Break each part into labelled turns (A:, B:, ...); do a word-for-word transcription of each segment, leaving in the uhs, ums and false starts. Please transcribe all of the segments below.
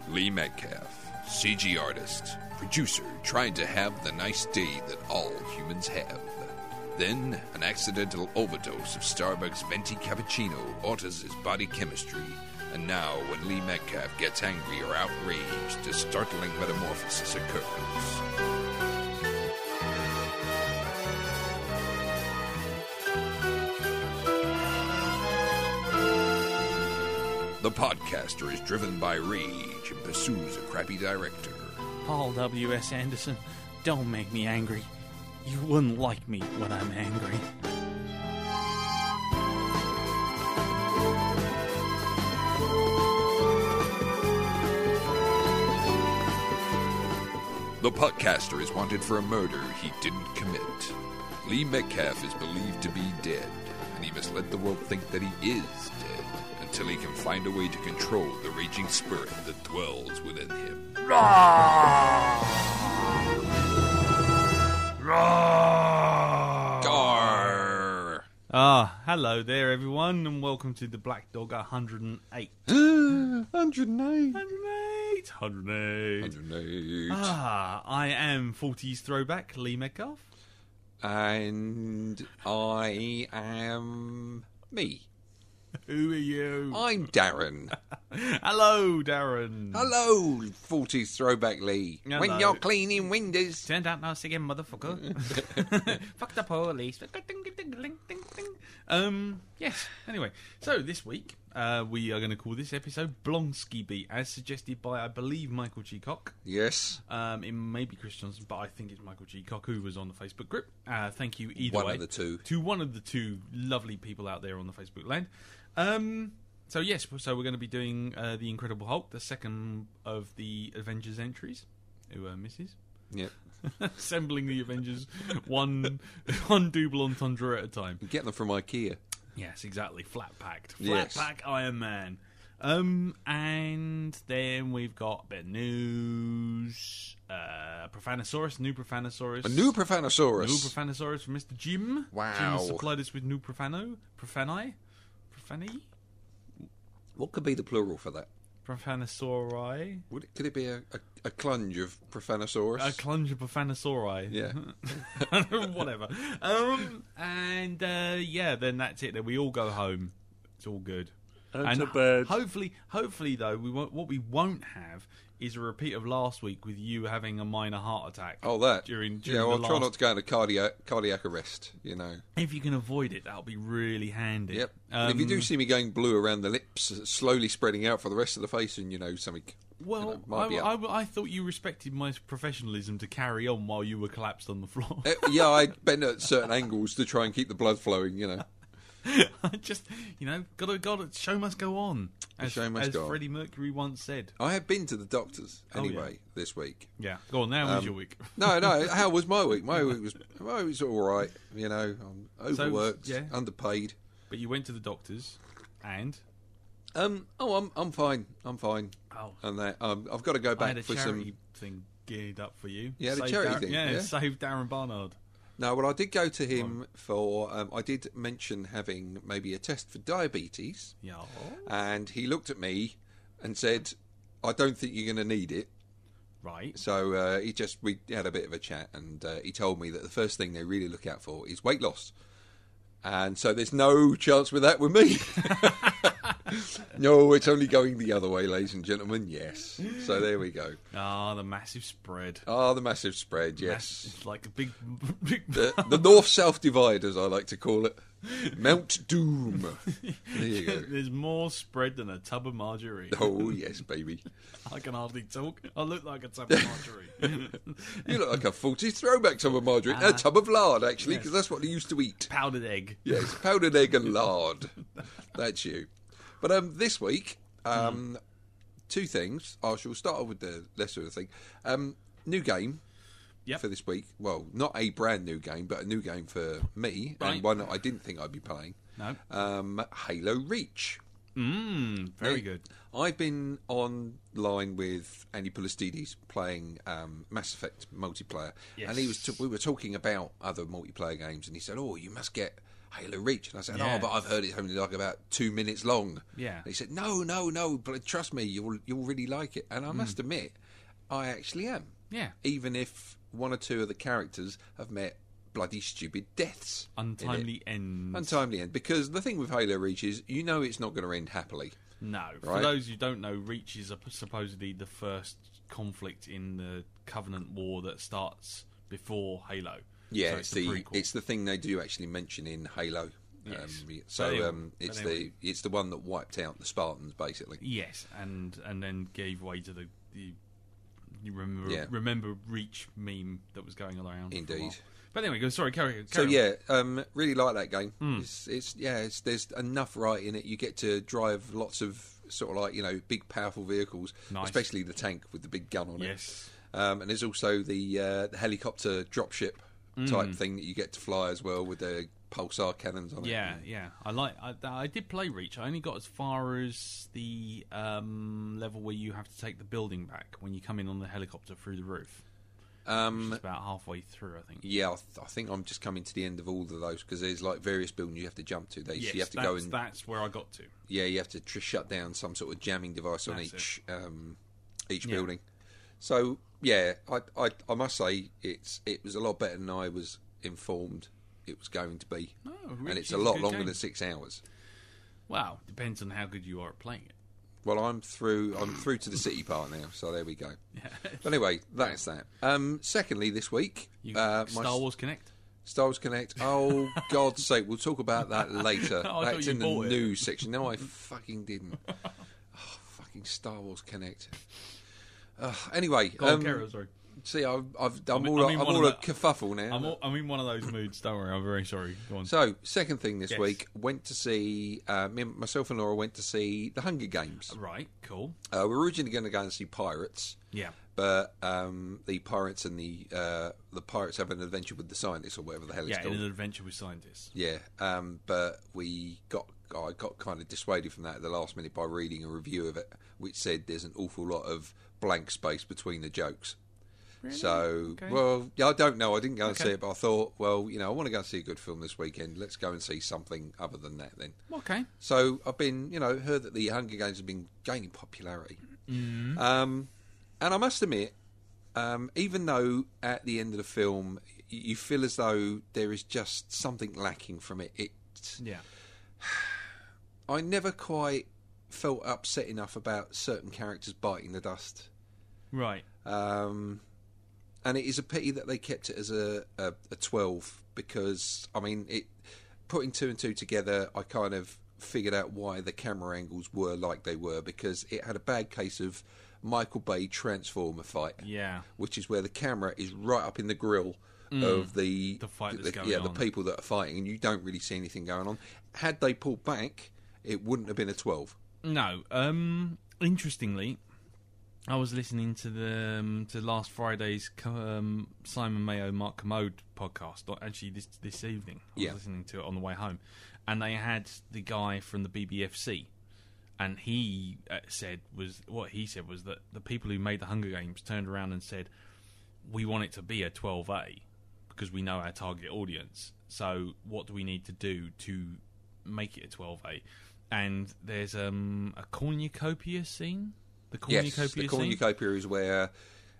A: Lee Metcalf, C G artist, producer trying to have the nice day that all humans have. Then, an accidental overdose of Starbucks venti cappuccino alters his body chemistry, and now when Lee Metcalf gets angry or outraged, a startling metamorphosis occurs. The podcaster is driven by rage and pursues a crappy director.
B: Paul W S. Anderson, don't make me angry. You wouldn't like me when I'm angry.
A: The podcaster is wanted for a murder he didn't commit. Lee Metcalf is believed to be dead, and he must let the world think that he is dead until he can find a way to control the raging spirit that dwells within him. Roar! Roar! Gar!
B: Ah, hello there everyone, and welcome to the Blackdog one hundred eight.
A: one hundred eight.
B: one hundred eight. one hundred eight.
A: one hundred eight.
B: Ah, I am forties throwback, Lee Metcalf.
A: And I am me.
B: Who are you?
A: I'm Darren.
B: Hello, Darren.
A: Hello, forties throwback Lee.
B: Hello.
A: When you're cleaning windows.
B: Turned out nice again, motherfucker. Fuck the police. Um, yes, anyway. So, this week, uh, we are going to call this episode Blonsky Beat, as suggested by, I believe, Michael Cheacock.
A: Yes.
B: Um, it may be Chris Johnson, but I think it's Michael Cheacock, who was on the Facebook group. Uh, thank you either
A: One
B: way.
A: of the two.
B: To one of the two lovely people out there on the Facebook land. Um... So yes, so we're going to be doing uh, the Incredible Hulk, the second of the Avengers entries. Who uh, misses?
A: Yep.
B: Assembling the Avengers, one one double entendre at a time.
A: Get them from IKEA.
B: Yes, exactly. Flat packed, flat
A: Yes.
B: pack Iron Man. Um, and then we've got a bit of news. Uh, Profanasaurus, new Profanasaurus,
A: A new Profanasaurus.
B: new Profanasaurus from Mister Jim.
A: Wow.
B: Jim supplied us with new Profano, Profani, Profani.
A: What could be the plural for that?
B: Profanasauri.
A: Would it, could it be a, a, a clunge of Profanasaurus?
B: A clunge of Profanasauri.
A: Yeah.
B: Whatever. Um, and uh, yeah, then that's it. Then we all go home. It's all good.
A: And to bed.
B: Hopefully, hopefully though, we won't, what we won't have is a repeat of last week with you having a minor heart attack.
A: Oh, that.
B: During, during
A: yeah, well,
B: the
A: I'll try
B: last...
A: not to go into cardiac, cardiac arrest, you know.
B: If you can avoid it, that'll be really handy.
A: Yep.
B: Um,
A: and if you do see me going blue around the lips, slowly spreading out for the rest of the face, and, you know, something...
B: Well,
A: you know, might
B: I,
A: be up.
B: I, I thought you respected my professionalism to carry on while you were collapsed on the floor.
A: Uh, yeah, I bend at certain angles to try and keep the blood flowing, you know.
B: I just, you know, gotta, gotta, show must go on. As,
A: show must
B: as
A: go on.
B: Freddie Mercury once said.
A: I have been to the doctors,
B: Oh,
A: anyway,
B: yeah.
A: this week.
B: Yeah, go on, now was
A: Um,
B: your week.
A: No, no, how was my week? My week was, my week was all right, you know. I'm
B: So,
A: overworked,
B: yeah.
A: underpaid.
B: But you went to the doctors, and?
A: Um, oh, I'm I'm fine. I'm fine.
B: Oh.
A: And that um, I've got to go
B: I
A: back
B: had a
A: for
B: charity
A: some.
B: thing geared up for you.
A: Yeah, the
B: Save
A: charity
B: Dar-
A: thing,
B: Yeah,
A: yeah.
B: save Darren Barnard.
A: No, well, I did go to him for. Um, I did mention having maybe a test for diabetes,
B: Yeah.
A: and he looked at me and said, "I don't think you're going to need it."
B: Right.
A: So uh, he just we had a bit of a chat, and uh, he told me that the first thing they really look out for is weight loss, and so there's no chance with that with me. No, it's only going the other way, ladies and gentlemen. Yes. So there we go.
B: Ah, the massive spread.
A: Ah, the massive spread. Yes.
B: Mass- it's like a big, big.
A: The, the north-south divide, as I like to call it. Mount Doom. There you go.
B: There's more spread than a tub of margarine.
A: Oh, yes, baby.
B: I can hardly talk. I look like a tub of margarine.
A: You look like a forties throwback tub of margarine.
B: Uh,
A: a tub of lard, actually,
B: yes.
A: because that's what they used to eat.
B: Powdered egg.
A: Yes, powdered egg and lard. That's you. But um, this week, um, mm. two things. I shall start off with the lesser of the thing. Um, new game. Yep. For this week. Well, not a brand new game, but a new game for me,
B: right.
A: and one that I didn't think I'd be playing.
B: No.
A: Um, Halo Reach.
B: Mmm, very
A: now,
B: good.
A: I've been online with Andy Polistides playing um, Mass Effect multiplayer,
B: yes.
A: and he was t- we were talking about other multiplayer games, and he said, "Oh, you must get Halo Reach. And I said,
B: Yeah.
A: oh, but I've heard it's only like about two minutes long.
B: Yeah.
A: And he said, no, no, no, but trust me, you'll you'll really like it. And I must admit, I actually am.
B: Yeah.
A: Even if one or two of the characters have met bloody stupid deaths.
B: Untimely end.
A: Untimely end. Because the thing with Halo Reach is, you know it's not going to end happily.
B: No. For
A: Right?
B: those who don't know, Reach is a, supposedly the first conflict in the Covenant War that starts before Halo.
A: Yeah,
B: So
A: it's the
B: prequel.
A: it's the thing they do actually mention in Halo.
B: Yes.
A: Um, so
B: But anyway-
A: um, it's
B: but anyway.
A: the it's the one that wiped out the Spartans, basically.
B: Yes, and and then gave way to the, the you remember
A: Yeah.
B: remember Reach meme that was going around. for a
A: Indeed.
B: while. But anyway, go. Sorry, carry.
A: So
B: carry on.
A: yeah, um, really like that game.
B: Hmm.
A: It's, it's yeah, it's, there's enough right in it. You get to drive lots of sort of like you know big powerful vehicles,
B: Nice.
A: especially the tank with the big gun on it.
B: Yes.
A: Um, and there's also the, uh, the helicopter dropship type thing that you get to fly as well with the pulsar cannons on it.
B: Yeah, yeah. I like. I, I did play Reach. I only got as far as the um, level where you have to take the building back when you come in on the helicopter through the roof.
A: Um,
B: Which is about halfway through, I think.
A: yeah, I, th- I think I'm just coming to the end of all of those because there's like various buildings you have to jump to. They,
B: Yes,
A: you have to
B: that's,
A: go and
B: that's where I got to.
A: yeah, you have to tr- shut down some sort of jamming device on
B: That's
A: each um, each
B: Yeah.
A: building. So yeah, I, I I must say it's it was a lot better than I was informed it was going to be,
B: Oh,
A: and
B: Reach
A: it's
B: is
A: a lot
B: good
A: longer
B: game.
A: than six hours.
B: Wow, depends on how good you are at playing it.
A: Well, I'm through. I'm through to the city part now, so there we go.
B: Yeah.
A: But anyway, that's that. Um, secondly, this week,
B: You,
A: uh, my
B: Star Wars Kinect.
A: Star Wars Kinect. Oh, God's sake, we'll talk about that later.
B: I thought
A: That's
B: you
A: in the
B: bought it.
A: news section. No, I fucking didn't. Oh, fucking Star Wars Kinect. Uh, anyway,
B: Go on,
A: um,
B: carry on, sorry.
A: see, I've, I've, I'm,
B: I'm in-
A: all,
B: I'm in
A: I'm
B: one
A: all
B: of
A: a
B: the-
A: kerfuffle now.
B: I'm, all, I'm in one of those moods. Don't worry. I'm very sorry. Go on.
A: So, second thing this
B: Yes.
A: week, went to see, uh, me, myself and Laura went to see The Hunger Games.
B: Right. Cool.
A: Uh, we were originally going to go and see Pirates,
B: Yeah.
A: but um, the Pirates and the uh, the Pirates have an adventure with the scientists or whatever the hell it's
B: Yeah. In
A: called.
B: an adventure with scientists.
A: Yeah, um, but we got I got kind of dissuaded from that at the last minute by reading a review of it, which said there's an awful lot of blank space between the jokes.
B: Really?
A: So,
B: Okay.
A: well, yeah, I don't know. I didn't go and
B: Okay.
A: see it, but I thought, well, you know, I want to go and see a good film this weekend. Let's go and see something other than that then.
B: Okay.
A: So I've been, you know, heard that the Hunger Games have been gaining popularity.
B: Mm.
A: Um, and I must admit, um, even though at the end of the film y- you feel as though there is just something lacking from it, it
B: Yeah.
A: I never quite felt upset enough about certain characters biting the dust.
B: Right.
A: Um, and it is a pity that they kept it as a, a, a twelve because, I mean, it putting two and two together, I kind of figured out why the camera angles were like they were because it had a bad case of Michael Bay Transformer fight,
B: Yeah.
A: which is where the camera is right up in the grill of the
B: The fight that's
A: the,
B: going
A: yeah,
B: on.
A: the people that are fighting, and you don't really see anything going on. Had they pulled back, it wouldn't have been a twelve.
B: No. Um. Interestingly, I was listening to the um, to last Friday's um, Simon Mayo Mark Commode podcast. or Actually, this this evening, I was
A: Yeah.
B: listening to it on the way home, and they had the guy from the B B F C, and he uh, said was what he said was that the people who made the Hunger Games turned around and said, "We want it to be a twelve A because we know our target audience. So what do we need to do to make it a twelve A?" And there's um, a cornucopia scene. The
A: Yes,
B: cornucopia
A: the
B: scene.
A: cornucopia is where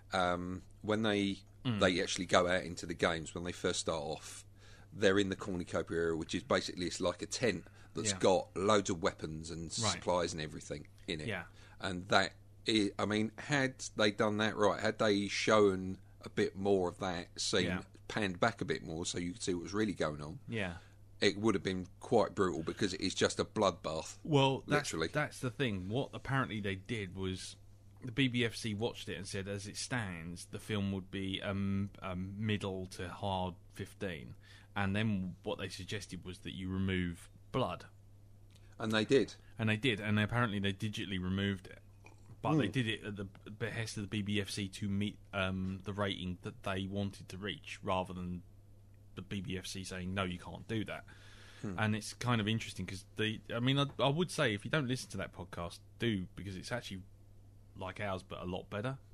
A: um, when they
B: Mm.
A: they actually go out into the games when they first start off, they're in the cornucopia area, which is basically it's like a tent that's
B: Yeah.
A: got loads of weapons and
B: Right.
A: supplies and everything in it.
B: Yeah.
A: And that, is, I mean, had they done that right, had they shown a bit more of that scene,
B: Yeah.
A: panned back a bit more so you could see what was really going on,
B: Yeah.
A: it would have been quite brutal because it is just a bloodbath.
B: Well, that's,
A: Literally.
B: that's the thing. What apparently they did was the B B F C watched it and said, as it stands, the film would be um, a middle to hard fifteen. And then what they suggested was that you remove blood.
A: And they did.
B: And they did. And apparently they digitally removed it. But
A: Hmm.
B: they did it at the behest of the B B F C to meet um, the rating that they wanted to reach, rather than the B B F C saying, no, you can't do that. And it's kind of interesting because they, I mean, I, I would say if you don't listen to that podcast, do, because it's actually like ours, but a lot better.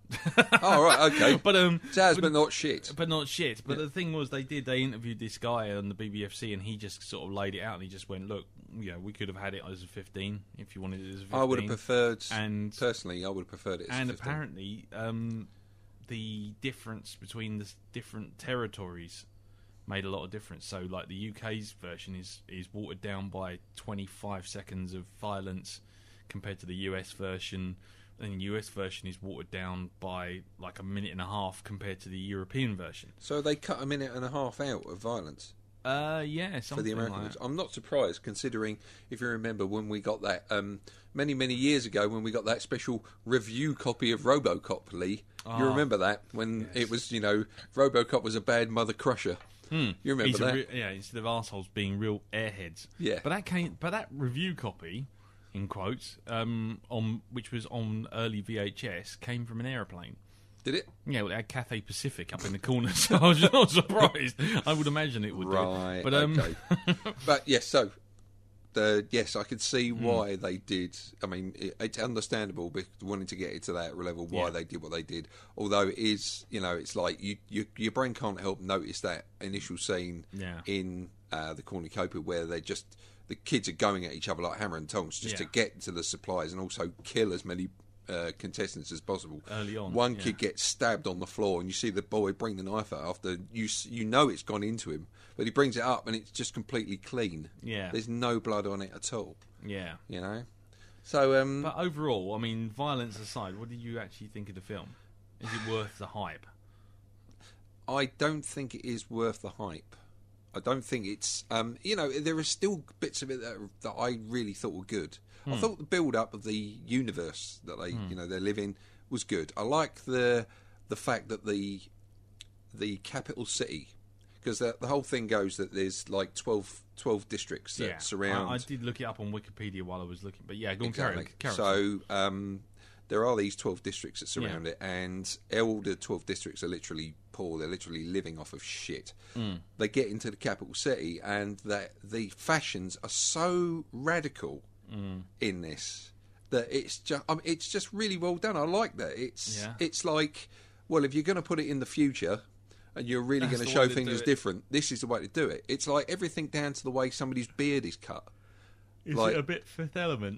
A: Oh, right, okay.
B: But um,
A: Jazz,
B: but,
A: but not shit.
B: But not shit. But
A: Yeah.
B: the thing was, they did. They interviewed this guy on the B B F C, and he just sort of laid it out, and he just went, "Look, you know, we could have had it as a fifteen if you wanted it as a fifteen."
A: I would have preferred,
B: and
A: personally, I would have preferred it as
B: and
A: a fifteen.
B: apparently, um, the difference between the s- different territories made a lot of difference. So, like the U K's version is is watered down by twenty-five seconds of violence compared to the U S version. And the U S version is watered down by like a minute and a half compared to the European version.
A: So they cut a minute and a half out of violence
B: Uh, yeah,
A: for
B: something
A: the American
B: like
A: ones. I'm not surprised, considering, if you remember, when we got that, um, many, many years ago, when we got that special review copy of RoboCop, Lee.
B: Oh,
A: you remember that? When
B: yes.
A: it was, you know, RoboCop was a bad mother crusher.
B: Hmm.
A: You remember
B: He's a
A: that?
B: re- yeah, instead of arseholes being real airheads.
A: Yeah.
B: But that came, but that review copy, in quotes, um, on which was on early V H S, came from an aeroplane.
A: Did it?
B: Yeah, well, it had Cathay Pacific up in the corner, so I was not surprised. I would imagine it would
A: Right,
B: do. But, um,
A: okay. But, yes, so, the, yes, I could see
B: Hmm.
A: why they did. I mean, it, it's understandable, but wanting to get it to that level, why
B: Yeah.
A: they did what they did. Although it is, you know, it's like you, you your brain can't help notice that initial scene
B: Yeah.
A: in uh, the cornucopia where they're just, the kids are going at each other like hammer and tongs just to
B: Yeah.
A: get to the supplies and also kill as many uh, contestants as possible.
B: Early on,
A: One
B: yeah.
A: kid gets stabbed on the floor, and you see the boy bring the knife out after you s- you know it's gone into him, but he brings it up and it's just completely clean.
B: Yeah.
A: There's no blood on it at all.
B: Yeah.
A: You know. So um,
B: But overall, I mean, violence aside, what did you actually think of the film? Is it worth the hype?
A: I don't think it is worth the hype. I don't think it's, um, you know, there are still bits of it that, that I really thought were good. I thought the build-up of the universe that they, you know, they live in was good. I like the the fact that the the capital city, because the, the whole thing goes that there's like twelve, twelve districts that
B: Yeah.
A: surround.
B: I, I did look it up on Wikipedia while I was looking, but yeah, go on, carry on.
A: Exactly.
B: Carry on.
A: So um, there are these twelve districts that surround it, and all the twelve districts are literally poor. They're literally living off of shit.
B: Mm.
A: They get into the capital city, and that the fashions are so radical
B: Mm.
A: in this that it's just, I mean, it's just really well done. I like that. It's
B: Yeah.
A: it's like, well, if you're going to put it in the future, and you're really
B: That's
A: going to
B: the
A: show
B: way to
A: things
B: do
A: as
B: it.
A: different, this is the way to do it. It's like everything down to the way somebody's beard is cut.
B: Is
A: like-
B: it a bit Fifth Element?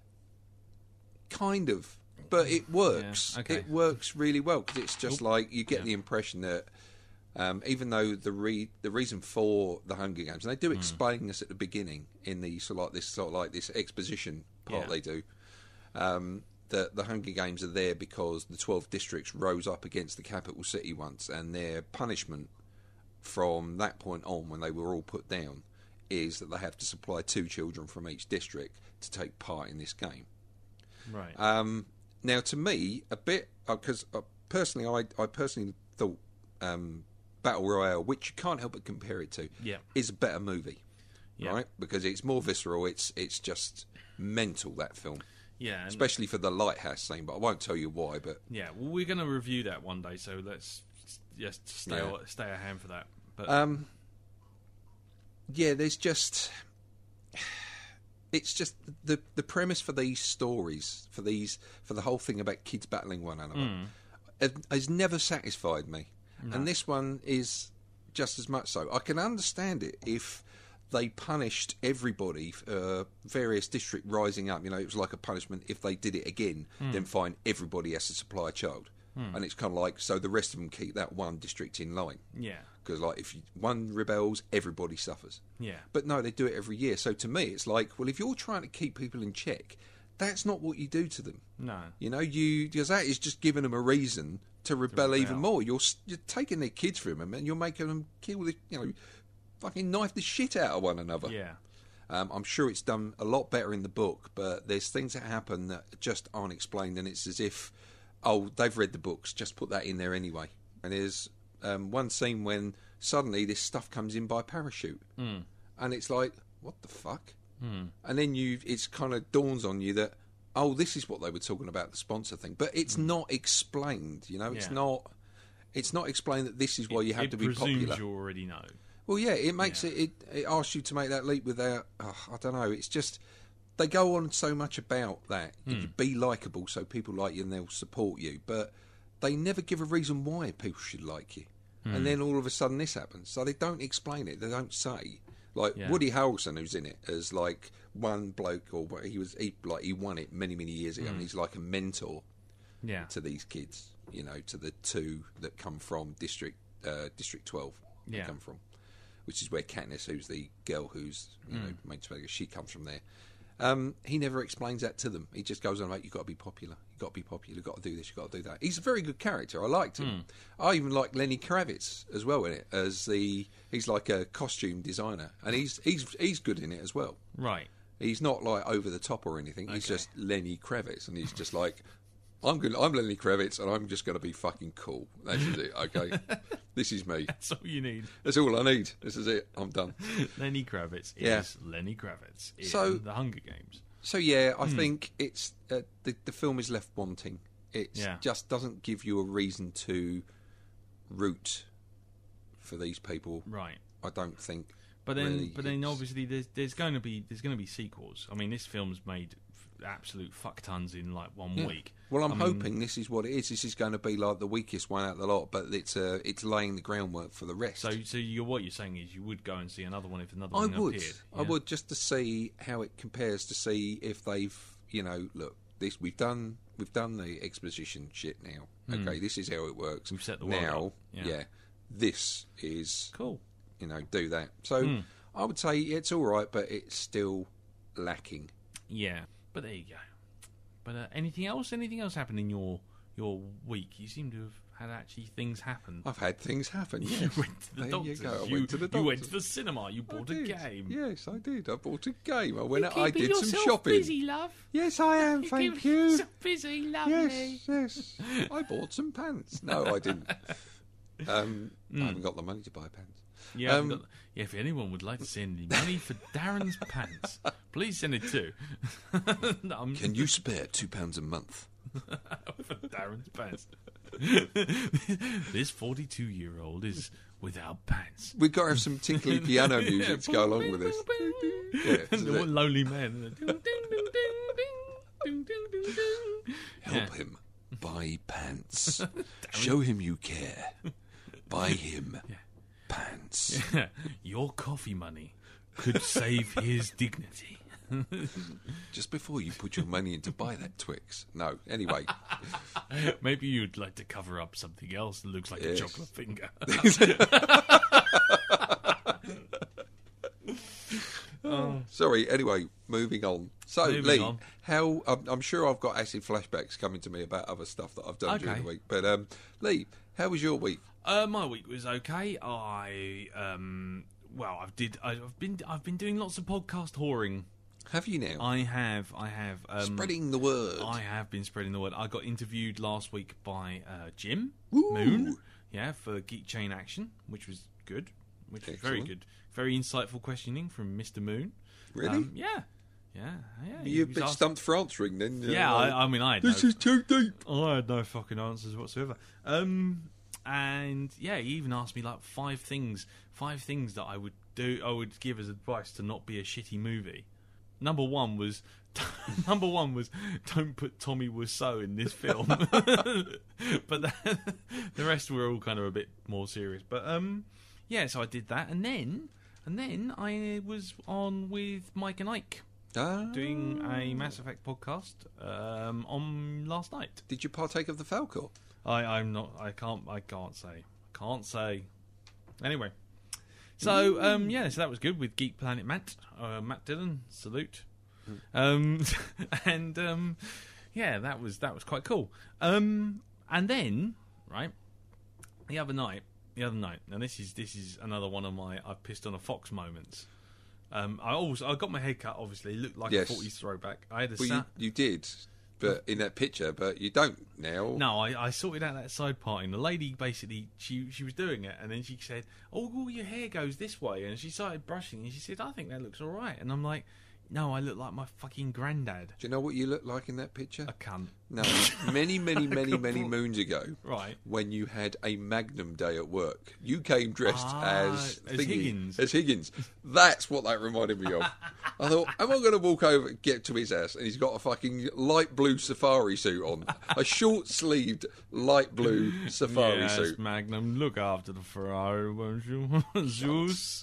A: Kind of, but it works.
B: Yeah, okay.
A: It works really well because it's just like you get
B: Yeah.
A: the impression that um, even though the re- the reason for the Hunger Games, and they
B: Hmm.
A: do explain this at the beginning in the sort of like this sort of like this exposition part
B: Yeah.
A: they do, um, that the Hunger Games are there because the twelve districts rose up against the capital city once, and their punishment from that point on, when they were all put down, is that they have to supply two children from each district to take part in this game.
B: Right.
A: Um, now, to me, a bit because uh, personally, I, I personally thought um, Battle Royale, which you can't help but compare it to,
B: Yeah.
A: is a better movie,
B: Yeah.
A: right? Because it's more visceral. It's it's just mental, that film,
B: yeah. And,
A: especially for the lighthouse scene. But I won't tell you why. But
B: yeah. Well, we're going to review that one day, so let's just stay
A: Yeah.
B: stay at hand for that. But
A: um, yeah, there's just. It's just the the premise for these stories, for these for the whole thing about kids battling one another,
B: Mm.
A: has, has never satisfied me, and this one is just as much so. I can understand it if they punished everybody, uh, various district rising up. You know, it was like a punishment if they did it again, then fine, everybody has to supply a child, and it's kind of like so the rest of them keep that one district in line.
B: yeah,
A: Because like if you, one rebels, everybody suffers.
B: yeah,
A: But no, they do it every year. So to me, it's like, well, if you're trying to keep people in check, that's not what you do to them.
B: no,
A: You know, you because that is just giving them a reason to rebel,
B: rebel.
A: even more. You're s- you're taking their kids from them, and you're making them kill the, you know, fucking knife the shit out of one another.
B: yeah,
A: Um, I'm sure it's done a lot better in the book, but there's things that happen that just aren't explained, and it's as if, oh, they've read the books, just put that in there anyway. And there's um, one scene when suddenly this stuff comes in by parachute,
B: mm.
A: and it's like, what the fuck?
B: Mm.
A: And then you, it's kind of dawns on you that, oh, this is what they were talking about, the sponsor thing. But it's not explained, you know. It's
B: Yeah.
A: not. It's not explained that this is why you have
B: it
A: to be
B: presumes
A: popular.
B: you already know.
A: Well, yeah, it makes
B: Yeah.
A: it, it. It asks you to make that leap without. Oh, I don't know. It's just they go on so much about that.
B: Hmm.
A: You be likable, so people like you and they'll support you. But
C: they never give a reason why people should like you. Mm. And then all of a sudden this happens. So they don't explain it. They don't say. Like yeah. Woody Harrelson, who's in it, as like one bloke, or he was he, like he won it many many years ago, mm. and he's like a mentor
B: yeah.
C: to these kids, you know, to the two that come from District uh, District twelve, yeah. come from, which is where Katniss, who's the girl who's you mm. know made to she comes from there. Um, he never explains that to them. He just goes on about, you've got to be popular, you've got to be popular, you've got to do this, you've got to do that. He's a very good character. I liked him. Mm. I even like Lenny Kravitz as well in it, as the he's like a costume designer, and he's he's he's good in it as well.
B: Right.
C: He's not like over the top or anything. He's okay. just Lenny Kravitz, and he's just like, I'm good. I'm Lenny Kravitz, and I'm just going to be fucking cool. That's it. Okay, this is me.
B: That's all you need.
C: That's all I need. This is it. I'm done.
B: Lenny Kravitz
C: yeah.
B: is Lenny Kravitz in
C: so,
B: the Hunger Games.
C: So yeah, I mm. think it's uh, the the film is left wanting. It
B: yeah.
C: just doesn't give you a reason to root for these people.
B: Right.
C: I don't think.
B: But then,
C: really
B: but then, obviously, there's there's going to be there's going to be sequels. I mean, this film's made absolute fuck tons in like one yeah. week.
C: Well, I'm
B: I
C: hoping
B: mean,
C: this is what it is. This is going to be like the weakest one out of the lot, but it's uh, it's laying the groundwork for the rest.
B: So, so you what you're saying is you would go and see another one if another
C: I
B: one
C: would.
B: appeared.
C: I
B: yeah?
C: would, just to see how it compares, to see if they've, you know, look, this we've done we've done the exposition shit now. Mm. Okay, this is how it works.
B: We've set the world
C: now.
B: Up. Yeah.
C: yeah, this is
B: cool.
C: You know, do that. So mm. I would say it's all right, but it's still lacking.
B: Yeah, but there you go. But uh, anything else? Anything else happened in your your week? You seem to have had actually things happen.
C: I've had things happen. Yeah,
B: you went to the
C: there
B: doctors.
C: You, go. I
B: you,
C: went to the doctors.
B: You went to the cinema. You bought a game.
C: Yes, I did. I bought a game. I went.
B: You're
C: out, I did some shopping.
B: Busy, love.
C: Yes, I am.
B: You're
C: thank you.
B: So busy, lovely.
C: Yes, yes. I bought some pants. No, I didn't. Um, mm. I haven't got the money to buy pants.
B: Yeah,
C: um,
B: got, yeah, if anyone would like to send me money for Darren's pants, please send it to. no,
C: Can you spare two pounds a month
B: for Darren's pants? This forty-two-year-old is without pants.
C: We've got to have some tinkly piano music yeah. to go along with this. Yeah,
B: the lonely man.
C: Help him buy pants. Show him you care. Buy him. Yeah. Pants.
B: Yeah. Your coffee money could save his dignity.
C: Just before you put your money in to buy that Twix. No, anyway.
B: Maybe you'd like to cover up something else that looks like yes. a chocolate finger.
C: oh. Sorry, anyway, moving on. So,
B: moving
C: Lee,
B: on.
C: how I'm, I'm sure I've got acid flashbacks coming to me about other stuff that I've done
B: okay.
C: during the week. But, um, Lee, how was your week?
B: Uh, my week was okay. I um, well, I've did. I've been. I've been doing lots of podcast whoring.
C: Have you now?
B: I have. I have. Um,
C: spreading the word.
B: I have been spreading the word. I got interviewed last week by uh, Jim
C: Ooh.
B: Moon. Yeah, for Geek Chain Action, which was good. Which
C: Excellent.
B: was very good. Very insightful questioning from Mister Moon.
C: Really?
B: Um, yeah. Yeah, yeah.
C: You're a bit asked... stumped for answering then.
B: Yeah,
C: like,
B: I, I mean, I had
C: This
B: no,
C: is too deep.
B: I had no fucking answers whatsoever. Um, and yeah, he even asked me like five things, five things that I would do, I would give as advice to not be a shitty movie. Number one was, number one was, don't put Tommy Wiseau in this film. But the, the rest were all kind of a bit more serious. But um, yeah, so I did that, and then, and then I was on with Mike and Ike.
C: Ah.
B: Doing a Mass Effect podcast um, on last night.
C: Did you partake of the Falcor?
B: I, I'm not. I can't. I can't say. Can't say. Anyway, so um, yeah, so that was good with Geek Planet Matt, uh, Matt Dillon. Salute. Um, and um, yeah, that was that was quite cool. Um, and then right, the other night, the other night. Now this is this is another one of my I've pissed on a fox moments. Um, I also I got my hair cut. Obviously, it looked like
C: yes.
B: a forties throwback. I had a
C: well,
B: sa-
C: you, you did, but in that picture, but you don't now.
B: No, I, I sorted out that side parting. The lady basically she she was doing it, and then she said, "Oh, well, your hair goes this way," and she started brushing, and she said, "I think that looks all right," and I'm like, "No, I look like my fucking granddad."
C: Do you know what you look like in that picture?
B: A cunt.
C: No, many, many, many, many moons ago,
B: right?
C: When you had a Magnum day at work, you came dressed
B: ah,
C: as,
B: as
C: thingy,
B: Higgins.
C: As Higgins. That's what that reminded me of. I thought, am I going to walk over, get to his house, and he's got a fucking light blue safari suit on, a short-sleeved light blue safari
B: yes,
C: suit.
B: Magnum, look after the Ferrari, won't you? Zeus,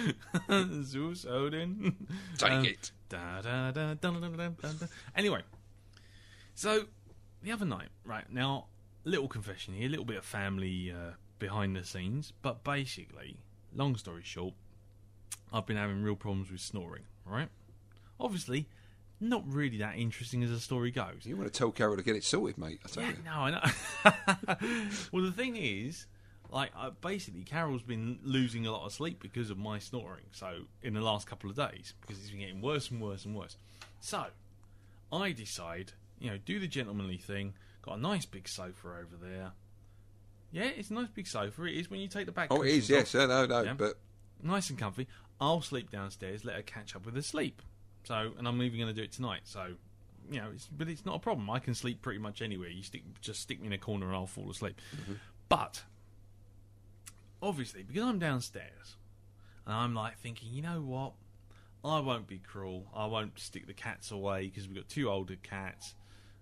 B: Zeus, Odin,
C: take
B: um,
C: it.
B: Da, da, da, da, da, da, da, da. Anyway. So, the other night, right, now, little confession here, a little bit of family uh, behind the scenes, but basically, long story short, I've been having real problems with snoring, right? Obviously, not really that interesting as the story goes.
C: You want to tell Carol to get it sorted, mate, I tell
B: yeah,
C: you.
B: no, I know. Well, the thing is, like, I, basically, Carol's been losing a lot of sleep because of my snoring, so, in the last couple of days, because it's been getting worse and worse and worse. So, I decide... You know, do the gentlemanly thing. Got a nice big sofa over there. Yeah, it's a nice big sofa. It is when you take the back.
C: Oh, it is, yes. No, no, no,
B: yeah?
C: but...
B: Nice and comfy. I'll sleep downstairs, let her catch up with her sleep. So, and I'm even going to do it tonight. So, you know, it's, but it's not a problem. I can sleep pretty much anywhere. You stick, just stick me in a corner and I'll fall asleep. Mm-hmm. But, obviously, because I'm downstairs, and I'm like thinking, you know what? I won't be cruel. I won't stick the cats away because we've got two older cats.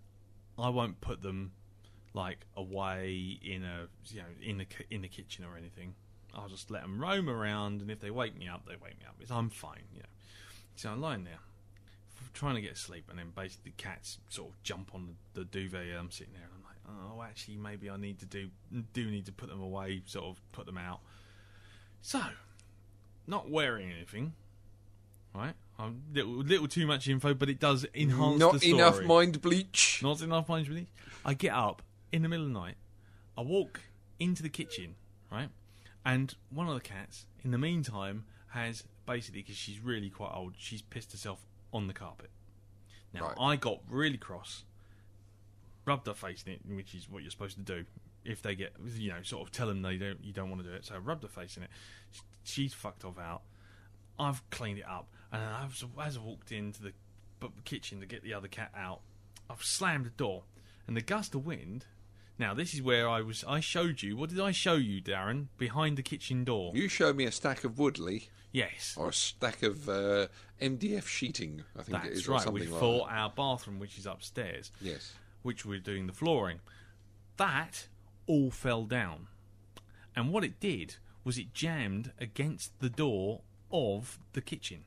B: I won't put them like away in a you know in the in the kitchen or anything. I'll just let them roam around, and if they wake me up, they wake me up. It's, I'm fine, you know. So I'm lying there, trying to get asleep, and then basically the cats sort of jump on the, the duvet. And I'm sitting there, and I'm like, oh, actually, maybe I need to do do need to put them away, sort of put them out. So, not wearing anything, right? Um, little, little too much info, but it does enhance
C: Not
B: the story.
C: enough mind bleach.
B: Not enough mind bleach. I get up in the middle of the night. I walk into the kitchen, right? And one of the cats, in the meantime, has basically, because she's really quite old, she's pissed herself on the carpet. Now,
C: right.
B: I got really cross, rubbed her face in it, which is what you're supposed to do if they get, you know, sort of tell them they don't, you don't want to do it. So I rubbed her face in it. She's fucked off out. I've cleaned it up. And I've, as I walked into the kitchen to get the other cat out, I've slammed the door, and the gust of wind. Now this is where I was. I showed you. What did I show you, Darren? Behind the kitchen door.
C: You showed me a stack of wood, Lee.
B: Yes.
C: Or a stack of uh, M D F sheeting. I think
B: That's
C: it is,
B: right.
C: or something
B: We
C: like
B: for
C: that.
B: our bathroom, which is upstairs.
C: Yes.
B: Which we're doing the flooring. That all fell down, and what it did was it jammed against the door of the kitchen.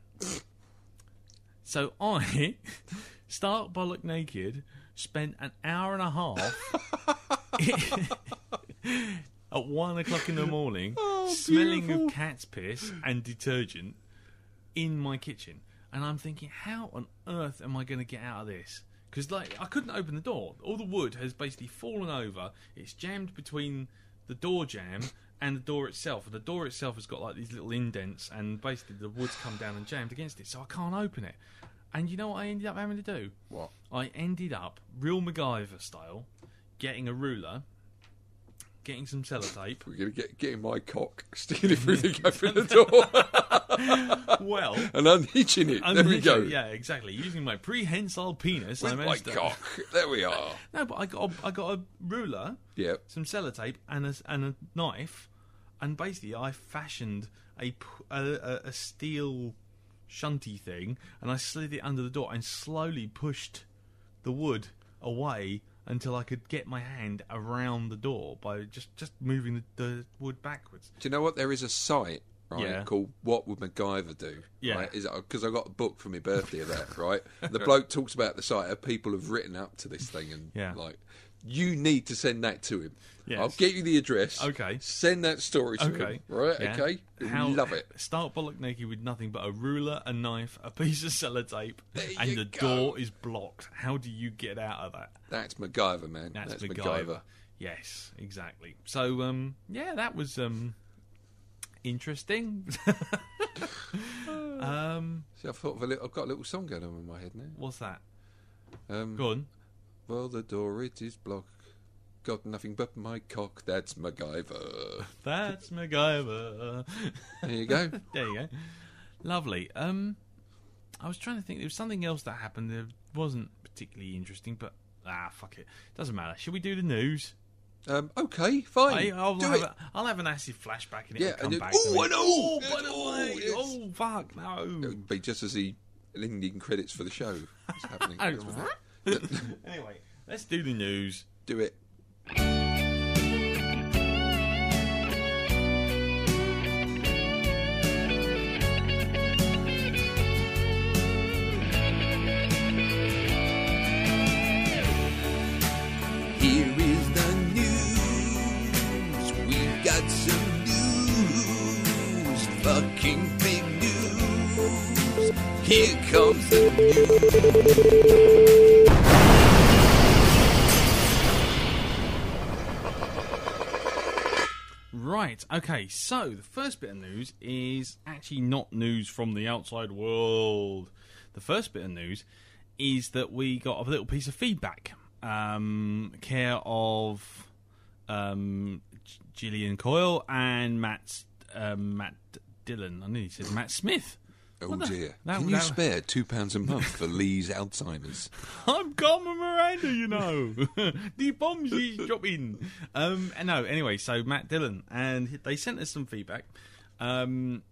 B: So I, stark bollock naked, spent an hour and a half at one o'clock in the morning
C: oh,
B: smelling
C: beautiful.
B: of cat's piss and detergent in my kitchen. And I'm thinking, how on earth am I going to get out of this? Because like, I couldn't open the door. All the wood has basically fallen over. It's jammed between the door jamb and the door itself. And the door itself has got like these little indents, and basically the wood's come down and jammed against it, so I can't open it. And you know what I ended up having to do?
C: What?
B: I ended up, real MacGyver style, getting a ruler, getting some sellotape.
C: We're going to get getting my cock, sticking it through the gap in the door.
B: Well,
C: and unhitching it. There we go.
B: It, yeah, exactly. Using my prehensile penis,
C: with
B: I
C: my
B: managed to...
C: cock. There we are.
B: No, but I got a, I got a ruler,
C: yep.
B: some sellotape, and a, and a knife, and basically I fashioned a a, a steel shunty thing, and I slid it under the door and slowly pushed the wood away until I could get my hand around the door by just, just moving the, the wood backwards.
C: Do you know what? There is a site, right,
B: yeah.
C: called What Would MacGyver Do?
B: Yeah.
C: Right? Is because I got a book for my birthday of that, right? The bloke talks about the site, how people have written up to this thing, and
B: yeah.
C: like, you need to send that to him.
B: Yes.
C: I'll get you the address.
B: Okay.
C: Send that story to
B: okay.
C: him. Right?
B: Yeah.
C: Okay.
B: How,
C: love it.
B: Start bollock naked with nothing but a ruler, a knife, a piece of sellotape,
C: there
B: and the
C: go.
B: door is blocked. How do you get out of that?
C: That's MacGyver, man.
B: That's,
C: That's
B: MacGyver.
C: MacGyver.
B: Yes, exactly. So, um, yeah, that was um, interesting. um,
C: See, I've thought of a little, I've got a little song going on in my head now.
B: What's that?
C: Um,
B: Go on.
C: Well, the door it is blocked. Got nothing but my cock. That's MacGyver.
B: That's MacGyver.
C: There you go.
B: There you go. Lovely. Um, I was trying to think. There was something else that happened that wasn't particularly interesting, but Ah, fuck it. Doesn't matter. Should we do the news?
C: Um, okay, fine.
B: I, I'll,
C: do
B: have
C: it.
B: A, I'll have an acid flashback and
C: yeah,
B: it'll come
C: and
B: back.
C: Oh,
B: to
C: I know.
B: Oh,
C: yes,
B: by the
C: oh,
B: way.
C: yes.
B: Oh, fuck, no.
C: It'll be just as the ending credits for the show is happening.
B: Anyway, let's do the news.
C: Do it. Here is the news. We've got some news. Fucking big news. Here comes the news.
B: Right, okay, so the first bit of news is actually not news from the outside world. The first bit of news is that we got a little piece of feedback. Um, care of um, Gillian Coyle and Matt um, Matt Dillon. I nearly said Matt Smith.
C: Oh
B: the,
C: dear!
B: that,
C: Can
B: that,
C: you spare two pounds a month for Lee's Alzheimer's?
B: I'm Carmen Miranda, you know. The bombs he's dropping. Um, no, anyway, so Matt Dillon, and they sent us some feedback. Um,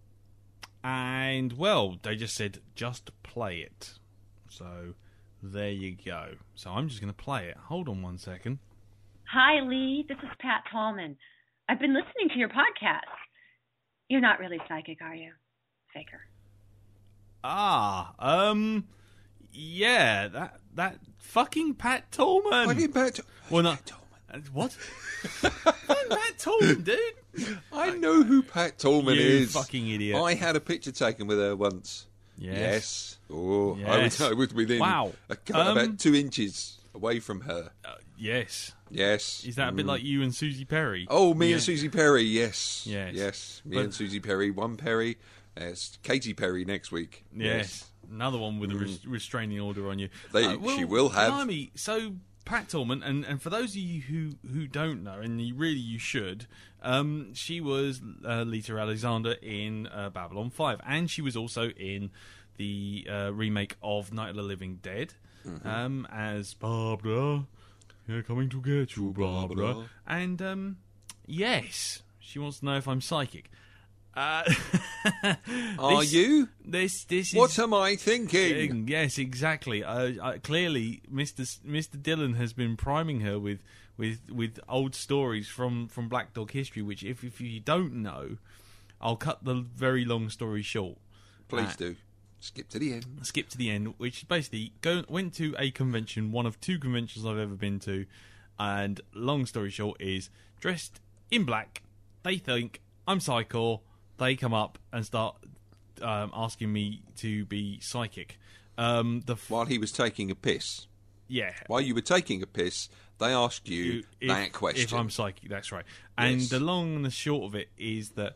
B: and well, they just said just play it. So. There you go. So I'm just going to play it. Hold on one second.
D: Hi, Lee. This is Pat Tallman. I've been listening to your podcast. You're not really psychic, are you? Faker.
B: Ah, um, yeah, that that fucking Pat Tallman.
C: Fucking Pat Tallman.
B: Well, no, uh, what? Pat Tallman, dude.
C: I know who Pat Tallman
B: you
C: is.
B: Fucking idiot.
C: I had a picture taken with her once.
B: Yes.
C: Yes. Oh,
B: yes.
C: I was, I was within
B: wow.
C: a, um, about two inches away from her.
B: Uh, yes.
C: Yes.
B: Is that a bit
C: mm.
B: like you and Susie Perry?
C: Oh, me
B: yeah.
C: and Susie Perry, yes.
B: Yes.
C: Yes. Me
B: but,
C: and Susie Perry, one Perry. Uh, it's Katy Perry next week.
B: Yes.
C: yes.
B: Another one with a res- restraining order on you.
C: They,
B: uh, well,
C: she will have.
B: Blimey, so Pat Tallman, and, and for those of you who, who don't know, and you really you should, um, she was uh, Lita Alexander in uh, Babylon five, and she was also in the uh, remake of Night of the Living Dead, mm-hmm. um, as Barbara, yeah, coming to get you, Barbara. Barbara. And, um, yes, she wants to know if I'm psychic. Uh,
C: Are
B: this,
C: you?
B: This, this
C: what
B: is,
C: am I thinking?
B: Yes, exactly. Uh, uh, clearly, Mister S- Mister Dillon has been priming her with, with, with old stories from, from Blackdog history, which, if, if you don't know, I'll cut the very long story short.
C: Please
B: uh,
C: do. Skip to the end.
B: Skip to the end, which basically go, went to a convention, one of two conventions I've ever been to, and long story short is, dressed in black, they think I'm psycho, they come up and start um, asking me to be psychic. Um, the f-
C: While he was taking a piss.
B: Yeah.
C: While you were taking a piss, they asked you,
B: you if,
C: that question.
B: If I'm psychic, that's right. And
C: yes.
B: the long and the short of it is that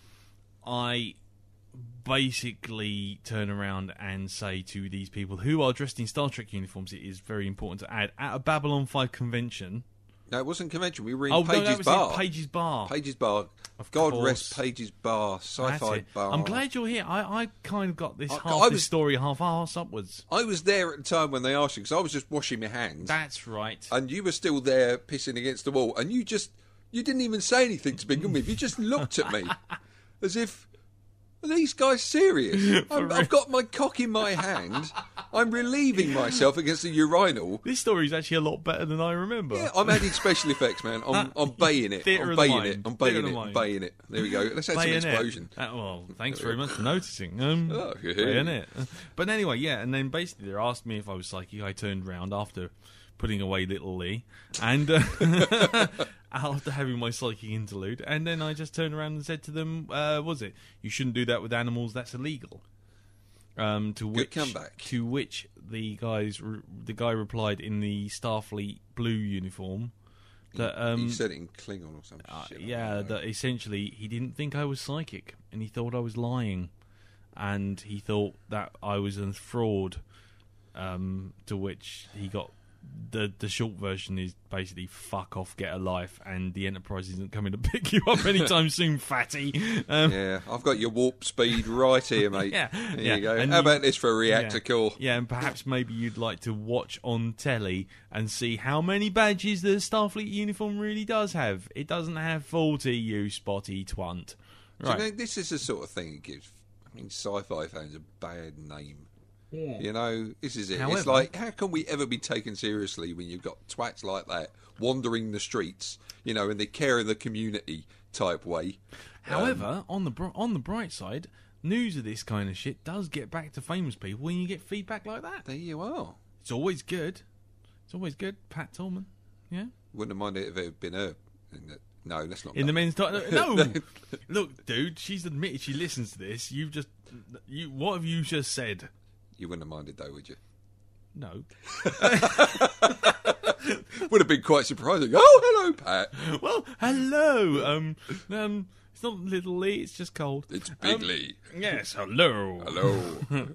B: I basically turn around and say to these people who are dressed in Star Trek uniforms, it is very important to add, at a Babylon five convention.
C: No, it wasn't convention. We were in
B: oh,
C: Page's
B: no, that was
C: Bar.
B: In Page's Bar.
C: Page's Bar.
B: Of
C: God
B: course.
C: rest Page's Bar. Sci-fi bar.
B: I'm glad you're here. I, I kind of got this
C: I,
B: half
C: I was,
B: this story half-arse upwards.
C: I was there at the time when they asked you, because I was just washing my hands.
B: That's right.
C: And you were still there pissing against the wall, and you just, you didn't even say anything to begin with. You just looked at me as if, are these guys serious? I'm, I've got my cock in my hand. I'm relieving myself against the urinal.
B: This story is actually a lot better than I remember.
C: Yeah, I'm adding special effects, man. I'm, I'm baying it.
B: Theatre
C: I'm
B: of the
C: baying
B: mind.
C: it. I'm
B: Theatre
C: baying
B: of
C: it.
B: the
C: I'm
B: mind.
C: baying it. There we go. Let's add
B: Bayonet.
C: some explosion.
B: Uh, well, thanks very much for noticing. Um,
C: Oh, yeah.
B: bayonet. But anyway, yeah, and then basically they asked me if I was psychic. I turned round after putting away little Lee, and uh, after having my psychic interlude, and then I just turned around and said to them, uh, was it, you shouldn't do that with animals, that's illegal. Um, to
C: Good
B: which,
C: comeback.
B: To which the guys, re- the guy replied in the Starfleet blue uniform that um,
C: he said it in Klingon or something.
B: uh,
C: shit,
B: yeah, that essentially he didn't think I was psychic, and he thought I was lying, and he thought that I was a fraud. Um, to which he got the the short version is basically fuck off, get a life, and the Enterprise isn't coming to pick you up anytime soon, fatty. Um,
C: yeah, I've got your warp speed right here, mate.
B: Yeah,
C: there
B: yeah.
C: you go.
B: And
C: How
B: you,
C: about this for a reactor
B: yeah,
C: call?
B: Yeah, and perhaps maybe you'd like to watch on telly and see how many badges the Starfleet uniform really does have. It doesn't have forty, you spotty twant. Right.
C: Do you know, this is the sort of thing that gives, I mean, sci-fi fans a bad name.
B: Yeah.
C: You know, this is it.
B: However,
C: it's like, how can we ever be taken seriously when you've got twats like that wandering the streets, you know, in the care of the community type way?
B: However,
C: um,
B: on the br- on the bright side, news of this kind of shit does get back to famous people when you get feedback like that.
C: There you are.
B: It's always good. It's always good. Pat Tolman, yeah.
C: Wouldn't have minded if it had been her. In the, no, that's not.
B: In
C: that.
B: the men's title. No, look, dude. She's admitted she listens to this. You've just, you. What have you just said?
C: You wouldn't have minded though, would you?
B: No.
C: Would have been quite surprising. Oh, hello, Pat.
B: Well, hello. Um, um, it's not little Lee. It's just cold.
C: It's Big
B: um,
C: Lee.
B: Yes. Hello.
C: Hello.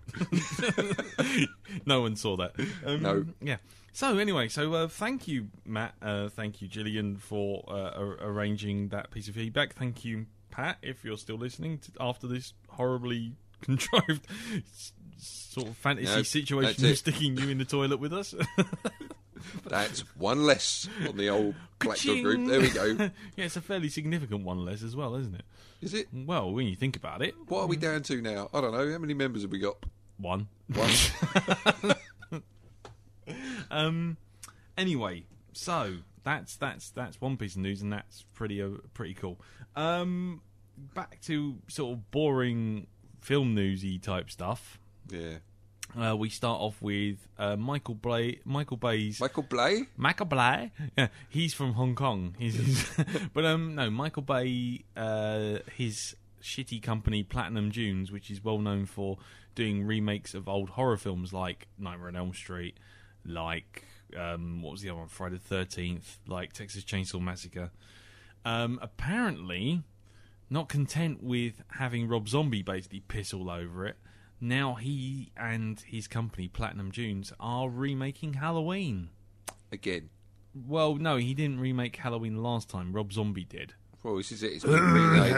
B: No one saw that. Um,
C: No.
B: Yeah. So anyway, so uh, thank you, Matt. Uh, thank you, Gillian, for uh, ar- arranging that piece of feedback. Thank you, Pat, if you're still listening to, after this horribly contrived s- sort of fantasy
C: No,
B: situation
C: that's
B: of
C: it.
B: sticking you in the toilet with us.
C: That's one less on the old Blackdog group. There we go.
B: Yeah, it's a fairly significant one less as well, isn't it?
C: Is it?
B: Well, when you think about it.
C: What are we down to now? I don't know. How many members have we got?
B: One.
C: One.
B: um. Anyway, so that's that's that's one piece of news, and that's pretty uh, pretty cool. Um, back to sort of boring film newsy type stuff.
C: Yeah.
B: Uh, we start off with uh, Michael Bay. Michael Bay's
C: Michael Blay?
B: Michael Bay. Yeah, he's from Hong Kong. He's, he's but um, no, Michael Bay. Uh, his shitty company Platinum Dunes, which is well known for doing remakes of old horror films like Nightmare on Elm Street, like um, what was the other one? Friday the thirteenth, like Texas Chainsaw Massacre. Um, apparently, not content with having Rob Zombie basically piss all over it. Now he and his company, Platinum Dunes, are remaking Halloween.
C: Again.
B: Well, no, he didn't remake Halloween last time. Rob Zombie did.
C: Well, this is it. It's been remade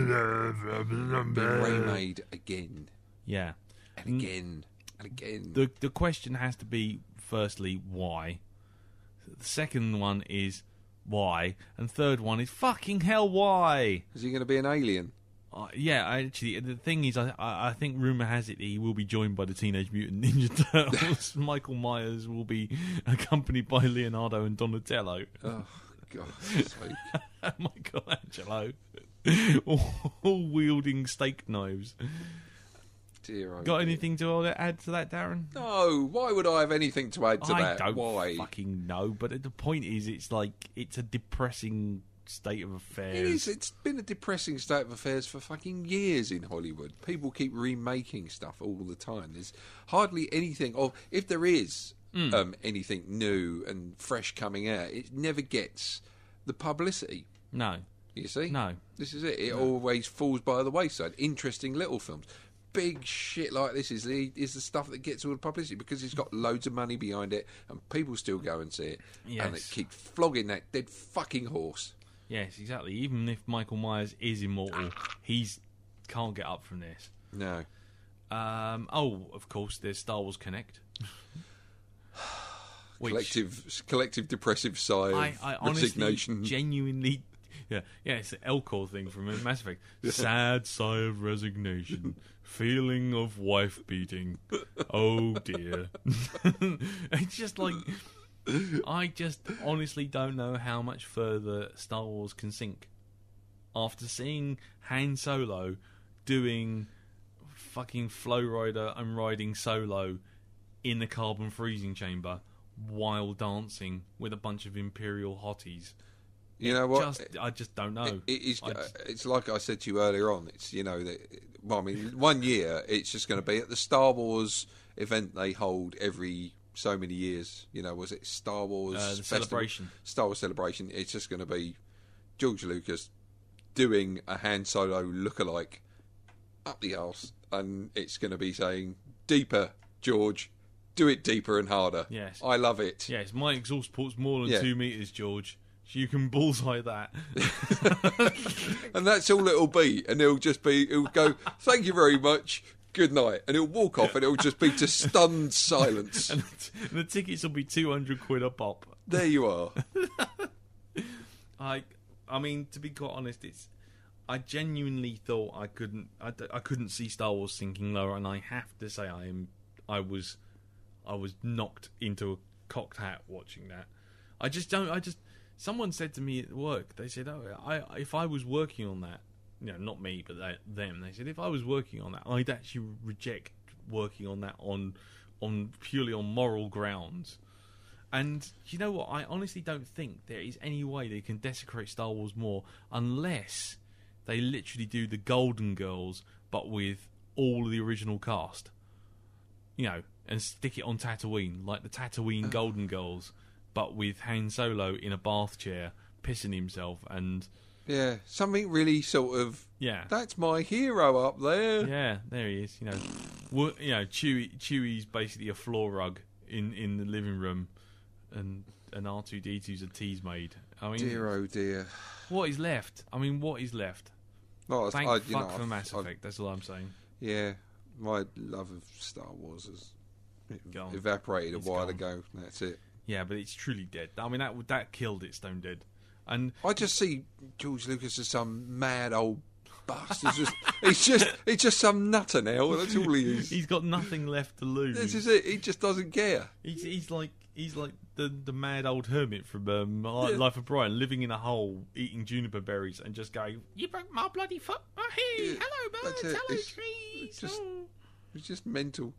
C: again. Been remade again.
B: Yeah.
C: And again. And again.
B: The the question has to be, firstly, why? The second one is, why? And third one is, fucking hell, why?
C: Is he going to be an alien?
B: Uh, yeah, I actually, the thing is, I, I I think rumour has it he will be joined by the Teenage Mutant Ninja Turtles. Michael Myers will be accompanied by Leonardo and Donatello.
C: Oh, God's sake.
B: Michelangelo. all, all wielding steak knives.
C: Dear oh
B: Got
C: dear.
B: anything to add to that, Darren?
C: No, why would I have anything to add to
B: I
C: that?
B: don't
C: Why?
B: fucking know, but the point is, it's like, it's a depressing state of affairs.
C: It is. It's been a depressing state of affairs for fucking years in Hollywood. People keep remaking stuff all the time. There's hardly anything, or if there is
B: Mm.
C: um, anything new and fresh coming out, it never gets the publicity.
B: No.
C: You see?
B: No.
C: This is it. It
B: No.
C: always falls by the wayside. Interesting little films. Big shit like this is the, is the stuff that gets all the publicity because it's got loads of money behind it and people still go and see it.
B: Yes.
C: And it keeps flogging that dead fucking horse.
B: Yes, exactly. Even if Michael Myers is immortal, he's can't get up from this.
C: No.
B: Um, oh, of course, there's Star Wars Kinect. Which
C: collective, collective depressive sigh of
B: I, I honestly,
C: resignation.
B: genuinely, yeah, yeah, it's the Elcor thing from Mass Effect. Sad sigh of resignation, feeling of wife beating. Oh dear. It's just like, I just honestly don't know how much further Star Wars can sink. After seeing Han Solo doing fucking Flow Rider and riding solo in the carbon freezing chamber while dancing with a bunch of Imperial hotties.
C: You know what?
B: Just, I just don't know.
C: It, it is,
B: I just-
C: it's like I said to you earlier on. It's, you know, that, well, I mean, one year it's just going to be at the Star Wars event they hold every so many years. You know, was it Star Wars
B: Uh, the
C: Festival?
B: celebration.
C: Star Wars Celebration. It's just going to be George Lucas doing a Han Solo lookalike up the arse, and it's going to be saying, "Deeper, George, do it deeper and harder.
B: Yes.
C: I love it.
B: Yes, my exhaust port's more than
C: Yeah.
B: two metres, George. So you can bullseye that.
C: And that's all it'll be. And it'll just be, it'll go, thank you very much, good night. And it'll walk off and it'll just be to stunned silence.
B: And the, the tickets will be two hundred quid a pop.
C: There you are.
B: I, I mean, to be quite honest, it's. I genuinely thought I couldn't. I, I couldn't see Star Wars sinking lower, and I have to say, I am. I was, I was knocked into a cocked hat watching that. I just don't. I just. Someone said to me at work. They said, "Oh, I if I was working on that, you know, not me, but they, them." They said, "If I was working on that, I'd actually reject working on that on, on purely on moral grounds." And you know what? I honestly don't think there is any way they can desecrate Star Wars more unless they literally do the Golden Girls, but with all of the original cast. You know, and stick it on Tatooine, like the Tatooine Golden Girls, but with Han Solo in a bath chair, pissing himself, and
C: Yeah, something really sort of.
B: yeah,
C: That's my hero up there.
B: yeah, there he is. You know, Wo- you know, Chewie, Chewie's basically a floor rug in, in the living room, and and R two D two's a tease maid. I mean,
C: Dear oh dear.
B: what is left? I mean, what is left?
C: No,
B: Thank
C: I, you
B: fuck
C: know,
B: for
C: I've-
B: Mass
C: I've-
B: Effect. That's all I'm saying.
C: Yeah, my love of Star Wars has
B: Gone.
C: evaporated
B: It's
C: a while
B: gone.
C: ago. That's it.
B: Yeah, but it's truly dead. I mean, that that killed it stone dead. And
C: I just see George Lucas as some mad old bastard. Just, he's just he's just some nutter now. That's all he is.
B: he's got nothing left to lose.
C: This is it. He just doesn't care.
B: He's, he's like he's like the the mad old hermit from um,
C: Yeah.
B: Life of Brian, living in a hole, eating juniper berries, and just going, "You broke my bloody foot! Oh, hey,
C: Yeah,
B: hello birds,
C: that's it.
B: hello
C: It's-
B: trees."
C: it's just-
B: oh."
C: He's just mental.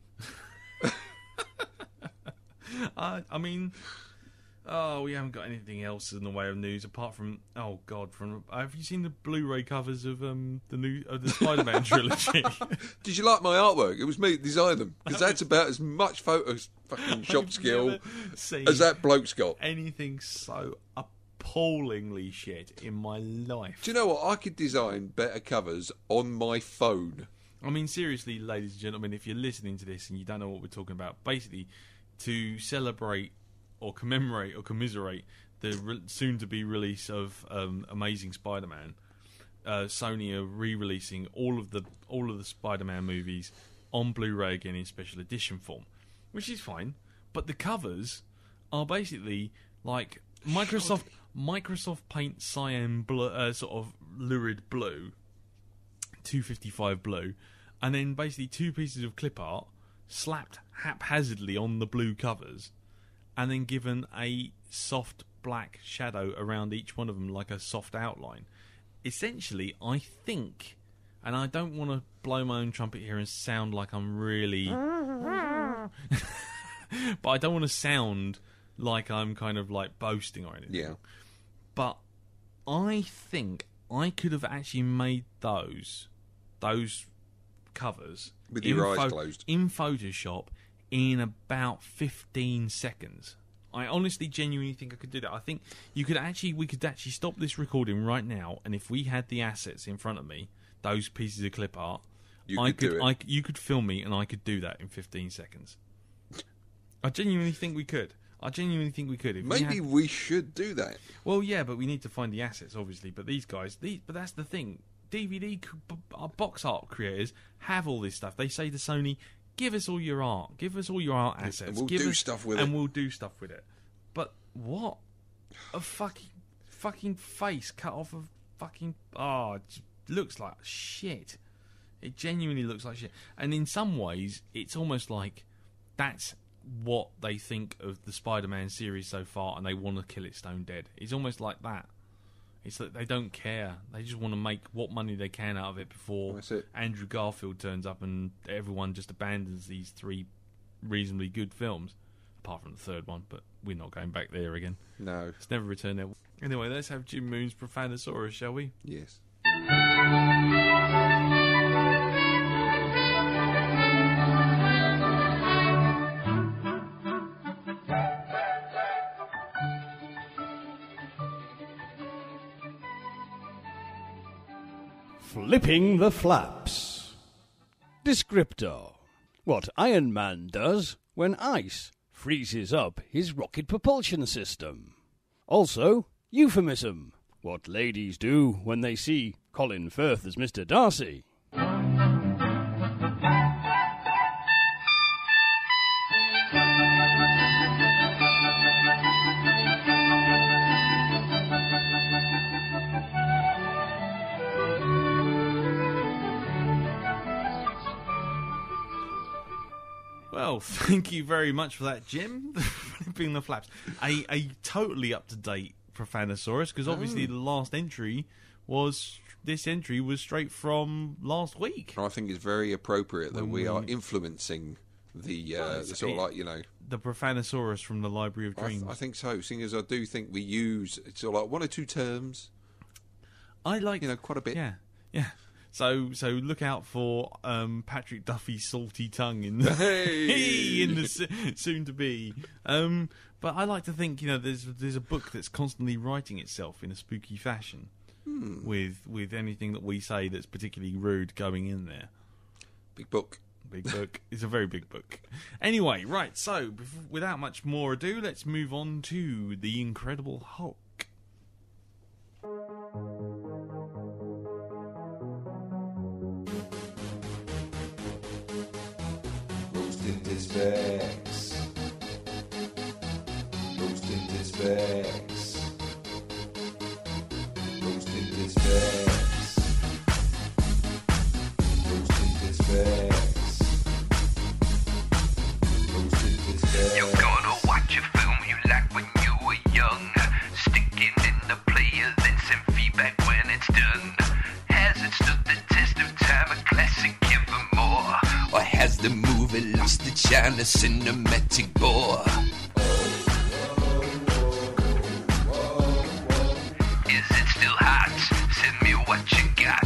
B: I, I mean, oh, we haven't got anything else in the way of news apart from, oh god, from have you seen the Blu-ray covers of um the new of the Spider-Man trilogy?
C: Did you like my artwork? It was me that designed them because that's about as much photo fucking shop
B: I've
C: skill
B: never seen
C: as that bloke's got.
B: anything so appallingly shit in my life.
C: Do you know what? I could design better covers on my phone.
B: I mean, seriously, ladies and gentlemen, if you're listening to this and you don't know what we're talking about, basically, to celebrate or commemorate or commiserate the re- soon-to-be release of um, Amazing Spider-Man, uh, Sony are re-releasing all of the all of the Spider-Man movies on Blu-ray again in special edition form, which is fine. But the covers are basically like Microsoft Microsoft Paint cyan blue, uh, sort of lurid blue. two fifty-five blue, and then basically two pieces of clip art slapped haphazardly on the blue covers, and then given a soft black shadow around each one of them like a soft outline. Essentially, I think, and I don't want to blow my own trumpet here and sound like I'm really but I don't want to sound like I'm kind of like boasting or anything.
C: Yeah.
B: But I think I could have actually made those those covers
C: With your
B: in
C: eyes closed.
B: in Photoshop in about fifteen seconds. I honestly, genuinely think I could do that. I think you could actually, we could actually stop this recording right now, and if we had the assets in front of me, those pieces of clip art,
C: You
B: I
C: could
B: could,
C: do it.
B: I, you could film me, and I could do that in fifteen seconds. I genuinely think we could. I genuinely think we could. If we
C: Maybe
B: had-
C: we should do that.
B: well, yeah, but we need to find the assets, obviously. But these guys, these, but that's the thing. D V D c- b- uh, box art creators have all this stuff. They say to Sony, "Give us all your art. Give us all your art assets.
C: And we'll
B: Give
C: do
B: us-
C: stuff with
B: and
C: it."
B: we'll do stuff with it." But what a fucking fucking face cut off of fucking oh, it just looks like shit. It genuinely looks like shit. And in some ways, it's almost like that's what they think of the Spider-Man series so far, and they want to kill it stone dead. It's almost like that. It's that they don't care. They just want to make what money they can out of it before
C: That's it.
B: Andrew Garfield turns up and everyone just abandons these three reasonably good films, apart from the third one. But we're not going back there again.
C: No.
B: It's never returned there. Anyway, let's have Jim Moon's Profanasaurus, shall we?
C: Yes.
E: Flipping the flaps. Descriptor. What Iron Man does when ice freezes up his rocket propulsion system. Also, euphemism. What ladies do when they see Colin Firth as Mister Darcy.
B: Well, thank you very much for that, Jim. Flipping the flaps. A, a totally up-to-date Profanasaurus, because obviously the last entry was... This entry was straight from last week.
C: I think it's very appropriate that we, we are influencing the, uh, the sort of like, you know...
B: The Profanasaurus from the Library of Dreams.
C: I, th- I think so, seeing as I do think we use sort of like one or two terms.
B: I like...
C: You know, quite a bit.
B: Yeah, yeah. So, so look out for um, Patrick Duffy's salty tongue in the
C: hey!
B: in the soon to be. Um, but I like to think, you know, there's there's a book that's constantly writing itself in a spooky fashion, hmm. with with anything that we say that's particularly rude going in there.
C: Big book,
B: big book. It's a very big book. Anyway, right. So, without much more ado, let's move on to the Incredible Hulk.
F: Bags. Roasting this bags. Roasting this bags. Roasting this bags. Roasting this bags.
G: You're gonna watch a film you like when you were young. Sticking in the player, then send feedback when it's done. Has it stood the test of time? A classic evermore? Or has the movie lost its shine, a cinematic bore? Is it still hot? Send me what you got.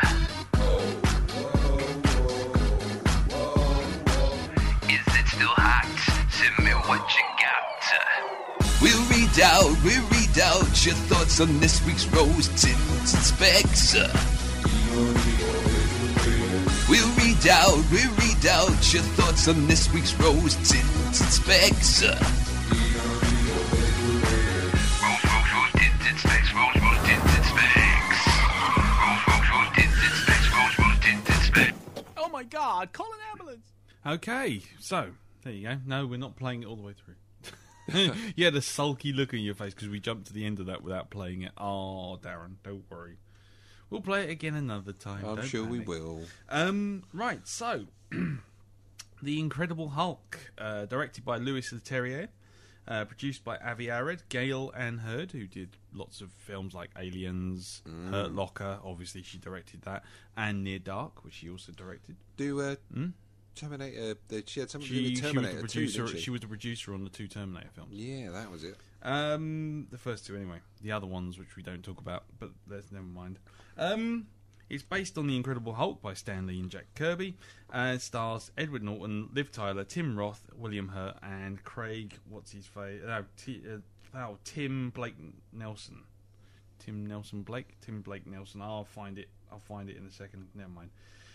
G: Is it still hot? Send me what you got. We'll read out, we'll read out your thoughts on this week's Rose Tinted Specs. We'll read out, we'll read out your thoughts on this week's Rose Tinted Specs. Rose, rose, rose tinted specs, rose, rose tinted specs. Rose, rose, rose tinted specs, rose, rose tinted specs.
B: Oh my God, call an ambulance. Okay, so, there you go. No, we're not playing it all the way through. You had a sulky look on your face because we jumped to the end of that without playing it. Oh, Darren, don't worry. We'll play it again another time.
C: I'm
B: Don't
C: sure
B: panic.
C: we will.
B: Um, right, so The Incredible Hulk, uh, directed by Louis Leterrier, uh, produced by Avi Arad, Gale Ann Hurd, who did lots of films like Aliens, mm. Hurt Locker, obviously she directed that, and Near Dark, which she also directed.
C: Do uh,
B: hmm?
C: Terminator? Uh, she had something
B: she,
C: to do with Terminator
B: she was the producer.
C: too, didn't she?
B: She was the producer on the two Terminator films.
C: Yeah, that was it.
B: Um, the first two, anyway. The other ones, which we don't talk about, but let's never mind. Um, it's based on The Incredible Hulk by Stan Lee and Jack Kirby, and it stars Edward Norton, Liv Tyler, Tim Roth, William Hurt, and Craig. What's his face? No, T, uh, oh, Tim Blake Nelson. Tim Nelson Blake. Tim Blake Nelson. I'll find it. I'll find it in a second. Never mind.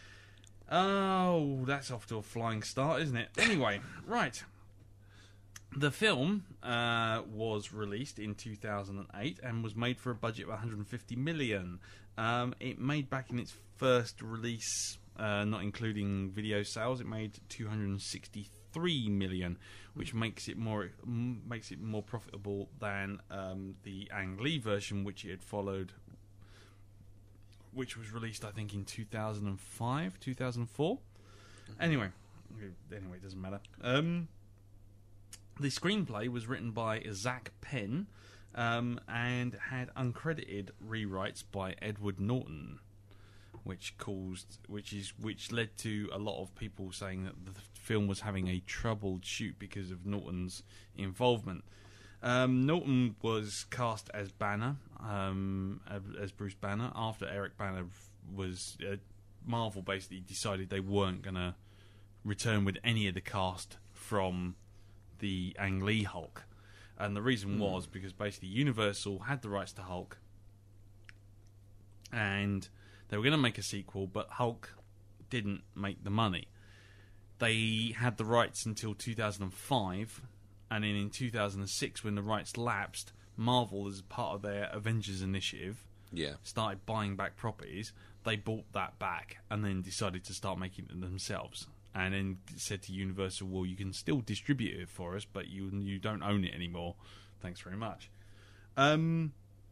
B: Oh, that's off to a flying start, isn't it? Anyway, right. The film uh, was released in two thousand eight and was made for a budget of one hundred fifty million dollars. Um, it made back in its first release, uh, not including video sales, it made two hundred sixty-three million dollars, which makes it more m- makes it more profitable than um, the Ang Lee version, which it had followed, which was released, I think, in two thousand five, two thousand four. Mm-hmm. Anyway, anyway, it doesn't matter. Um, the screenplay was written by Zach Penn um, and had uncredited rewrites by Edward Norton, which caused, which is, which led to a lot of people saying that the film was having a troubled shoot because of Norton's involvement. Um, Norton was cast as Banner, um, as Bruce Banner, after Eric Banner was... Uh, Marvel basically decided they weren't going to return with any of the cast from the Ang Lee Hulk. And the reason mm. was because basically Universal had the rights to Hulk, and they were going to make a sequel, but Hulk didn't make the money. they had the rights until two thousand five, and then in two thousand six, when the rights lapsed, Marvel, as part of their Avengers initiative,
C: yeah.
B: started buying back properties. They bought that back and then decided to start making it themselves. And then said to Universal, well, you can still distribute it for us, but you you don't own it anymore. Thanks very much. Um,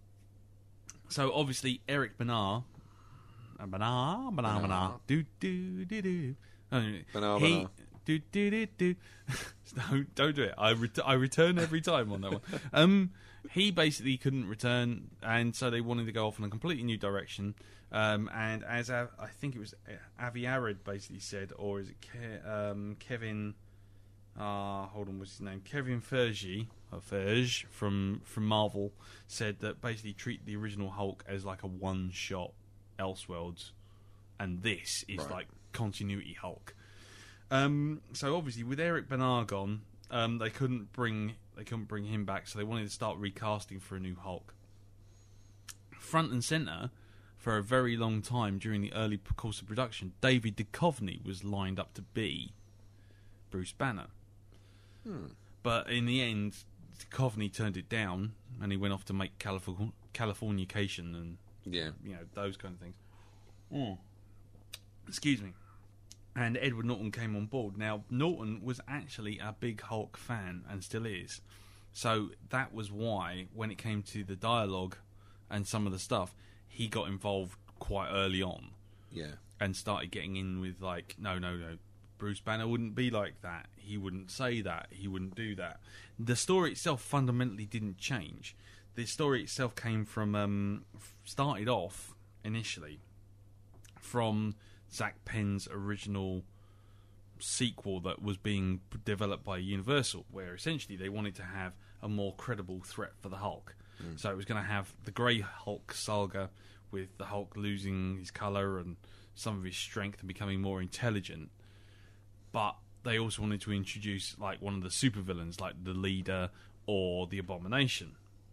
B: so, obviously, Eric Bana... Uh, Bana, Bana, Bana... Do, do, do, do...
C: Bana,
B: he,
C: Bana.
B: Do, do, do, do. don't, don't do it. I, ret- I return every time on that one. Um, he basically couldn't return, and so they wanted to go off in a completely new direction. Um, and as Av- I think it was Avi Arad basically said, or is it Ke- um, Kevin? Ah, uh, hold on, what's his name? Kevin Feige, or Feige from from Marvel said that basically treat the original Hulk as like a one-shot Elseworlds, and this is
C: right.
B: like continuity Hulk. Um, so obviously, with Eric Bana gone, um, they couldn't bring they couldn't bring him back, so they wanted to start recasting for a new Hulk. Front and center for a very long time during the early course of production, David Duchovny was lined up to be Bruce Banner.
C: Hmm.
B: But in the end, Duchovny turned it down, and he went off to make Calif- Californication and
C: yeah,
B: you know, those kind of things. Mm. Excuse me. And Edward Norton came on board. Now, Norton was actually a big Hulk fan, and still is. So that was why, when it came to the dialogue and some of the stuff, he got involved quite early on.
C: Yeah.
B: And started getting in with, like, no, no, no, Bruce Banner wouldn't be like that. He wouldn't say that. He wouldn't do that. The story itself fundamentally didn't change. The story itself came from, um, started off, initially, from Zach Penn's original sequel that was being developed by Universal, where essentially they wanted to have a more credible threat for the Hulk. Mm. So it was going to have the Grey Hulk saga with the Hulk losing his colour and some of his strength and becoming more intelligent. But they also wanted to introduce like one of the supervillains, like the Leader or the Abomination.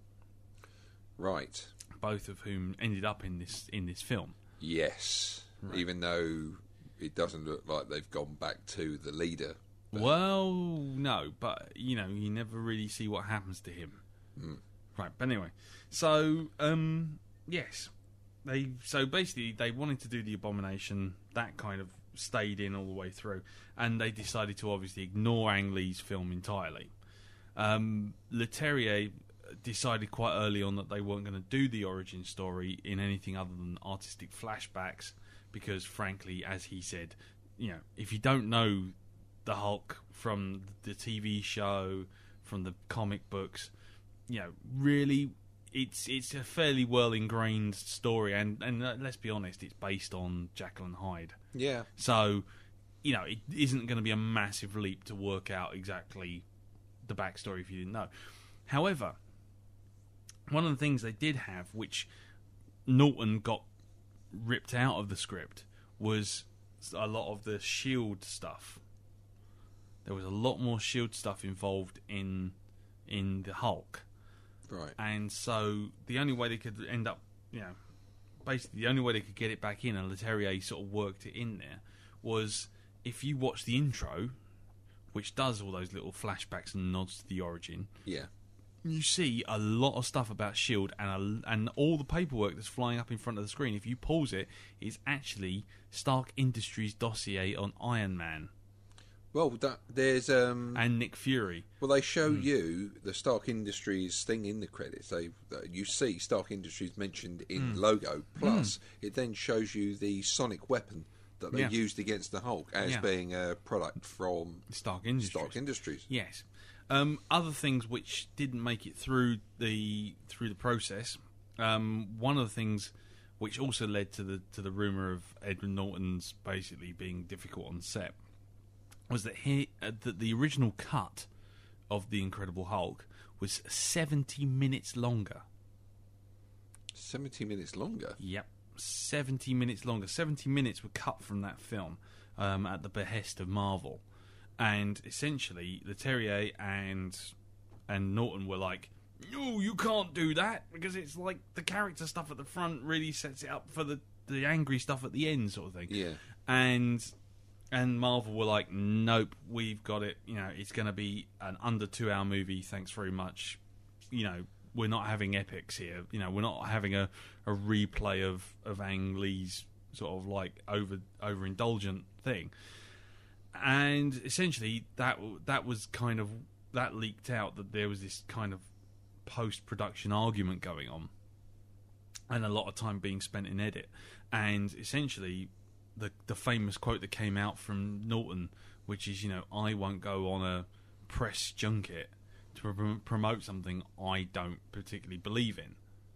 C: Right.
B: Both of whom ended up in this in this film.
C: Yes. Right. Even though it doesn't look like they've gone back to the Leader.
B: But... Well, no, but, you know, you never really see what happens to him.
C: Mm.
B: Right, but anyway. So, um, yes. they So basically, they wanted to do the Abomination. That kind of stayed in all the way through. And they decided to obviously ignore Ang Lee's film entirely. Um, Leterrier decided quite early on that they weren't going to do the origin story in anything other than artistic flashbacks. Because, frankly, as he said, you know, if you don't know the Hulk from the T V show, from the comic books, you know, really, it's it's a fairly well ingrained story, and and uh, let's be honest, it's based on Jekyll and Hyde.
C: Yeah.
B: So, you know, it isn't going to be a massive leap to work out exactly the backstory if you didn't know. However, one of the things they did have, which Norton got ripped out of the script, was a lot of the SHIELD stuff. There was a lot more SHIELD stuff involved in in the Hulk.
C: Right. And
B: so the only way they could end up, you know, basically the only way they could get it back in, and Leterrier sort of worked it in there, was if you watch the intro, which does all those little flashbacks and nods to the origin.
C: Yeah.
B: You see a lot of stuff about SHIELD, and a, and all the paperwork that's flying up in front of the screen, if you pause it, is actually Stark Industries' dossier on Iron Man.
C: Well, that, there's... Um,
B: and Nick Fury.
C: Well, they show mm. you the Stark Industries thing in the credits. They, uh, you see Stark Industries mentioned in
B: mm.
C: the logo. Plus,
B: mm.
C: it then shows you the sonic weapon that they
B: yeah.
C: used against the Hulk as
B: yeah.
C: being a product from
B: Stark Industries.
C: Stark Industries.
B: Yes. Um, other things which didn't make it through the through the process. Um, one of the things which also led to the to the rumor of Edward Norton's basically being difficult on set was that he uh, that the original cut of the Incredible Hulk was seventy minutes longer.
C: Seventy minutes longer.
B: Yep, seventy minutes longer. Seventy minutes were cut from that film um, at the behest of Marvel. And essentially, Leterrier and and Norton were like, "No, you can't do that because it's like the character stuff at the front really sets it up for the, the angry stuff at the end, sort of thing."
C: Yeah.
B: And And Marvel were like, nope, we've got it. You know, it's going to be an under two hour movie. Thanks very much. You know, we're not having epics here. You know, we're not having a, a replay of, of Ang Lee's sort of like over overindulgent thing. And essentially, that that was kind of that leaked out that there was this kind of post production argument going on, and a lot of time being spent in edit. And essentially, the the famous quote that came out from Norton, which is, you know, I won't go on a press junket to pr- promote something I don't particularly believe in.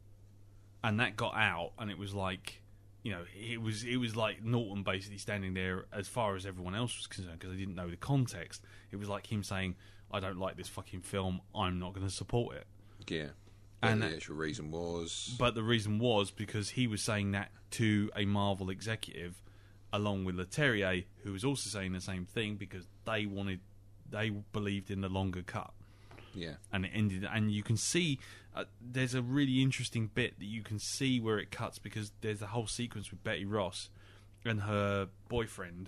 B: And that got out, and it was like, you know, it was it was like Norton basically standing there as far as everyone else was concerned, because they didn't know the context. It was like him saying, I don't like this fucking film, I'm not going to support it.
C: Yeah. But
B: And
C: the
B: that-
C: actual reason was...
B: But the reason was because he was saying that to a Marvel executive, along with Leterrier, who was also saying the same thing, because they wanted, they believed in the longer cut.
C: Yeah.
B: And it ended, and you can see uh, there's a really interesting bit that you can see where it cuts, because there's a whole sequence with Betty Ross and her boyfriend,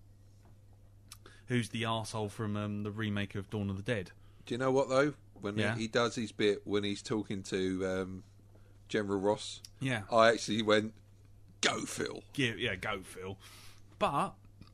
B: who's the arsehole from um, the remake of Dawn of the Dead.
C: Do you know what, though? When
B: Yeah.
C: he, he does his bit, when he's talking to um, General Ross,
B: Yeah.
C: I actually went, go, Phil.
B: Yeah, yeah, go Phil. But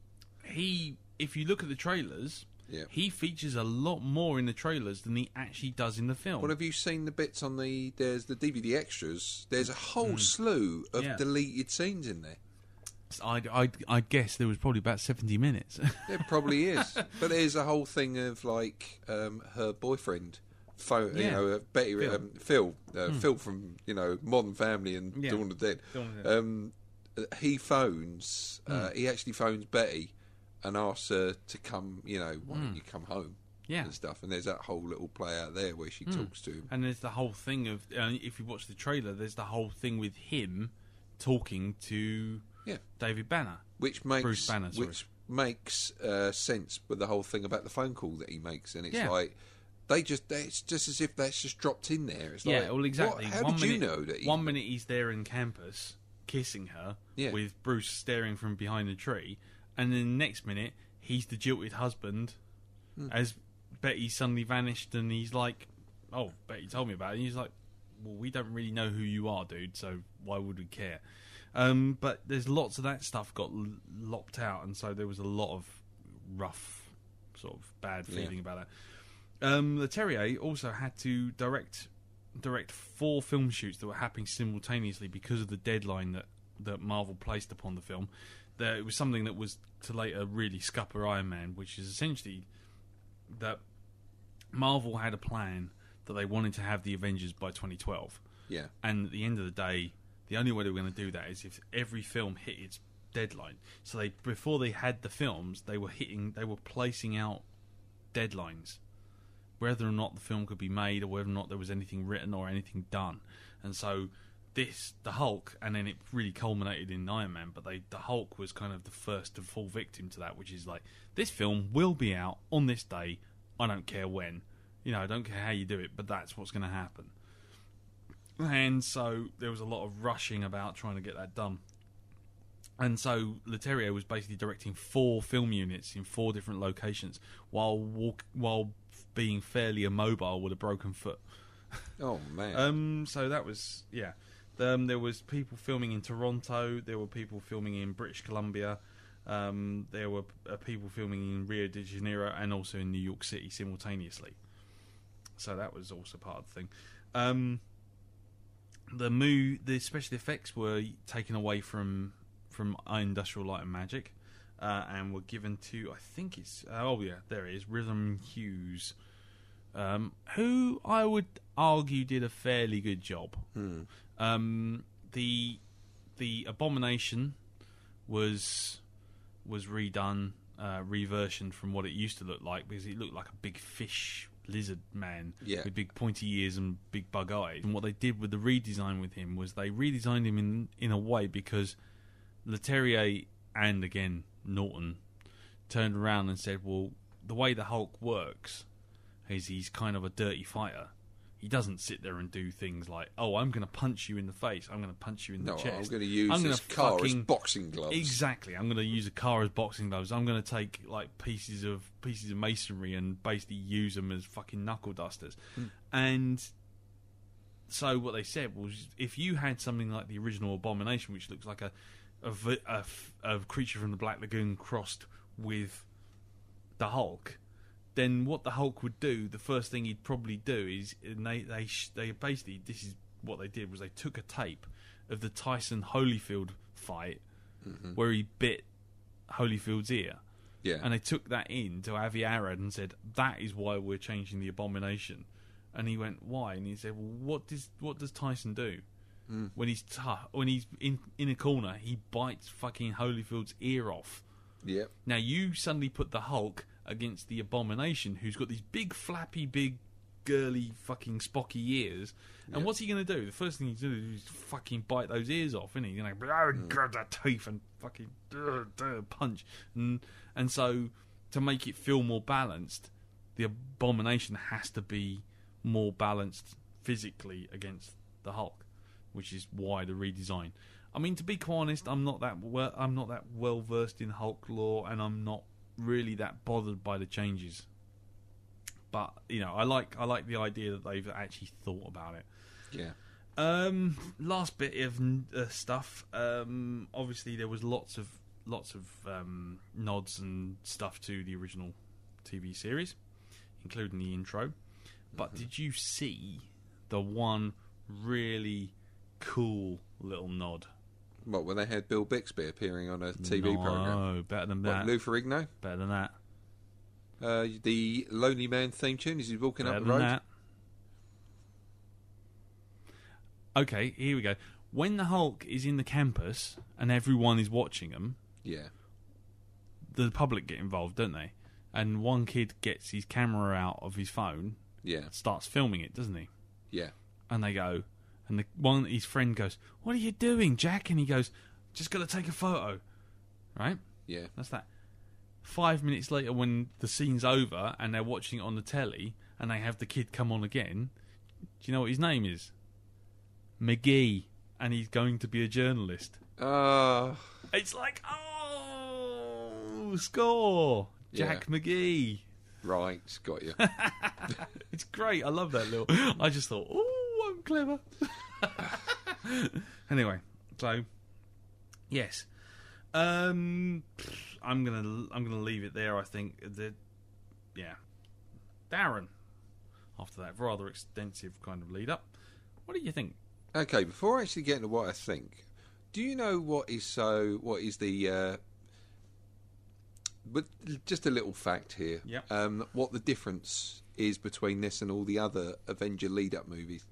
B: he, if you look at the trailers,
C: Yeah.
B: he features a lot more in the trailers than he actually does in the film.
C: Well, have you seen the bits on the... There's the D V D extras. There's a whole slew of
B: Yeah.
C: deleted scenes in there.
B: I'd, I'd, I'd guess there was probably about seventy minutes.
C: There probably is. But there's a whole thing of, like, um, her boyfriend, Phil, you
B: Yeah.
C: know, uh, Betty,
B: Phil.
C: Um, Phil, uh, Phil from, you know, Modern Family and
B: Yeah.
C: Dawn of the Dead.
B: Dawn of the Dead.
C: Um, uh, he phones, uh, he actually phones Betty and asks her to come, you know, why don't you come home?
B: Yeah.
C: And stuff. And there's that whole little play out there where she talks to him.
B: And there's the whole thing of, uh, if you watch the trailer, there's the whole thing with him talking to
C: Yeah.
B: David Banner.
C: Which makes
B: Bruce Banner, sorry.
C: which makes uh, sense with the whole thing about the phone call that he makes, and it's
B: Yeah.
C: like they just it's just as if that's just dropped in there. It's
B: Yeah,
C: like,
B: well, exactly.
C: what- how
B: one
C: did
B: minute,
C: you know that? He,
B: One minute he's there in campus kissing her,
C: Yeah.
B: with Bruce staring from behind the tree, and then the next minute he's the jilted husband,
C: Hmm.
B: as Betty suddenly vanished, and he's like, "Oh, Betty told me about it." And he's like, "Well, we don't really know who you are, dude. So why would we care?" Um, but there's lots of that stuff got l- lopped out, and so there was a lot of rough, sort of bad feeling
C: Yeah.
B: about it. Um, Leterrier also had to direct direct four film shoots that were happening simultaneously because of the deadline that, that Marvel placed upon the film. There, it was something that was to later really scupper Iron Man, which is essentially that Marvel had a plan that they wanted to have the Avengers by twenty twelve.
C: yeah,
B: And at the end of the day, the only way they were going to do that is if every film hit its deadline. So they, before they had the films, they were hitting, they were placing out deadlines, whether or not the film could be made, or whether or not there was anything written or anything done. And so this, the Hulk, and then it really culminated in Iron Man. But they, the Hulk was kind of the first to fall victim to that, which is like, this film will be out on this day. I don't care when. You know, I don't care how you do it, but that's what's going to happen. And so there was a lot of rushing about trying to get that done. And so Leterrier was basically directing four film units in four different locations while walk, while being fairly immobile with a broken foot.
C: oh man,
B: Um, so that was, yeah. Um, there was people filming in Toronto. There were people filming in British Columbia. Um, there were uh, people filming in Rio de Janeiro and also in New York City simultaneously. So that was also part of the thing. Um, the mo- the special effects were taken away from from Industrial Light and Magic, uh, and were given to, I think it's oh yeah, there it is, Rhythm Hughes, um, who I would argue did a fairly good job.
C: Hmm.
B: Um, the the Abomination was was redone, uh, reversioned from what it used to look like, because it looked like a big fish lizard man
C: Yeah.
B: with big pointy ears and big bug eyes. And what they did with the redesign with him was they redesigned him in in a way because Leterrier and again Norton turned around and said, well, the way the Hulk works is he's kind of a dirty fighter. he doesn't sit there and do things like, oh, I'm going to punch you in the face, I'm going to punch you in the
C: No,
B: chest.
C: I'm going to use
B: I'm
C: this
B: gonna
C: car
B: fucking,
C: as boxing gloves.
B: Exactly. I'm going to use a car as boxing gloves. I'm going to take like pieces of pieces of masonry and basically use them as fucking knuckle dusters. Mm. And so what they said was, if you had something like the original Abomination, which looks like a a, a, a creature from the Black Lagoon crossed with the Hulk, then what the Hulk would do, the first thing he'd probably do is, and they they they basically, this is what they did, was they took a tape of the Tyson Holyfield fight mm-hmm. where he bit Holyfield's ear,
C: yeah,
B: and they took that in to Avi Arad and said, that is why we're changing the Abomination. And he went, why? And he said, well, what does what does Tyson do mm. when he's tough, when he's in in a corner? He bites fucking Holyfield's ear off.
C: Yeah.
B: Now you suddenly put the Hulk against the Abomination, who's got these big, flappy, big, girly, fucking Spocky ears. And yep. what's he going to do? The first thing he's going to do is fucking bite those ears off, isn't he? He's going to oh, mm. grab that teeth and fucking uh, uh, punch. And and so to make it feel more balanced, the Abomination has to be more balanced physically against the Hulk, which is why the redesign. I mean, to be quite honest, I'm not that well, I'm not that well versed in Hulk lore, and I'm not really that bothered by the changes. But you know, I like I like the idea that they've actually thought about it.
C: Yeah.
B: Um, last bit of uh, stuff. Um, obviously, there was lots of lots of um, nods and stuff to the original T V series, including the intro. But mm-hmm. did you see the one really cool little nod?
C: What, when they had Bill Bixby appearing on a T V
B: no,
C: program?
B: No, better than that.
C: What, Lou Ferrigno?
B: Better than that.
C: Uh, the Lonely Man theme tune as he's walking
B: better
C: up the road?
B: That. Okay, here we go. When the Hulk is in the campus and everyone is watching him,
C: yeah,
B: the public get involved, don't they? And one kid gets his camera out of his phone,
C: yeah,
B: starts filming it, doesn't he?
C: Yeah.
B: And they go, and the one his friend goes, "What are you doing, Jack?" And he goes, "Just got to take a photo." Right?
C: Yeah.
B: That's that. Five minutes later, when the scene's over and they're watching it on the telly, and they have the kid come on again, do you know what his name is? McGee, and he's going to be a journalist.
C: Uh,
B: it's like, oh, score, Jack
C: yeah.
B: McGee.
C: Right, got you.
B: It's great. I love that little. I just thought, oh, I'm clever. Anyway, so yes, um, I'm gonna I'm gonna leave it there. I think the yeah, Darren. After that rather extensive kind of lead up, what do you think?
C: Okay, before I actually get into what I think, do you know what is so? What is the? Uh, but just a little fact here.
B: Yep.
C: Um, what the difference is between this and all the other Avenger lead-up movies?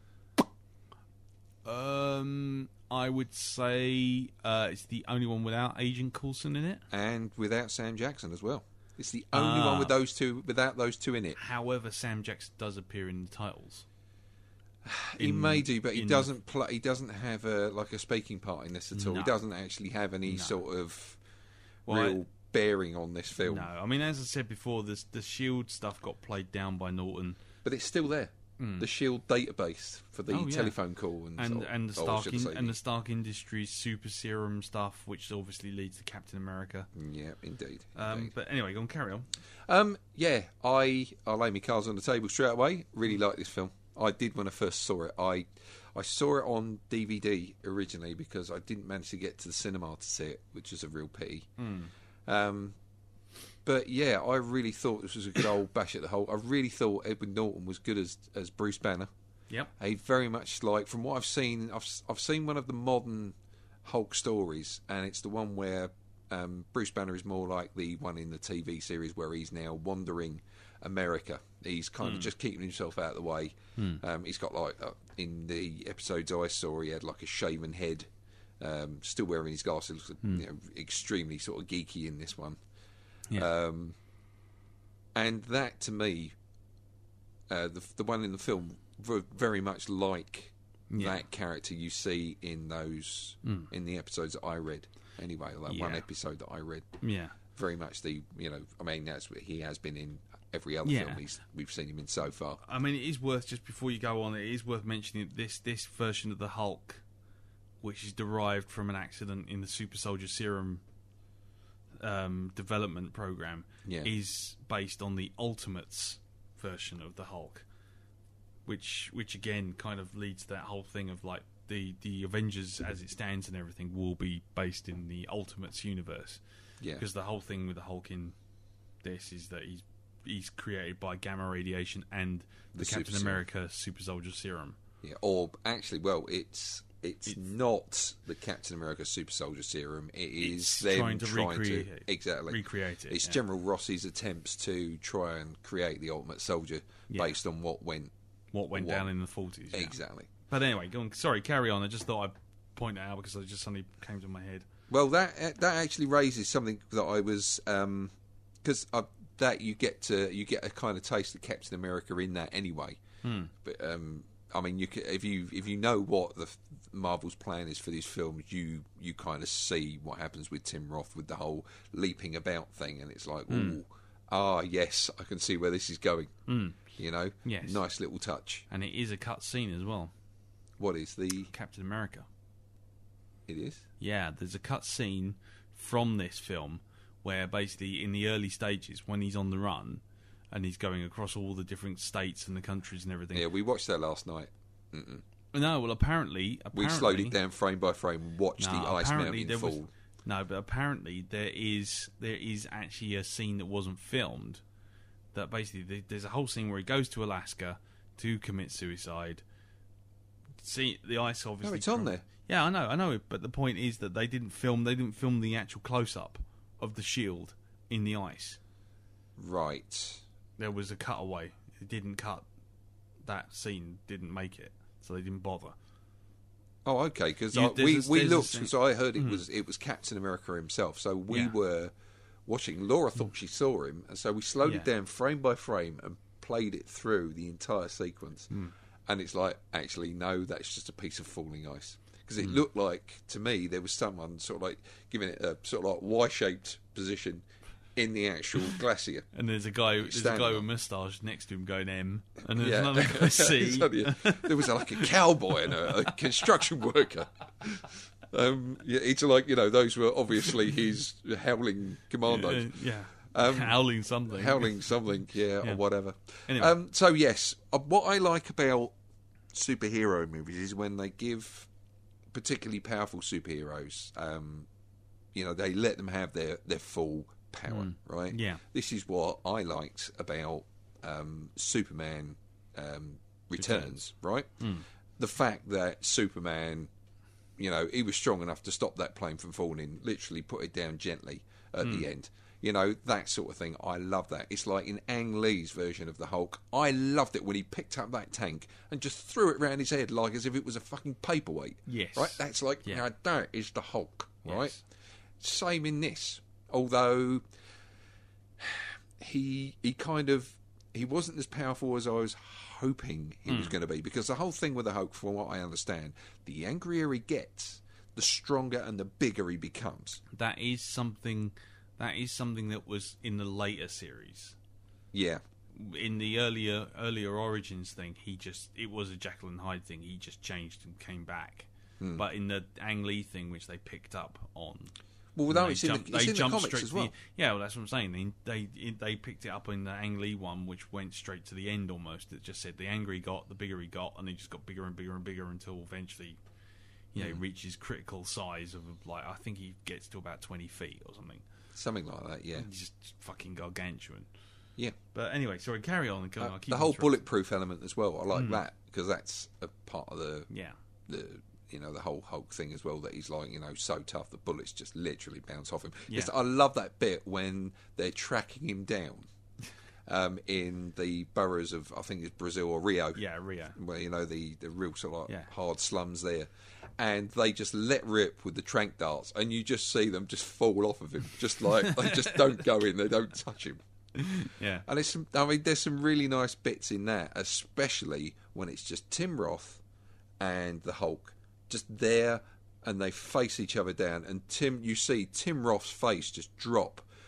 B: Um, I would say uh, it's the only one without Agent Coulson in it,
C: and without Sam Jackson as well. It's the only
B: Ah.
C: one with those two, without those two in it.
B: However, Sam Jackson does appear in the titles.
C: He
B: In-
C: may do, but he
B: in-
C: doesn't play. He doesn't have a like a speaking part in this at all.
B: No.
C: He doesn't actually have any
B: No.
C: sort of
B: Well,
C: real
B: I-
C: bearing on this film.
B: No, I mean, as I said before, the the Shield stuff got played down by Norton,
C: But it's still there.
B: Mm.
C: The Shield database for the
B: Oh, yeah.
C: telephone call and
B: and
C: so-
B: and the
C: oh,
B: Stark
C: should I
B: in,
C: say
B: and the Stark Industries super serum stuff, which obviously leads to Captain America.
C: yeah, indeed.
B: Um,
C: indeed.
B: but anyway, go on, carry on.
C: Um, yeah, I I'll lay my cards on the table straight away. Really like this film. I did when I first saw it. I I saw it on D V D originally because I didn't manage to get to the cinema to see it, which is a real pity.
B: Mm.
C: Um, but yeah, I really thought this was a good old bash at the hole. I really thought Edward Norton was good as as Bruce Banner.
B: Yep.
C: He very much like, from what I've seen, I've I've seen one of the modern Hulk stories, and it's the one where um, Bruce Banner is more like the one in the T V series where he's now wandering America. He's kind
B: Mm.
C: of just keeping himself out of the way.
B: Mm.
C: Um, he's got like uh, in the episodes I saw, he had like a shaven head, um, still wearing his glasses.
B: Mm.
C: You know, extremely sort of geeky in this one.
B: Yeah.
C: Um, and that to me, uh, the the one in the film, v- very much like
B: Yeah.
C: that character you see in those
B: Mm.
C: in the episodes that I read. Anyway, that one
B: Yeah.
C: episode that I read,
B: Yeah.
C: very much the you know, I mean, that's what he has been in every other
B: Yeah.
C: film he's, we've seen him in so far.
B: I mean, it is worth, just before you go on, it is worth mentioning this this version of the Hulk, which is derived from an accident in the Super Soldier Serum um, development program,
C: Yeah.
B: is based on the Ultimates version of the Hulk, which which again kind of leads to that whole thing of like the the Avengers as it stands and everything will be based in the Ultimates universe.
C: Yeah.
B: Because the whole thing with the Hulk in this is that he's he's created by gamma radiation and the,
C: The
B: Captain
C: super serum.
B: America Super Soldier Serum.
C: Yeah, or actually, well, it's it's,
B: It's-
C: not the Captain America Super Soldier Serum. It is
B: It's
C: them
B: trying to recreate
C: to
B: it.
C: exactly
B: Recreate it.
C: It's
B: yeah.
C: General Rossi's attempts to try and create the Ultimate Soldier
B: Yeah.
C: based on what went
B: what went
C: what-
B: down in the forties. Yeah.
C: exactly.
B: But anyway, go on. Sorry, carry on. I just thought I'd point it out because it just suddenly came to my head.
C: Well, that that actually raises something that I was because um, that you get to you get a kind of taste of Captain America in that anyway.
B: Hmm.
C: But um, I mean, you can, if you if you know what the Marvel's plan is for these films, you you kind of see what happens with Tim Roth with the whole leaping about thing, and it's like, ooh, ah, yes, I can see where this is going.
B: Mm.
C: You know,
B: Yes.
C: nice little touch.
B: And it is a cut scene as well.
C: What is the?
B: Captain America.
C: It is.
B: Yeah, there's a cut scene from this film where basically in the early stages when he's on the run and he's going across all the different states and the countries and everything.
C: Yeah, we watched that last night. Mm-mm.
B: No, well apparently, apparently
C: We slowed it down frame by frame and watched
B: No,
C: the ice
B: apparently
C: mountain
B: there
C: fall.
B: was- No, but apparently there is there is actually a scene that wasn't filmed. That basically th- there's a whole scene where he goes to Alaska to commit suicide. See the ice obviously.
C: No, it's on
B: cr-
C: there.
B: Yeah, I know, I know. But the point is that they didn't film. They didn't film the actual close up of the shield in the ice.
C: Right.
B: There was a cutaway. It didn't cut. That scene didn't make it, so they didn't bother.
C: Oh, okay. Because
B: You-
C: we
B: there's a-
C: we
B: there's a
C: looked
B: scene-
C: because I heard it
B: Mhm.
C: was it was Captain America himself. So we
B: Yeah.
C: were watching. Laura thought she saw him, and so we slowed
B: Yeah.
C: it down frame by frame and played it through the entire sequence.
B: Mm.
C: And it's like, actually, no, that's just a piece of falling ice. Because it
B: Mm.
C: looked like to me there was someone sort of like giving it a sort of like Y-shaped position in the actual glacier.
B: And there's a guy, there's a
C: Standing
B: guy
C: up.
B: with a moustache next to him going M, and there's
C: Yeah.
B: another guy C.
C: It's only a- there was like a cowboy and a, a construction worker. Um, yeah, it's like, you know, those were obviously his howling commandos.
B: Uh, yeah,
C: Um,
B: howling something.
C: Howling something, yeah,
B: Yeah.
C: or whatever.
B: Anyway.
C: Um, so, yes, uh, what I like about superhero movies is when they give particularly powerful superheroes, um, you know, they let them have their, their full power,
B: Mm.
C: right?
B: Yeah.
C: This is what I liked about um, Superman um, Returns, right?
B: Mm.
C: The fact that Superman, you know, he was strong enough to stop that plane from falling, literally put it down gently at
B: Mm.
C: the end. You know, that sort of thing. I love that. It's like in Ang Lee's version of the Hulk. I loved it when he picked up that tank and just threw it around his head like as if it was a fucking paperweight.
B: Yes.
C: Right? That's like,
B: Yeah.
C: now that is the Hulk, right?
B: Yes.
C: Same in this. Although he he kind of he wasn't as powerful as I was hoping he was
B: Mm.
C: going to be, because the whole thing with the Hulk, from what I understand, the angrier he gets, the stronger and the bigger he becomes.
B: That is something. That is something that was in the later series.
C: Yeah.
B: In the earlier earlier Origins thing, he just it was a Jekyll and Hyde thing. He just changed and came back.
C: Hmm.
B: But in the Ang Lee thing, which they picked up on,
C: Well, no,
B: they
C: it's in the,
B: jumped-
C: it's
B: they
C: in the
B: jumped
C: comics
B: straight
C: as
B: to
C: well.
B: the, yeah, well, that's what I'm saying. They they they picked it up in the Ang Lee one, which went straight to the end almost. It just said the angrier he got, the bigger he got, and he just got bigger and bigger and bigger until eventually, you know,
C: Mm.
B: he reaches critical size of like I think he gets to about twenty feet or something.
C: Something like that, yeah.
B: He's just fucking gargantuan.
C: Yeah.
B: But anyway, sorry, carry on. And go,
C: Uh,
B: I'll keep
C: the whole
B: interrupting.
C: bulletproof element as well. I like
B: Mm.
C: that, because that's a part of the
B: Yeah.
C: the you know the whole Hulk thing as well. That he's like, you know, so tough the bullets just literally bounce off him.
B: Yeah.
C: Just- I love that bit when they're tracking him down um, in the boroughs of, I think it's Brazil or Rio.
B: Yeah, Rio.
C: Where, you know, the the real sort of like
B: Yeah.
C: hard slums there, and they just let rip with the tranq darts, and you just see them just fall off of him, just like they just don't go in, they don't touch him.
B: Yeah.
C: And it's some, I mean, there's some really nice bits in that, especially when it's just Tim Roth and the Hulk just there, and they face each other down, and Tim, you see Tim Roth's face just drop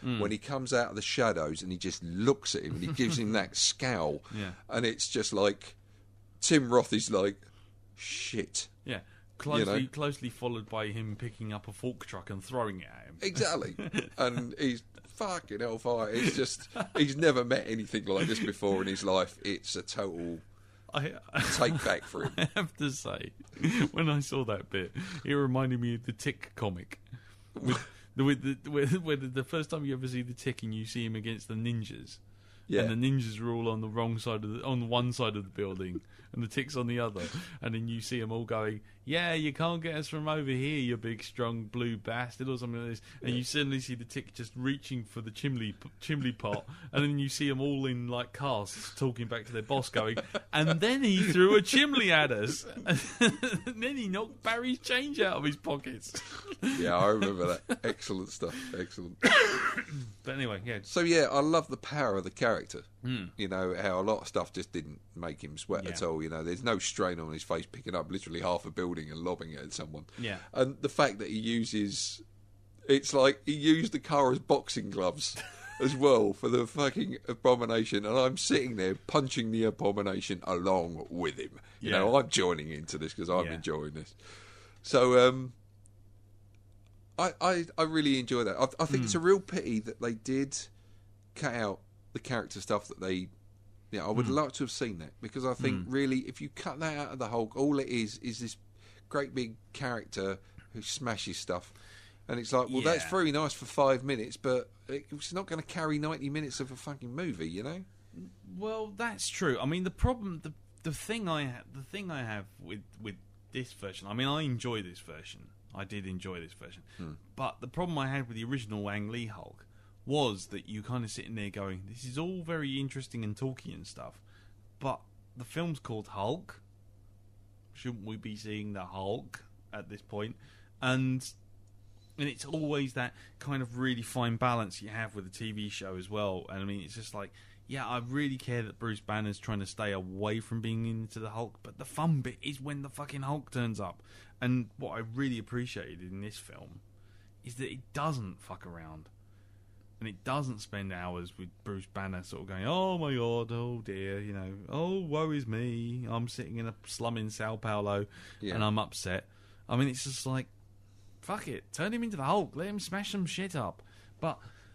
B: Mm.
C: when he comes out of the shadows and he just looks at him and he gives him that scowl,
B: Yeah.
C: and it's just like Tim Roth is like, shit.
B: Yeah. Closely,
C: You know?
B: closely followed by him picking up a fork truck and throwing it at him.
C: Exactly. And he's fucking hellfire. It's just, he's never met anything like this before in his life. It's a total
B: I,
C: take back for him.
B: I have to say, when I saw that bit, it reminded me of the Tick comic. With, the, with the, with, with the first time you ever see the Tick and you see him against the ninjas.
C: Yeah.
B: And the ninjas are all on the wrong side of the, on one side of the building, and the Tick's on the other. And then you see them all going, "Yeah, you can't get us from over here, you big strong blue bastard," or something like this. And
C: Yeah.
B: you suddenly see the Tick just reaching for the chimney chimney pot, and then you see them all in like casts talking back to their boss, going, "And then he threw a chimney at us, and then he knocked Barry's change out of his pockets."
C: Yeah, I remember that. Excellent stuff. Excellent.
B: But anyway, yeah.
C: So yeah, I love the power of the character.
B: Mm.
C: You know, how a lot of stuff just didn't make him sweat
B: Yeah.
C: at all. You know, there's no strain on his face picking up literally half a building and lobbing it at someone.
B: Yeah.
C: And the fact that he uses, it's like he used the car as boxing gloves as well for the fucking abomination, and I'm sitting there punching the abomination along with him. You
B: Yeah.
C: know, I'm joining into this because I'm
B: Yeah.
C: enjoying this. So, um, I, I, I really enjoy that. I, I think
B: Mm.
C: it's a real pity that they did cut out the character stuff that they. Yeah, I would
B: Mm.
C: like to have seen that, because I think
B: Mm.
C: really, if you cut that out of the Hulk, all it is is this great big character who smashes stuff, and it's like, well, that's
B: Yeah.
C: very nice for five minutes, but it's not going to carry ninety minutes of a fucking movie, you know?
B: Well, that's true. I mean, the problem, the the thing I ha- the thing I have with with this version. I mean, I enjoy this version. I did enjoy this version,
C: Hmm.
B: but the problem I had with the original Ang Lee Hulk was that you kind of sitting there going, "This is all very interesting and talky and stuff," but the film's called Hulk. Shouldn't we be seeing the Hulk at this point? And and it's always that kind of really fine balance you have with the T V show as well. And I mean, it's just like, yeah, I really care that Bruce Banner's trying to stay away from being into the Hulk, but the fun bit is when the fucking Hulk turns up. And what I really appreciated in this film is that it doesn't fuck around. And it doesn't spend hours with Bruce Banner sort of going, "Oh my god, oh dear, you know, oh woe is me, I'm sitting in a slum in Sao Paulo
C: Yeah.
B: and I'm upset." I mean, it's just like, fuck it, turn him into the Hulk, let him smash some shit up. But,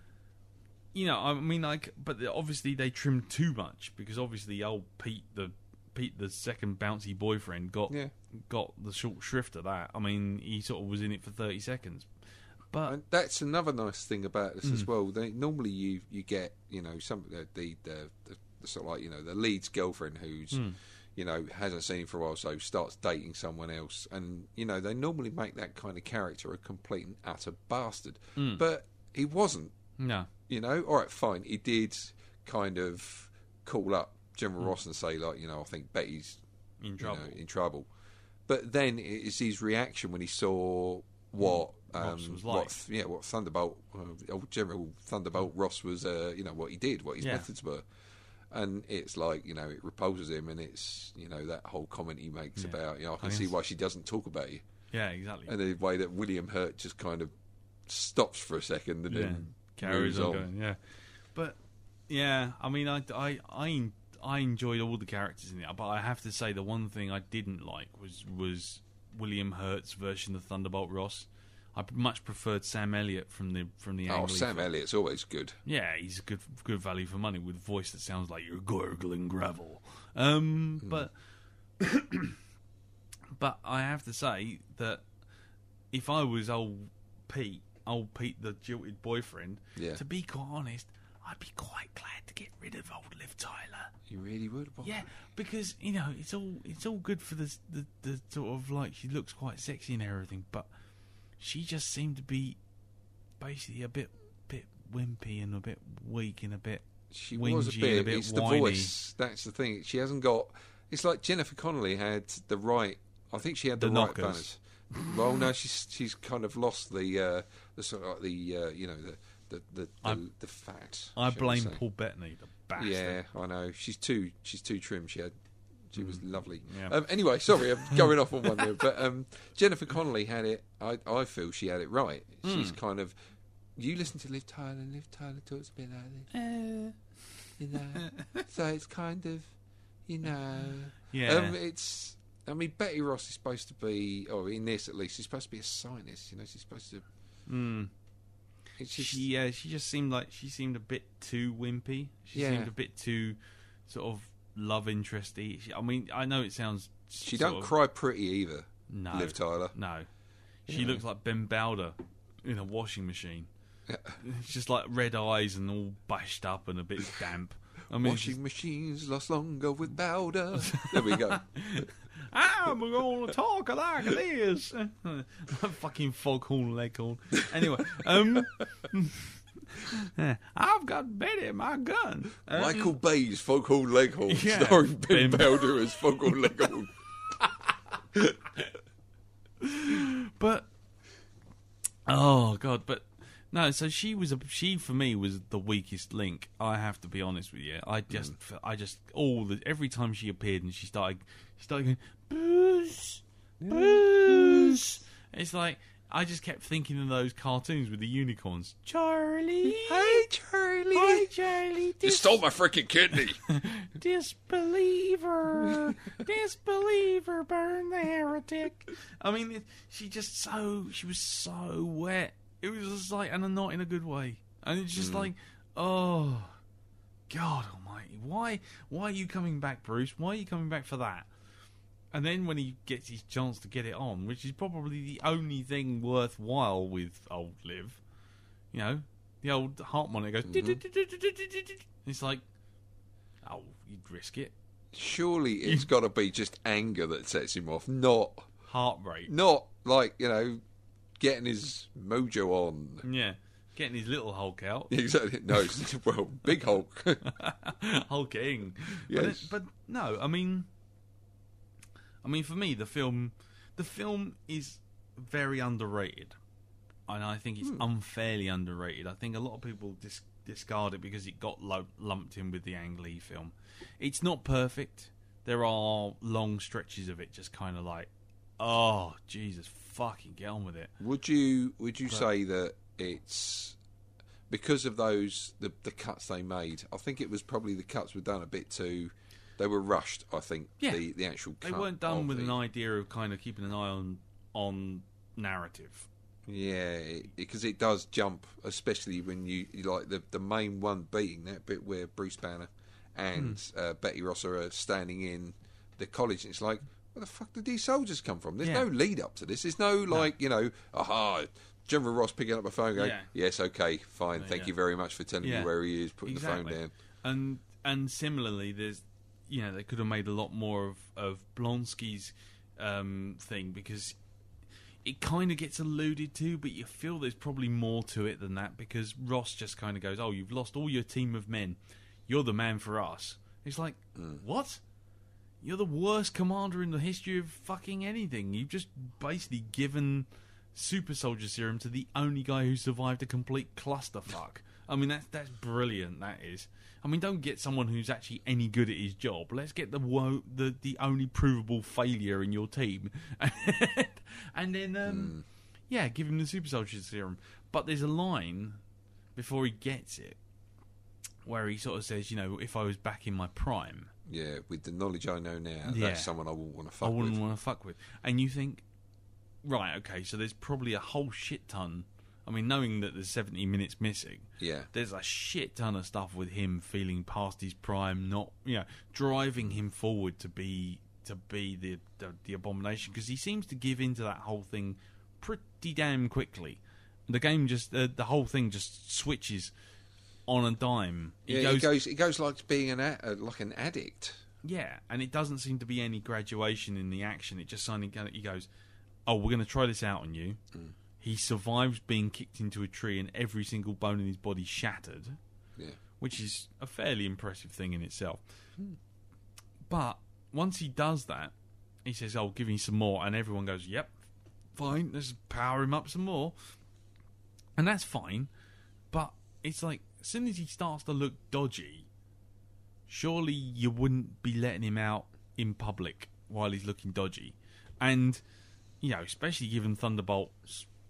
B: you know, I mean, like, but obviously they trimmed too much, because obviously old Pete, the Pete, the second bouncy boyfriend, got
C: Yeah.
B: got the short shrift of that. I mean, he sort of was in it for thirty seconds. But
C: And that's another nice thing about this as
B: Mm.
C: well. They, normally, you you get, you know, some the the, the, the, the sort of like, you know, the lead's girlfriend who's
B: Mm.
C: you know, hasn't seen him for a while, so starts dating someone else, and you know, they normally make that kind of character a complete and utter bastard.
B: Mm.
C: But he wasn't.
B: no,
C: You know, all right, fine. He did kind of call up General
B: Mm.
C: Ross and say, like, you know, I think Betty's
B: in
C: you
B: trouble.
C: know, in trouble. But then it's his reaction when he saw what
B: Ross
C: um,
B: was
C: what
B: like.
C: th- yeah, what Thunderbolt, uh, old General Thunderbolt Ross was, uh, you know, what he did, what his
B: Yeah.
C: methods were. And it's like, you know, it repulses him, and it's, you know, that whole comment he makes
B: Yeah.
C: about, you know, I can
B: I
C: see
B: guess-
C: why she doesn't talk about you.
B: Yeah, exactly.
C: And the way that William Hurt just kind of stops for a second and
B: Yeah.
C: then
B: Carries
C: moves
B: on
C: on.
B: going, yeah. But yeah, I mean, I, I, I, I enjoyed all the characters in it, but I have to say the one thing I didn't like was was William Hurt's version of Thunderbolt Ross. I much preferred Sam Elliott from the from the
C: Oh,
B: Ang Lee
C: Sam
B: film.
C: Elliott's always good.
B: Yeah, he's a good good value for money with a voice that sounds like you're gurgling gravel. Um,
C: Hmm.
B: But but I have to say that if I was old Pete, old Pete the jilted boyfriend,
C: Yeah.
B: to be quite honest, I'd be quite glad to get rid of old Liv Tyler.
C: You really would. Bob.
B: Yeah, because you know it's all it's all good for the, the the sort of like she looks quite sexy and everything, but she just seemed to be basically a bit bit wimpy and a bit weak and a bit
C: She
B: whingy
C: was a
B: and
C: bit.
B: a bit
C: It's the
B: whiny.
C: voice. That's the thing. She hasn't got. It's like Jennifer Connelly had the right. I think she had the,
B: The
C: right
B: knockers.
C: balance. Well, no, she's she's kind of lost the uh, the sort of like the uh, you know the the the,
B: I-
C: the, the fat.
B: I
C: shall we
B: blame
C: say.
B: Paul Bettany, the bastard.
C: Yeah, I know. She's too she's too trim. She had. She was lovely.
B: yeah.
C: Um, anyway, sorry, I'm going off on one there. But um, Jennifer Connelly had it. I, I feel she had it right. She's
B: Mm.
C: kind of you listen to Liv Tyler, and Liv Tyler talks a bit like this.
B: Uh.
C: You know, so it's kind of, you know,
B: yeah.
C: Um, it's. I mean, Betty Ross is supposed to be, or in this at least, she's supposed to be a scientist. You know, she's supposed to.
B: Mm.
C: It's just,
B: she, yeah, she just seemed like she seemed a bit too wimpy. She
C: Yeah.
B: seemed a bit too sort of love interesty. She, I mean, I know it sounds.
C: she
B: sort
C: don't
B: of,
C: cry pretty either.
B: No,
C: Liv Tyler.
B: No, she
C: Yeah.
B: looks like Ben Bowder in a washing machine.
C: Yeah.
B: It's just like red eyes and all bashed up and a bit damp. I mean,
C: Washing machines last longer with powder. There we go.
B: I'm going to talk like this. Fucking foghorn leghorn. Anyway, um, I've got Betty in my gun. Um,
C: Michael Bay's Foghorn Leghorn,
B: Yeah.
C: starring Ben
B: Ben-
C: Bowder as Foghorn Leghorn.
B: But oh god, but no. So she was a she for me was the weakest link. I have to be honest with you. I just I just all the every time she appeared and she started she started going booze booze. It's like I just kept thinking of those cartoons with the unicorns. Charlie,
C: Hey, Charlie.
B: hi Charlie.
C: You
B: Dis-
C: stole my freaking kidney.
B: Disbeliever, disbeliever, burn the heretic. I mean, it, she just so she was so wet. It was just like, and not in a good way. And it's just like, oh, God Almighty, why, why are you coming back, Bruce? Why are you coming back for that? And then when he gets his chance to get it on, which is probably the only thing worthwhile with old Liv, you know, the old heart monitor goes. It's like, oh, you'd risk it.
C: Surely it's got to be just anger that sets him off, not
B: Heart rate.
C: not like, you know, getting his mojo on.
B: Yeah. Getting his little Hulk out.
C: Exactly. No, well, big Hulk.
B: Hulking.
C: Yes.
B: But, it, but no, I mean, I mean, for me, the film, the film is very underrated, and I think it's unfairly underrated. I think a lot of people dis- discard it because it got lo- lumped in with the Ang Lee film. It's not perfect. There are long stretches of it, just kind of like, oh Jesus, fucking get on with it.
C: Would you would you
B: But-
C: say that it's because of those the the cuts they made? I think it was probably the cuts were done a bit too. They were rushed. I think
B: Yeah.
C: the the actual
B: They
C: cut
B: weren't done
C: of
B: with
C: the,
B: an idea of kind of keeping an eye on on narrative.
C: Yeah, because it, it does jump, especially when you, you like the the main one being that bit where Bruce Banner and
B: Hmm.
C: uh, Betty Ross are standing in the college, and it's like, where the fuck did these soldiers come from? There's
B: Yeah.
C: no lead up to this. There's no like, you know, aha, General Ross picking up the phone, going,
B: Yeah.
C: yes, okay, fine,
B: Yeah,
C: thank
B: yeah.
C: you very much for telling
B: Yeah.
C: me where he is, putting
B: Exactly.
C: the phone down.
B: And and similarly, there's, you know, they could have made a lot more of of Blonsky's um, thing, because it kind of gets alluded to, but you feel there's probably more to it than that, because Ross just kind of goes, "Oh, you've lost all your team of men. You're the man for us." It's like, what? You're the worst commander in the history of fucking anything. You've just basically given super soldier serum to the only guy who survived a complete clusterfuck. I mean, that's that's brilliant. That is. I mean, don't get someone who's actually any good at his job. Let's get the wo- the the only provable failure in your team, and then um, yeah, give him the super soldier serum. But there's a line before he gets it where he sort of says, you know, if I was back in my prime,
C: Yeah, with the knowledge I know now,
B: Yeah.
C: that's someone I wouldn't want to
B: I
C: fuck
B: wouldn't
C: with.
B: want to fuck with. And you think, right, okay, so there's probably a whole shit ton. I mean, knowing that there's seventy minutes missing,
C: Yeah,
B: there's a shit ton of stuff with him feeling past his prime, not, you know, driving him forward to be to be the the, the abomination, because he seems to give into that whole thing pretty damn quickly. The game just uh, the whole thing just switches on a dime. He
C: yeah,
B: goes,
C: it goes it goes like being an a- uh, like an addict.
B: yeah, and it doesn't seem to be any graduation in the action. It just suddenly he goes, "Oh, we're going to try this out on you."
C: Mm.
B: He survives being kicked into a tree and every single bone in his body shattered,
C: Yeah,
B: which is a fairly impressive thing in itself. But once he does that, he says, "Oh, give me some more," and everyone goes, "Yep, fine. Let's power him up some more," and that's fine. But it's like, as soon as he starts to look dodgy, surely you wouldn't be letting him out in public while he's looking dodgy. And, you know, especially given Thunderbolt's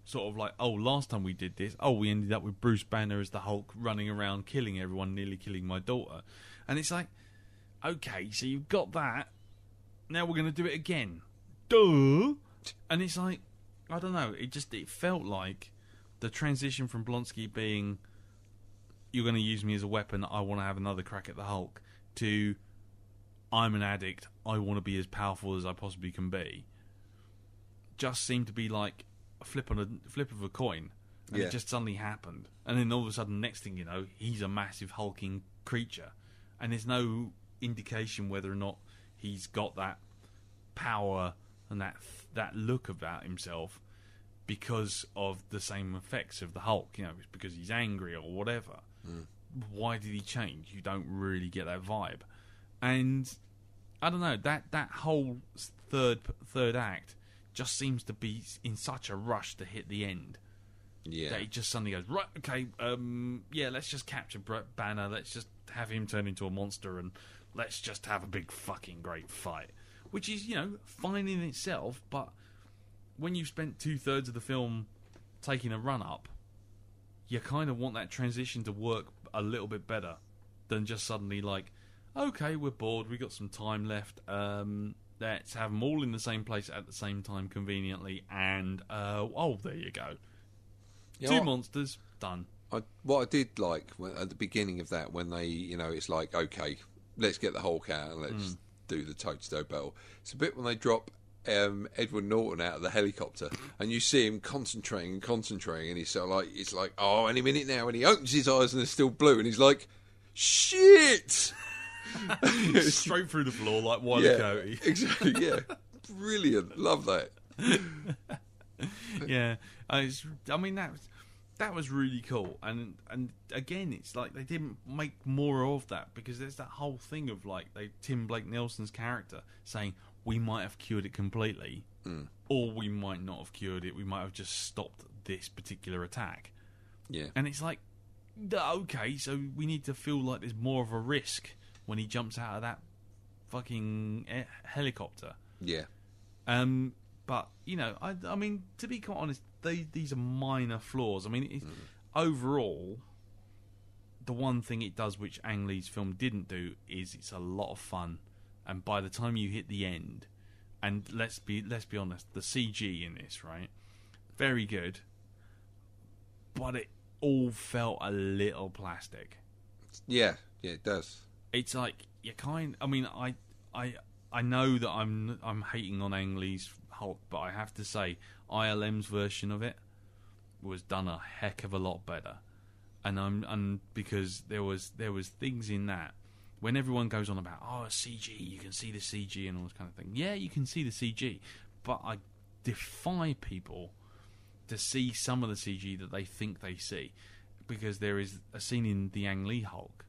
B: sort of like, oh, last time we did this, oh, we ended up with Bruce Banner as the Hulk running around killing everyone, nearly killing my daughter. And it's like, okay, so you've got that, now we're going to do it again. Duh! And it's like, I don't know, it just, it felt like the transition from Blonsky being, you're going to use me as a weapon, I want to have another crack at the Hulk, to, I'm an addict, I want to be as powerful as I possibly can be, just seemed to be like a flip on a flip of a coin, and
C: yeah.
B: it just suddenly happened. And then all of a sudden, next thing you know, he's a massive hulking creature, and there's no indication whether or not he's got that power and that that look about himself because of the same effects of the Hulk. You know, it's because he's angry or whatever. Mm. Why did he change? You don't really get that vibe. And I don't know, that that whole third third act just seems to be in such a rush to hit the end.
C: Yeah.
B: That he just suddenly goes, right, okay, um, yeah, let's just capture Banner, let's just have him turn into a monster, and let's just have a big fucking great fight. Which is, you know, fine in itself, but when you've spent two-thirds of the film taking a run-up, you kind of want that transition to work a little bit better than just suddenly like, okay, we're bored, we've got some time left, um, let's have them all in the same place at the same time conveniently, and, uh, oh, there you go.
C: You
B: Two
C: know what?
B: monsters, done.
C: I, what I did like when, at the beginning of that, when they, you know, it's like, okay, let's get the Hulk out and let's mm. do the toe-to-toe battle. It's a bit when they drop um, Edward Norton out of the helicopter and you see him concentrating and concentrating, and he's sort of like, it's like, oh, any minute now, and he opens his eyes and they're still blue, and he's like, shit!
B: Straight through the floor like Wile
C: yeah,
B: Coyote.
C: Exactly, yeah. Brilliant. Love that.
B: Yeah, I, was, I mean that was that was really cool, and and again, it's like they didn't make more of that because there's that whole thing of like they Tim Blake Nelson's character saying we might have cured it completely, mm. or we might not have cured it. We might have just stopped this particular attack.
C: Yeah,
B: and it's like, okay, so we need to feel like there's more of a risk when he jumps out of that fucking helicopter.
C: Yeah,
B: um. But, you know, I, I mean, to be quite honest, they, these are minor flaws. I mean, it, mm. overall, the one thing it does which Ang Lee's film didn't do is it's a lot of fun. And by the time you hit the end, and let's be let's be honest, the C G in this, right, very good, but it all felt a little plastic.
C: Yeah, yeah, it does.
B: It's like, you kind I mean, I I I know that I'm I'm hating on Ang Lee's Hulk, but I have to say I L M's version of it was done a heck of a lot better, and I'm and because there was there was things in that when everyone goes on about oh C G, you can see the C G and all this kind of thing. Yeah, you can see the C G, but I defy people to see some of the C G that they think they see, because there is a scene in the Ang Lee Hulk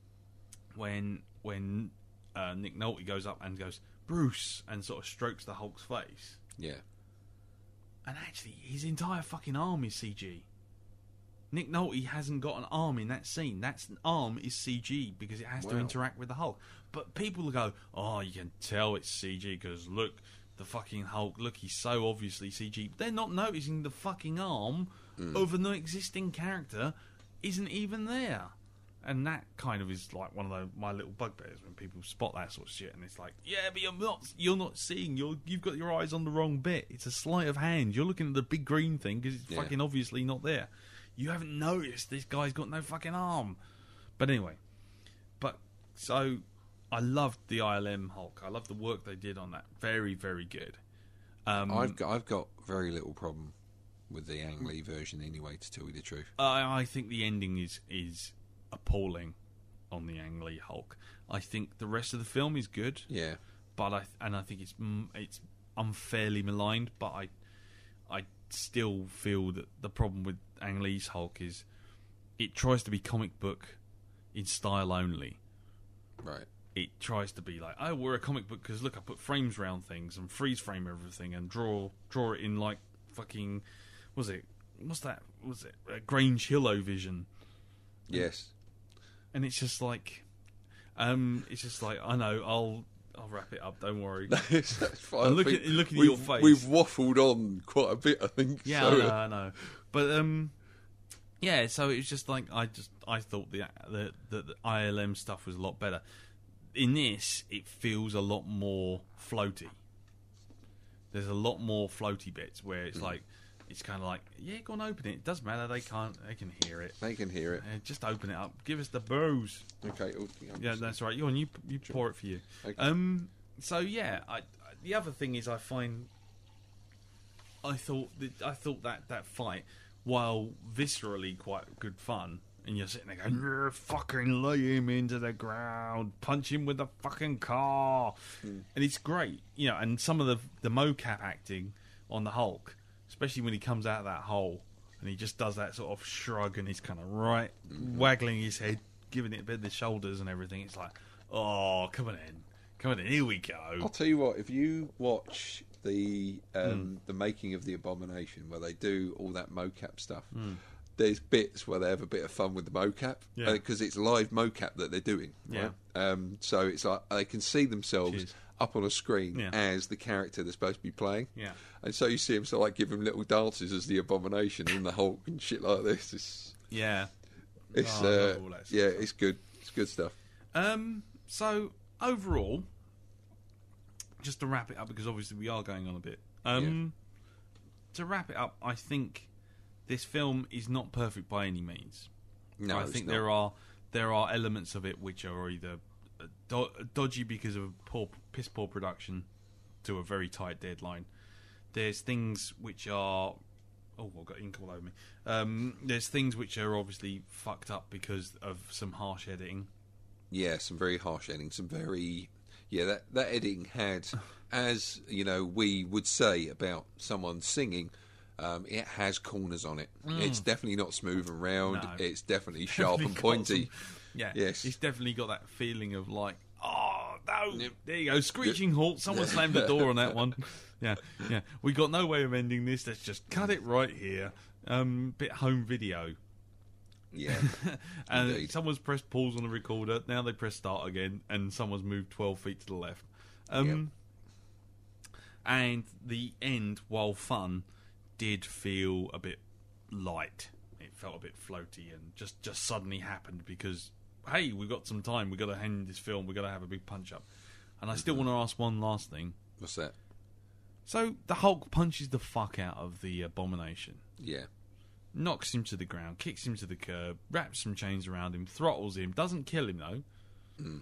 B: when when uh, Nick Nolte goes up and goes, Bruce, and sort of strokes the Hulk's face.
C: Yeah.
B: And actually, his entire fucking arm is C G. Nick Nolte hasn't got an arm in that scene. That arm is C G because it has wow. to interact with the Hulk. But people will go, oh, you can tell it's C G because look, the fucking Hulk, look, he's so obviously C G. They're not noticing the fucking arm mm. of an existing character isn't even there. And that kind of is like one of the, my little bugbears when people spot that sort of shit, and it's like, yeah, but you're not, you're not seeing, you're, you've got your eyes on the wrong bit. It's a sleight of hand. You're looking at the big green thing because it's yeah. fucking obviously not there. You haven't noticed this guy's got no fucking arm. But anyway, but so I loved the I L M Hulk. I loved the work they did on that. Very, very good. Um,
C: I've got, I've got very little problem with the Ang Lee version anyway, to tell you the truth.
B: I, I think the ending is is. appalling on the Ang Lee Hulk. I think the rest of the film is good.
C: Yeah,
B: but I and I think it's it's unfairly maligned. But I I still feel that the problem with Ang Lee's Hulk is it tries to be comic book in style only.
C: Right.
B: It tries to be like, oh, we're a comic book because look, I put frames around things and freeze frame everything and draw draw it in like fucking was it what's that was it uh, Grange Hill vision.
C: Yes.
B: And it's just like, um, it's just like I know I'll I'll wrap it up. Don't worry.
C: That's fine.
B: I'm
C: I
B: looking,
C: think
B: looking at
C: we've,
B: your face.
C: We've waffled on quite a bit, I think.
B: Yeah,
C: so.
B: I know, I know. But um, yeah. So it was just like I just I thought the the, the the I L M stuff was a lot better. In this, it feels a lot more floaty. There's a lot more floaty bits where it's mm. like it's kind of like yeah, go and open it. It doesn't matter. They can't. They can hear it.
C: They can hear it.
B: Uh, just open it up. Give us the booze.
C: Okay. Oh,
B: yeah, that's right. You on. You you sure. Pour it for you.
C: Okay.
B: Um. So yeah, I, I, the other thing is I find I thought that I thought that that fight, while viscerally quite good fun, and you're sitting there going, fucking lay him into the ground, punch him with the fucking car, mm. and it's great, you know. And some of the the mocap acting on the Hulk, especially when he comes out of that hole and he just does that sort of shrug and he's kind of right, mm-hmm. waggling his head, giving it a bit of the shoulders and everything. It's like, oh, come on in. Come on in, here we go.
C: I'll tell you what, if you watch the um, mm. the making of the Abomination, where they do all that mocap stuff, mm. there's bits where they have a bit of fun with the mocap, because yeah. uh, it's live mocap that they're doing.
B: Yeah.
C: Right? Um, so it's like they can see themselves
B: Cheers.
C: up on a screen
B: yeah.
C: as the character they're supposed to be playing.
B: Yeah.
C: And so you see them sort of like give them little dances as the Abomination and the Hulk and shit like this. It's,
B: yeah.
C: It's
B: oh,
C: uh, yeah, it's good. It's good stuff.
B: Um. So. Overall, just to wrap it up, because obviously we are going on a bit. Um, yeah. To wrap it up, I think this film is not perfect by any means.
C: No,
B: I
C: it's
B: think
C: not.
B: there are there are elements of it which are either do- dodgy because of poor, piss poor production to a very tight deadline. There's things which are oh, I've got ink all over me. Um, there's things which are obviously fucked up because of some harsh editing.
C: Yeah, some very harsh editing, some very... Yeah, that, that editing had, as, you know, we would say about someone singing, um, it has corners on it. Mm. It's definitely not smooth and round.
B: No.
C: It's definitely sharp
B: Definitely
C: and pointy.
B: Some, yeah,
C: yes.
B: It's definitely got that feeling of like, oh, no, yep. There you go, screeching halt. Someone slammed the door on that one. Yeah, yeah. We got no way of ending this. Let's just cut it right here. Um, bit home video.
C: Yeah,
B: and
C: indeed.
B: Someone's pressed pause on the recorder. Now they press start again, and someone's moved twelve feet to the left. Um, yep. And the end, while fun, did feel a bit light. It felt a bit floaty, and just, just suddenly happened because hey, we've got some time. We've got to end this film. We've got to have a big punch up. And I still want to ask one last thing.
C: What's that?
B: So the Hulk punches the fuck out of the Abomination.
C: Yeah.
B: Knocks him to the ground, kicks him to the curb, wraps some chains around him, throttles him, doesn't kill him though.
C: Mm.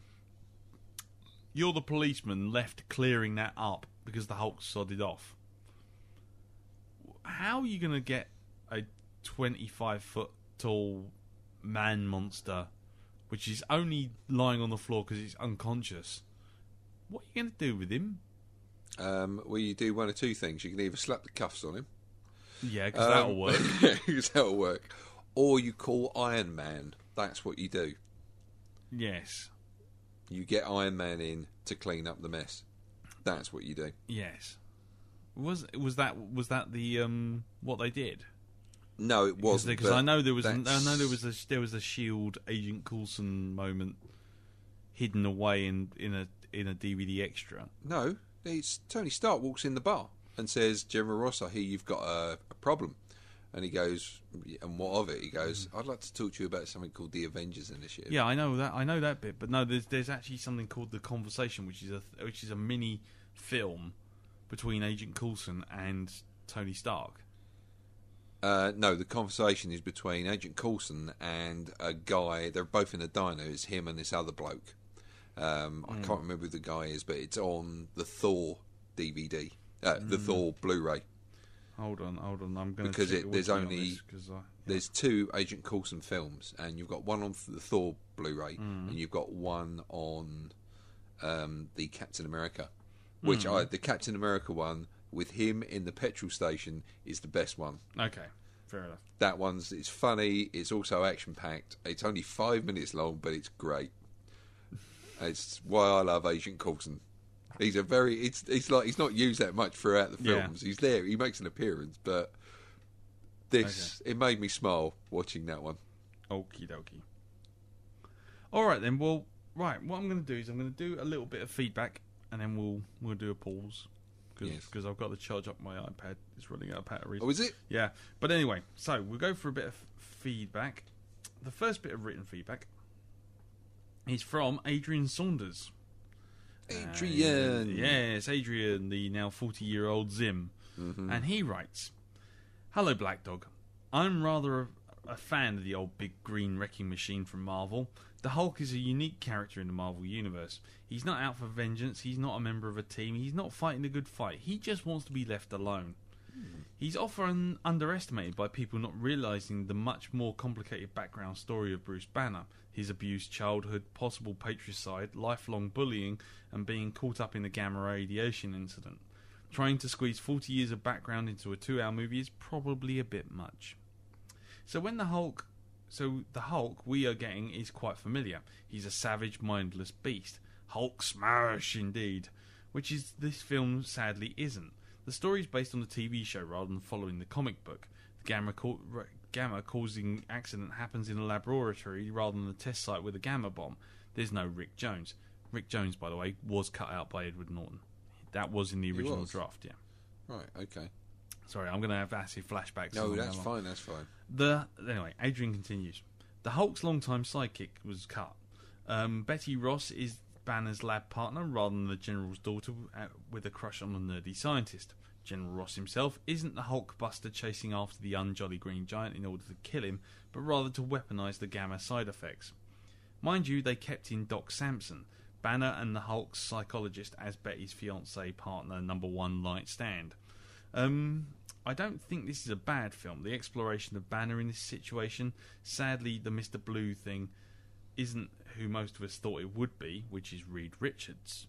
B: You're the policeman left clearing that up because the Hulk sodded off. How are you going to get a twenty-five foot tall man monster, which is only lying on the floor because he's unconscious? What are you going to do with him?
C: Um, well, you do one of two things. You can either slap the cuffs on him.
B: Yeah, because
C: um,
B: that'll work.
C: Because that'll work. Or you call Iron Man. That's what you do.
B: Yes.
C: You get Iron Man in to clean up the mess. That's what you do.
B: Yes. Was was that was that the um what they did?
C: No, it wasn't.
B: Because I know there was I know there was a there was a Shield Agent Coulson moment hidden away in in a in a D V D extra.
C: No, it's Tony Stark walks in the bar and says, General Ross, I hear you've got a, a problem. And he goes, and what of it? He goes, I'd like to talk to you about something called the Avengers Initiative.
B: Yeah, I know that. I know that bit, but no, there's there's actually something called The Conversation, which is a which is a mini film between Agent Coulson and Tony Stark.
C: Uh, no, The Conversation is between Agent Coulson and a guy. They're both in a diner. It's him and this other bloke. Um, mm. I can't remember who the guy is, but it's on the Thor D V D. Uh, the mm. Thor Blu-ray.
B: Hold on, hold on. I'm going to
C: because it, there's only
B: this, I, yeah.
C: there's two Agent Coulson films, and you've got one on the Thor Blu-ray,
B: mm.
C: and you've got one on um, the Captain America. Which
B: mm.
C: I the Captain America one with him in the petrol station is the best one.
B: Okay, fair enough.
C: That one's it's funny. It's also action packed. It's only five minutes long, but it's great. It's why I love Agent Coulson. He's a very. It's it's like he's not used that much throughout the films. Yeah. He's there. He makes an appearance, but this okay. it made me smile watching that one.
B: Okie dokie. All right then. Well, right. What I'm going to do is I'm going to do a little bit of feedback, and then we'll we'll do a pause because
C: Yes.
B: I've got to charge up my iPad. It's running out of batteries.
C: Oh, is it?
B: Yeah. But anyway, so we'll go for a bit of feedback. The first bit of written feedback is from Adrian Saunders.
C: Adrian.
B: Uh, yes, Adrian, the now forty-year-old Zim.
C: Mm-hmm.
B: And he writes, "Hello, Blackdog. I'm rather a, a fan of the old big green wrecking machine from Marvel. The Hulk is a unique character in the Marvel Universe. He's not out for vengeance, he's not a member of a team, he's not fighting a good fight. He just wants to be left alone. Mm. He's often underestimated by people not realising the much more complicated background story of Bruce Banner. His abused childhood, possible patricide, lifelong bullying, and being caught up in the gamma radiation incident. Trying to squeeze forty years of background into a two-hour movie is probably a bit much. So when the Hulk, so the Hulk we are getting is quite familiar. He's a savage, mindless beast. Hulk smash, indeed. Which is this film sadly isn't. The story is based on the T V show rather than following the comic book. The gamma co- gamma causing accident happens in a laboratory rather than the test site with a gamma bomb. There's no Rick Jones. Rick Jones, by the way, was cut out by Edward Norton. That was in the
C: He
B: original
C: was?
B: draft, yeah.
C: Right, okay.
B: Sorry, I'm going to have acid flashbacks.
C: No,
B: along
C: that's
B: that
C: fine, that's fine.
B: The Anyway, Adrian continues. The Hulk's longtime sidekick was cut. Um, Betty Ross is Banner's lab partner rather than the General's daughter uh, with a crush on a nerdy scientist. General Ross himself isn't the Hulk buster chasing after the unjolly green giant in order to kill him, but rather to weaponise the gamma side effects. Mind you, they kept in Doc Samson, Banner and the Hulk's psychologist, as Betty's fiancé partner number one light stand. Um, I don't think this is a bad film. The exploration of Banner in this situation, sadly the Mister Blue thing isn't who most of us thought it would be, which is Reed Richards.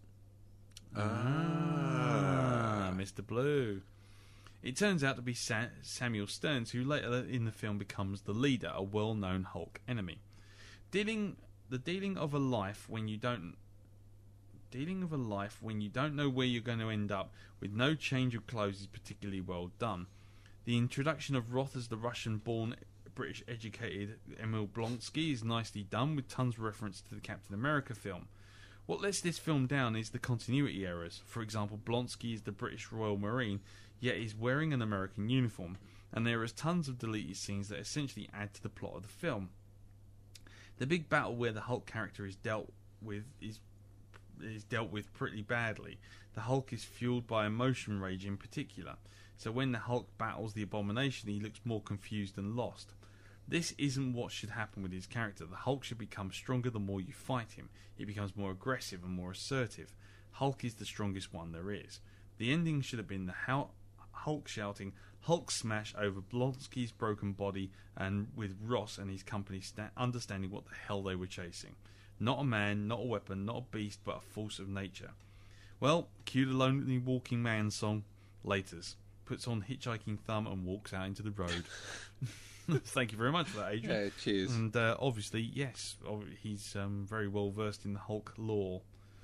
B: Ah, Mister Blue. It turns out to be Sa- Samuel Stearns, who later in the film becomes the leader, a well-known Hulk enemy. Dealing the dealing of a life when you don't dealing of a life when you don't know where you're going to end up with no change of clothes is particularly well done. The introduction of Roth as the Russian-born, British-educated Emil Blonsky is nicely done, with tons of reference to the Captain America film. What lets this film down is the continuity errors. For example, Blonsky is the British Royal Marine, yet is wearing an American uniform, and there is tons of deleted scenes that essentially add to the plot of the film. The big battle where the Hulk character is dealt with is is dealt with pretty badly. The Hulk is fueled by emotion rage in particular, so when the Hulk battles the Abomination, he looks more confused and lost. This isn't what should happen with his character. The Hulk should become stronger the more you fight him. He becomes more aggressive and more assertive. Hulk is the strongest one there is. The ending should have been the Hulk shouting Hulk smash over Blonsky's broken body, and with Ross and his company sta- understanding what the hell they were chasing. Not a man, not a weapon, not a beast, but a force of nature. Well, cue the Lonely Walking Man song. Laters. Puts on hitchhiking thumb and walks out into the road. Thank you very much for that, Adrian.
C: Yeah, cheers.
B: And uh, obviously, yes, he's um, very well versed in the Hulk lore.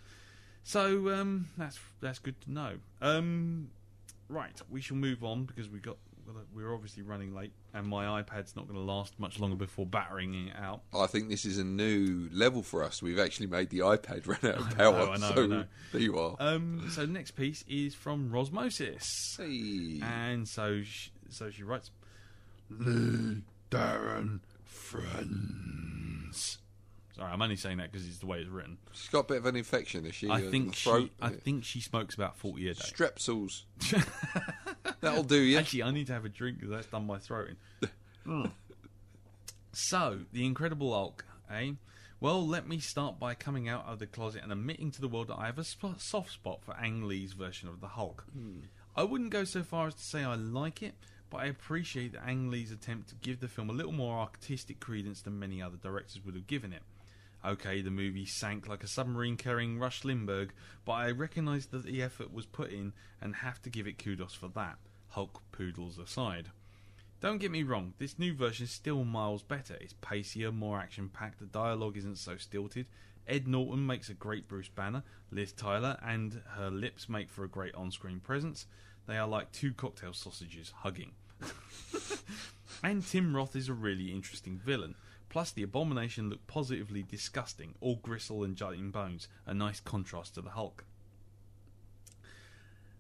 B: So um, that's that's good to know. Um, right, we shall move on because we got we're obviously running late, and my iPad's not going to last much longer before battering it out.
C: I think this is a new level for us. We've actually made the iPad run out of power.
B: I know, I know,
C: so
B: I know.
C: There you are.
B: Um, so the next piece is from Rosmosis.
C: Hey.
B: And so she, so she writes, Lee Darren friends. Sorry, I'm only saying that because it's the way it's written.
C: She's got a bit of an infection, has she?
B: I
C: Uh,
B: think
C: the throat,
B: she. I think she smokes about forty a day.
C: Strepsils. That'll do you.
B: Actually, I need to have a drink because that's done my throat in. Mm. So, the Incredible Hulk, eh? Well, let me start by coming out of the closet and admitting to the world that I have a sp- soft spot for Ang Lee's version of the Hulk.
C: Hmm.
B: I wouldn't go so far as to say I like it, but I appreciate that Ang Lee's attempt to give the film a little more artistic credence than many other directors would have given it. Okay, the movie sank like a submarine carrying Rush Limbaugh, but I recognise that the effort was put in and have to give it kudos for that, Hulk poodles aside. Don't get me wrong, this new version is still miles better. It's pacier, more action-packed, the dialogue isn't so stilted. Ed Norton makes a great Bruce Banner, Liz Tyler and her lips make for a great on-screen presence. They are like two cocktail sausages hugging. And Tim Roth is a really interesting villain. Plus, the Abomination looked positively disgusting, all gristle and jutting bones, a nice contrast to the Hulk.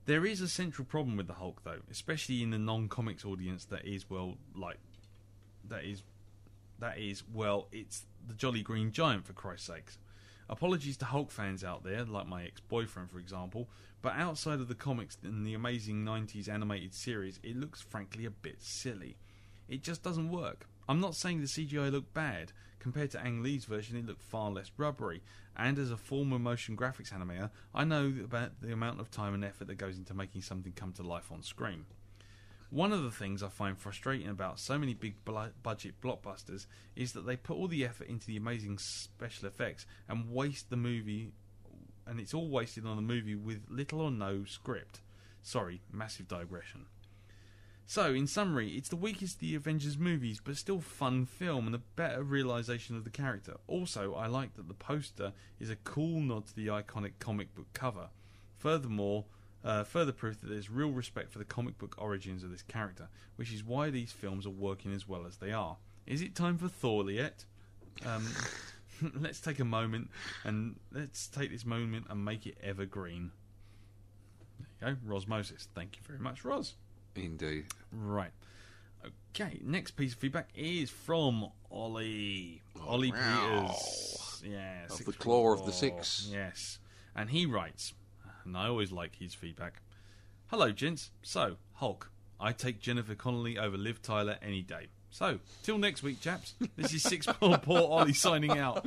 B: There is a central problem with the Hulk, though, especially in the non-comics audience that is, well, like, that is, that is, well, it's the Jolly Green Giant, for Christ's sakes. Apologies to Hulk fans out there, like my ex-boyfriend, for example, but outside of the comics and the amazing nineties animated series, it looks frankly a bit silly. It just doesn't work. I'm not saying the C G I looked bad. Compared to Ang Lee's version, it looked far less rubbery. And as a former motion graphics animator, I know about the amount of time and effort that goes into making something come to life on screen. One of the things I find frustrating about so many big budget blockbusters is that they put all the effort into the amazing special effects and waste the movie, and it's all wasted on a movie with little or no script. Sorry, massive digression. So, in summary, it's the weakest of the Avengers movies, but still fun film and a better realisation of the character. Also, I like that the poster is a cool nod to the iconic comic book cover. Furthermore, uh, further proof that there's real respect for the comic book origins of this character, which is why these films are working as well as they are. Is it time for Thor yet? Um, let's take a moment, and let's take this moment and make it evergreen. There you go, Rosmosis. Thank you very much, Ros.
C: Indeed.
B: Right. Okay, next piece of feedback is from Ollie. Oh, Ollie
C: wow.
B: Peters. Yeah,
C: of the Claw of the Six.
B: Yes. And he writes, and I always like his feedback. Hello, gents. So, Hulk. I take Jennifer Connelly over Liv Tyler any day. So, till next week, chaps. This is Six Poor Poor Ollie signing out.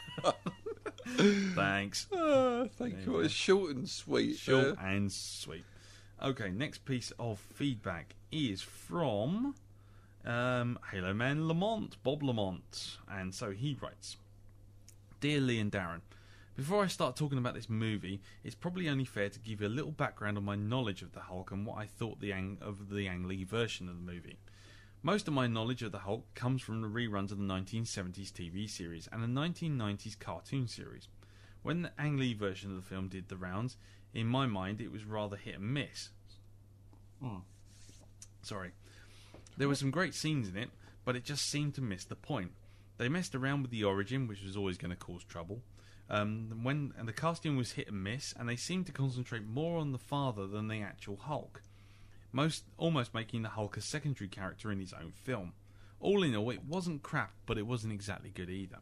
B: Thanks.
C: Uh, thank there you. It's short and sweet.
B: Short
C: uh,
B: and sweet. Okay, next piece of feedback is from um, Halo Man Lamont, Bob Lamont. And so he writes, Dear Lee and Darren, before I start talking about this movie, it's probably only fair to give you a little background on my knowledge of the Hulk and what I thought the Ang- of the Ang Lee version of the movie. Most of my knowledge of the Hulk comes from the reruns of the nineteen seventies T V series and the nineteen nineties cartoon series. When the Ang Lee version of the film did the rounds, in my mind it was rather hit and miss. Mm. Sorry. There were some great scenes in it, but it just seemed to miss the point. They messed around with the origin, which was always going to cause trouble. Um, when and the casting was hit and miss, and they seemed to concentrate more on the father than the actual Hulk. Most almost making the Hulk a secondary character in his own film. All in all, it wasn't crap, but it wasn't exactly good either.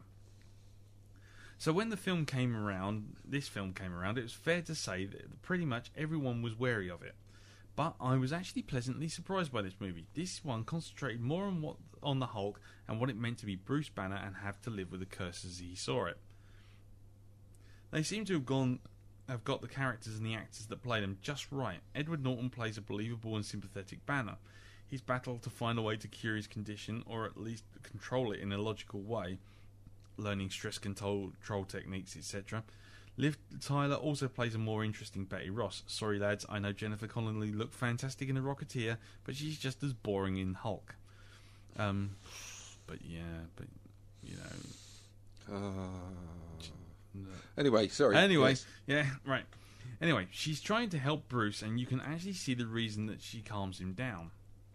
B: So when the film came around, this film came around, it was fair to say that pretty much everyone was wary of it. But I was actually pleasantly surprised by this movie. This one concentrated more on what on the Hulk and what it meant to be Bruce Banner and have to live with the curse as he saw it. They seem to have gone have got the characters and the actors that play them just right. Edward Norton plays a believable and sympathetic Banner. His battle to find a way to cure his condition, or at least control it in a logical way, learning stress control, control techniques, et cetera. Liv Tyler also plays a more interesting Betty Ross. Sorry lads, I know Jennifer Connelly looked fantastic in The Rocketeer, but she's just as boring in Hulk. Um, but yeah, but you know.
C: Uh, no. Anyway, sorry.
B: Anyway,
C: yes.
B: yeah, right. Anyway, she's trying to help Bruce, and you can actually see the reason that she calms him down.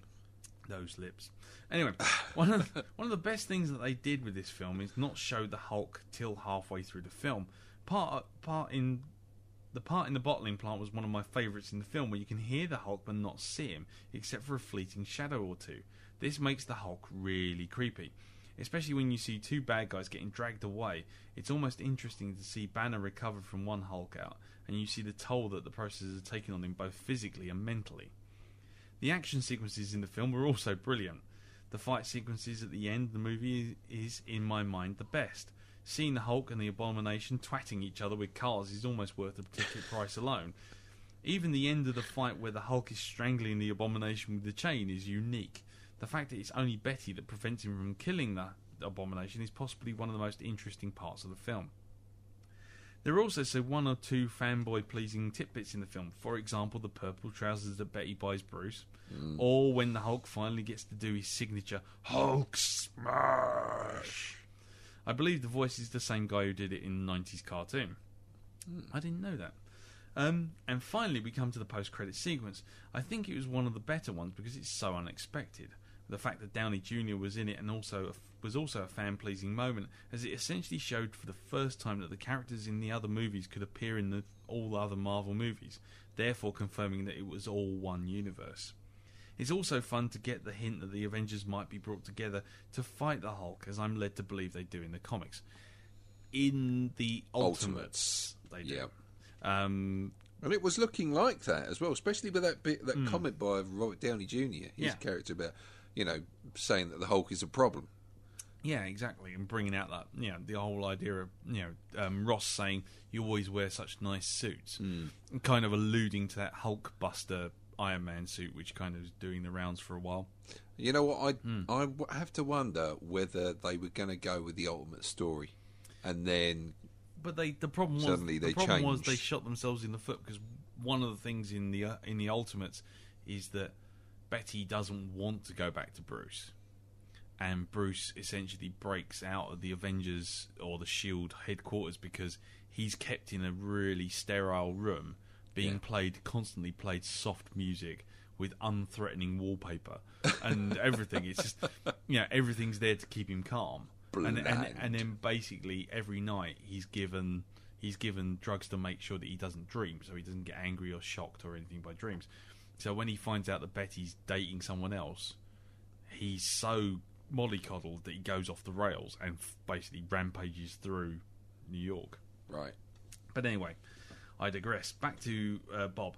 B: Those lips. Anyway, one of the, one of the best things that they did with this film is not show the Hulk till halfway through the film. Part part in the part in the bottling plant was one of my favourites in the film, where you can hear the Hulk but not see him, except for a fleeting shadow or two. This makes the Hulk really creepy, especially when you see two bad guys getting dragged away. It's almost interesting to see Banner recover from one Hulk out, and you see the toll that the process has taken on him both physically and mentally. The action sequences in the film were also brilliant. The fight sequences at the end of the movie is, in my mind, the best. Seeing the Hulk and the Abomination twatting each other with cars is almost worth the ticket price alone. Even the end of the fight where the Hulk is strangling the Abomination with the chain is unique. The fact that it's only Betty that prevents him from killing the Abomination is possibly one of the most interesting parts of the film. There are also so one or two fanboy-pleasing tidbits in the film. For example, the purple trousers that Betty buys Bruce. Mm. Or when the Hulk finally gets to do his signature Hulk Smash. I believe the voice is the same guy who did it in the nineties cartoon. Mm. I didn't know that. Um, and finally, we come to the post-credit sequence. I think it was one of the better ones because it's so unexpected. The fact that Downey Junior was in it and also was also a fan-pleasing moment, as it essentially showed for the first time that the characters in the other movies could appear in the, all the other Marvel movies. therefore confirming that it was all one universe. It's also fun to get the hint that the Avengers might be brought together to fight the Hulk, as I'm led to believe they do in the comics. In the Ultimates,
C: Ultimates.
B: they do.
C: Yeah.
B: Um,
C: and it was looking like that as well, especially with that bit, that
B: Mm.
C: comment by Robert Downey Junior, his
B: Yeah.
C: character, about, you know, saying that the Hulk is a problem.
B: Yeah, exactly, and bringing out that, you know, the whole idea of, you know, um, Ross saying you always wear such nice suits,
C: Mm.
B: and kind of alluding to that Hulkbuster Iron Man suit, which kind of was doing the rounds for a while.
C: You know what? I
B: Mm.
C: I w- have to wonder whether they were going to go with the ultimate story, and then
B: But they, the problem was,
C: Suddenly
B: the
C: they
B: problem was
C: changed.
B: they shot themselves in the foot, because one of the things in the uh, in the Ultimates is that Betty doesn't want to go back to Bruce. And Bruce essentially breaks out of the Avengers or the SHIELD headquarters because he's kept in a really sterile room, being
C: Yeah.
B: played constantly played soft music with unthreatening wallpaper and everything. It's just, you know, everything's there to keep him calm. And, and
C: Bland.
B: and then basically every night he's given he's given drugs to make sure that he doesn't dream, so he doesn't get angry or shocked or anything by dreams. So when he finds out that Betty's dating someone else, he's so mollycoddled that he goes off the rails and f- basically rampages through New York.
C: right.
B: But anyway, I digress. Back to uh, Bob.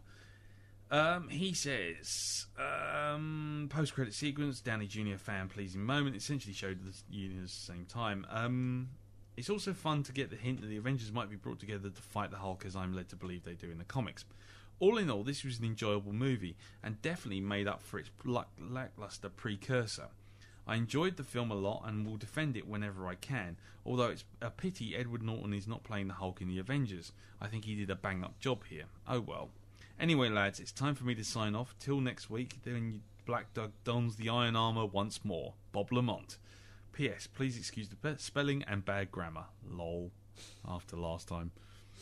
B: Um, he says, um, post-credit sequence, Downey Junior fan-pleasing moment, essentially showed the union at the same time. Um, it's also fun to get the hint that the Avengers might be brought together to fight the Hulk, as I'm led to believe they do in the comics. All in all, this was an enjoyable movie, and definitely made up for its lack- lackluster precursor. I enjoyed the film a lot and will defend it whenever I can, although it's a pity Edward Norton is not playing the Hulk in the Avengers. I think he did a bang-up job here. Oh well. Anyway, lads, it's time for me to sign off. Till next week, then Blackdog dons the iron armour once more. Bob Lamont. P S. Please excuse the pe- spelling and bad grammar. Lol. After last time.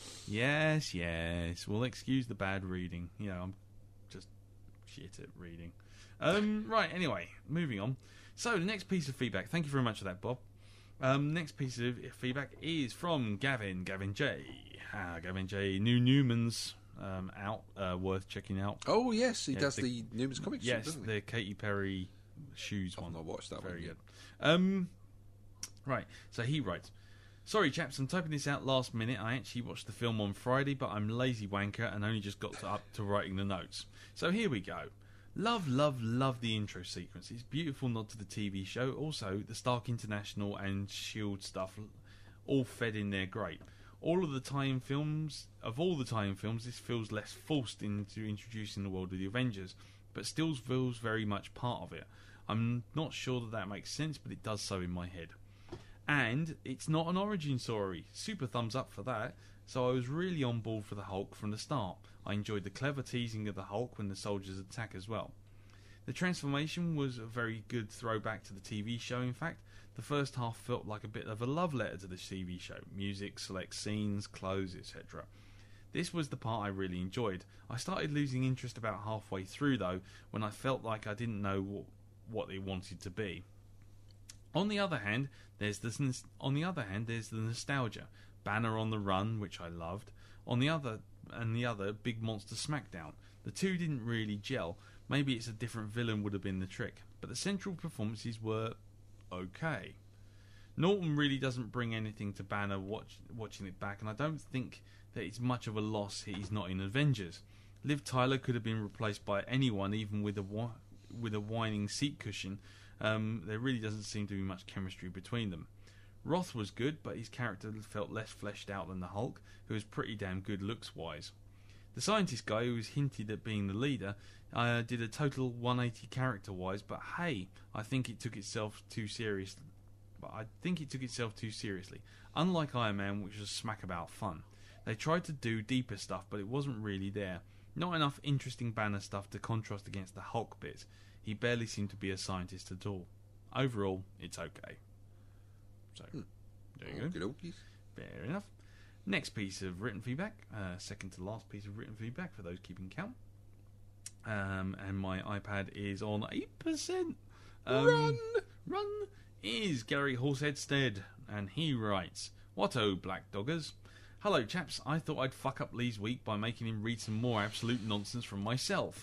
B: Yes, yes. We'll excuse the bad reading. You know, I'm just shit at reading. Um, right, anyway, moving on. So, the next piece of feedback. Thank you very much for that, Bob. Um, next piece of feedback is from Gavin. Gavin J. Ah, Gavin J. New Newman's um, out. Uh, worth checking out.
C: Oh yes, he
B: Yeah,
C: does
B: the-
C: the, Newman's comics.
B: Yes,
C: doesn't he?
B: the Katy Perry shoes
C: I've
B: one.
C: not watched that
B: Very
C: one yet.
B: good. Um, right, so he writes, sorry chaps, I'm typing this out last minute. I actually watched the film on Friday, but I'm lazy wanker and only just got to, up to writing the notes. So here we go. Love, love, love the intro sequence. It's a beautiful nod to the T V show. Also, the Stark International and SHIELD stuff all fed in there great. All of the tie-in films, of all the tie-in films, this feels less forced into introducing the world of the Avengers, but still feels very much part of it. I'm not sure that that makes sense, but it does so in my head. And it's not an origin story. Super thumbs up for that. So I was really on board for the Hulk from the start. I enjoyed the clever teasing of the Hulk when the soldiers attack as well. The transformation was a very good throwback to the T V show, in fact. The first half felt like a bit of a love letter to the T V show. Music, select scenes, clothes, et cetera. This was the part I really enjoyed. I started losing interest about halfway through, though, when I felt like I didn't know what, what it wanted to be. On the other hand, there's the on the other hand, there's the nostalgia. Banner on the run, which I loved. On the other and the other, Big Monster Smackdown. The two didn't really gel. Maybe it's a different villain would have been the trick, but the central performances were okay. Norton really doesn't bring anything to Banner watch, watching it back, and I don't think that it's much of a loss he's not in Avengers. Liv Tyler could have been replaced by anyone, even with a wh- with a whining seat cushion. Um, there really doesn't seem to be much chemistry between them. Roth was good, but his character felt less fleshed out than the Hulk, who was pretty damn good looks-wise. The scientist guy, who was hinted at being the leader, uh, did a total one eighty character-wise, but hey, I think it took itself too serious. But I think it took itself too seriously. Unlike Iron Man, which was smack about fun. They tried to do deeper stuff, but it wasn't really there. Not enough interesting Banner stuff to contrast against the Hulk bit. He barely seemed to be a scientist at all. Overall, it's okay. So,
C: Hmm.
B: there you go.
C: Okey-dokies.
B: Fair enough. Next piece of written feedback, uh, second to last piece of written feedback for those keeping count. Um, and my iPad is on eight percent. Um,
C: Run!
B: Run is Gary Horseheadstead, and he writes, What oh, Black Doggers? Hello, chaps. I thought I'd fuck up Lee's week by making him read some more absolute nonsense from myself.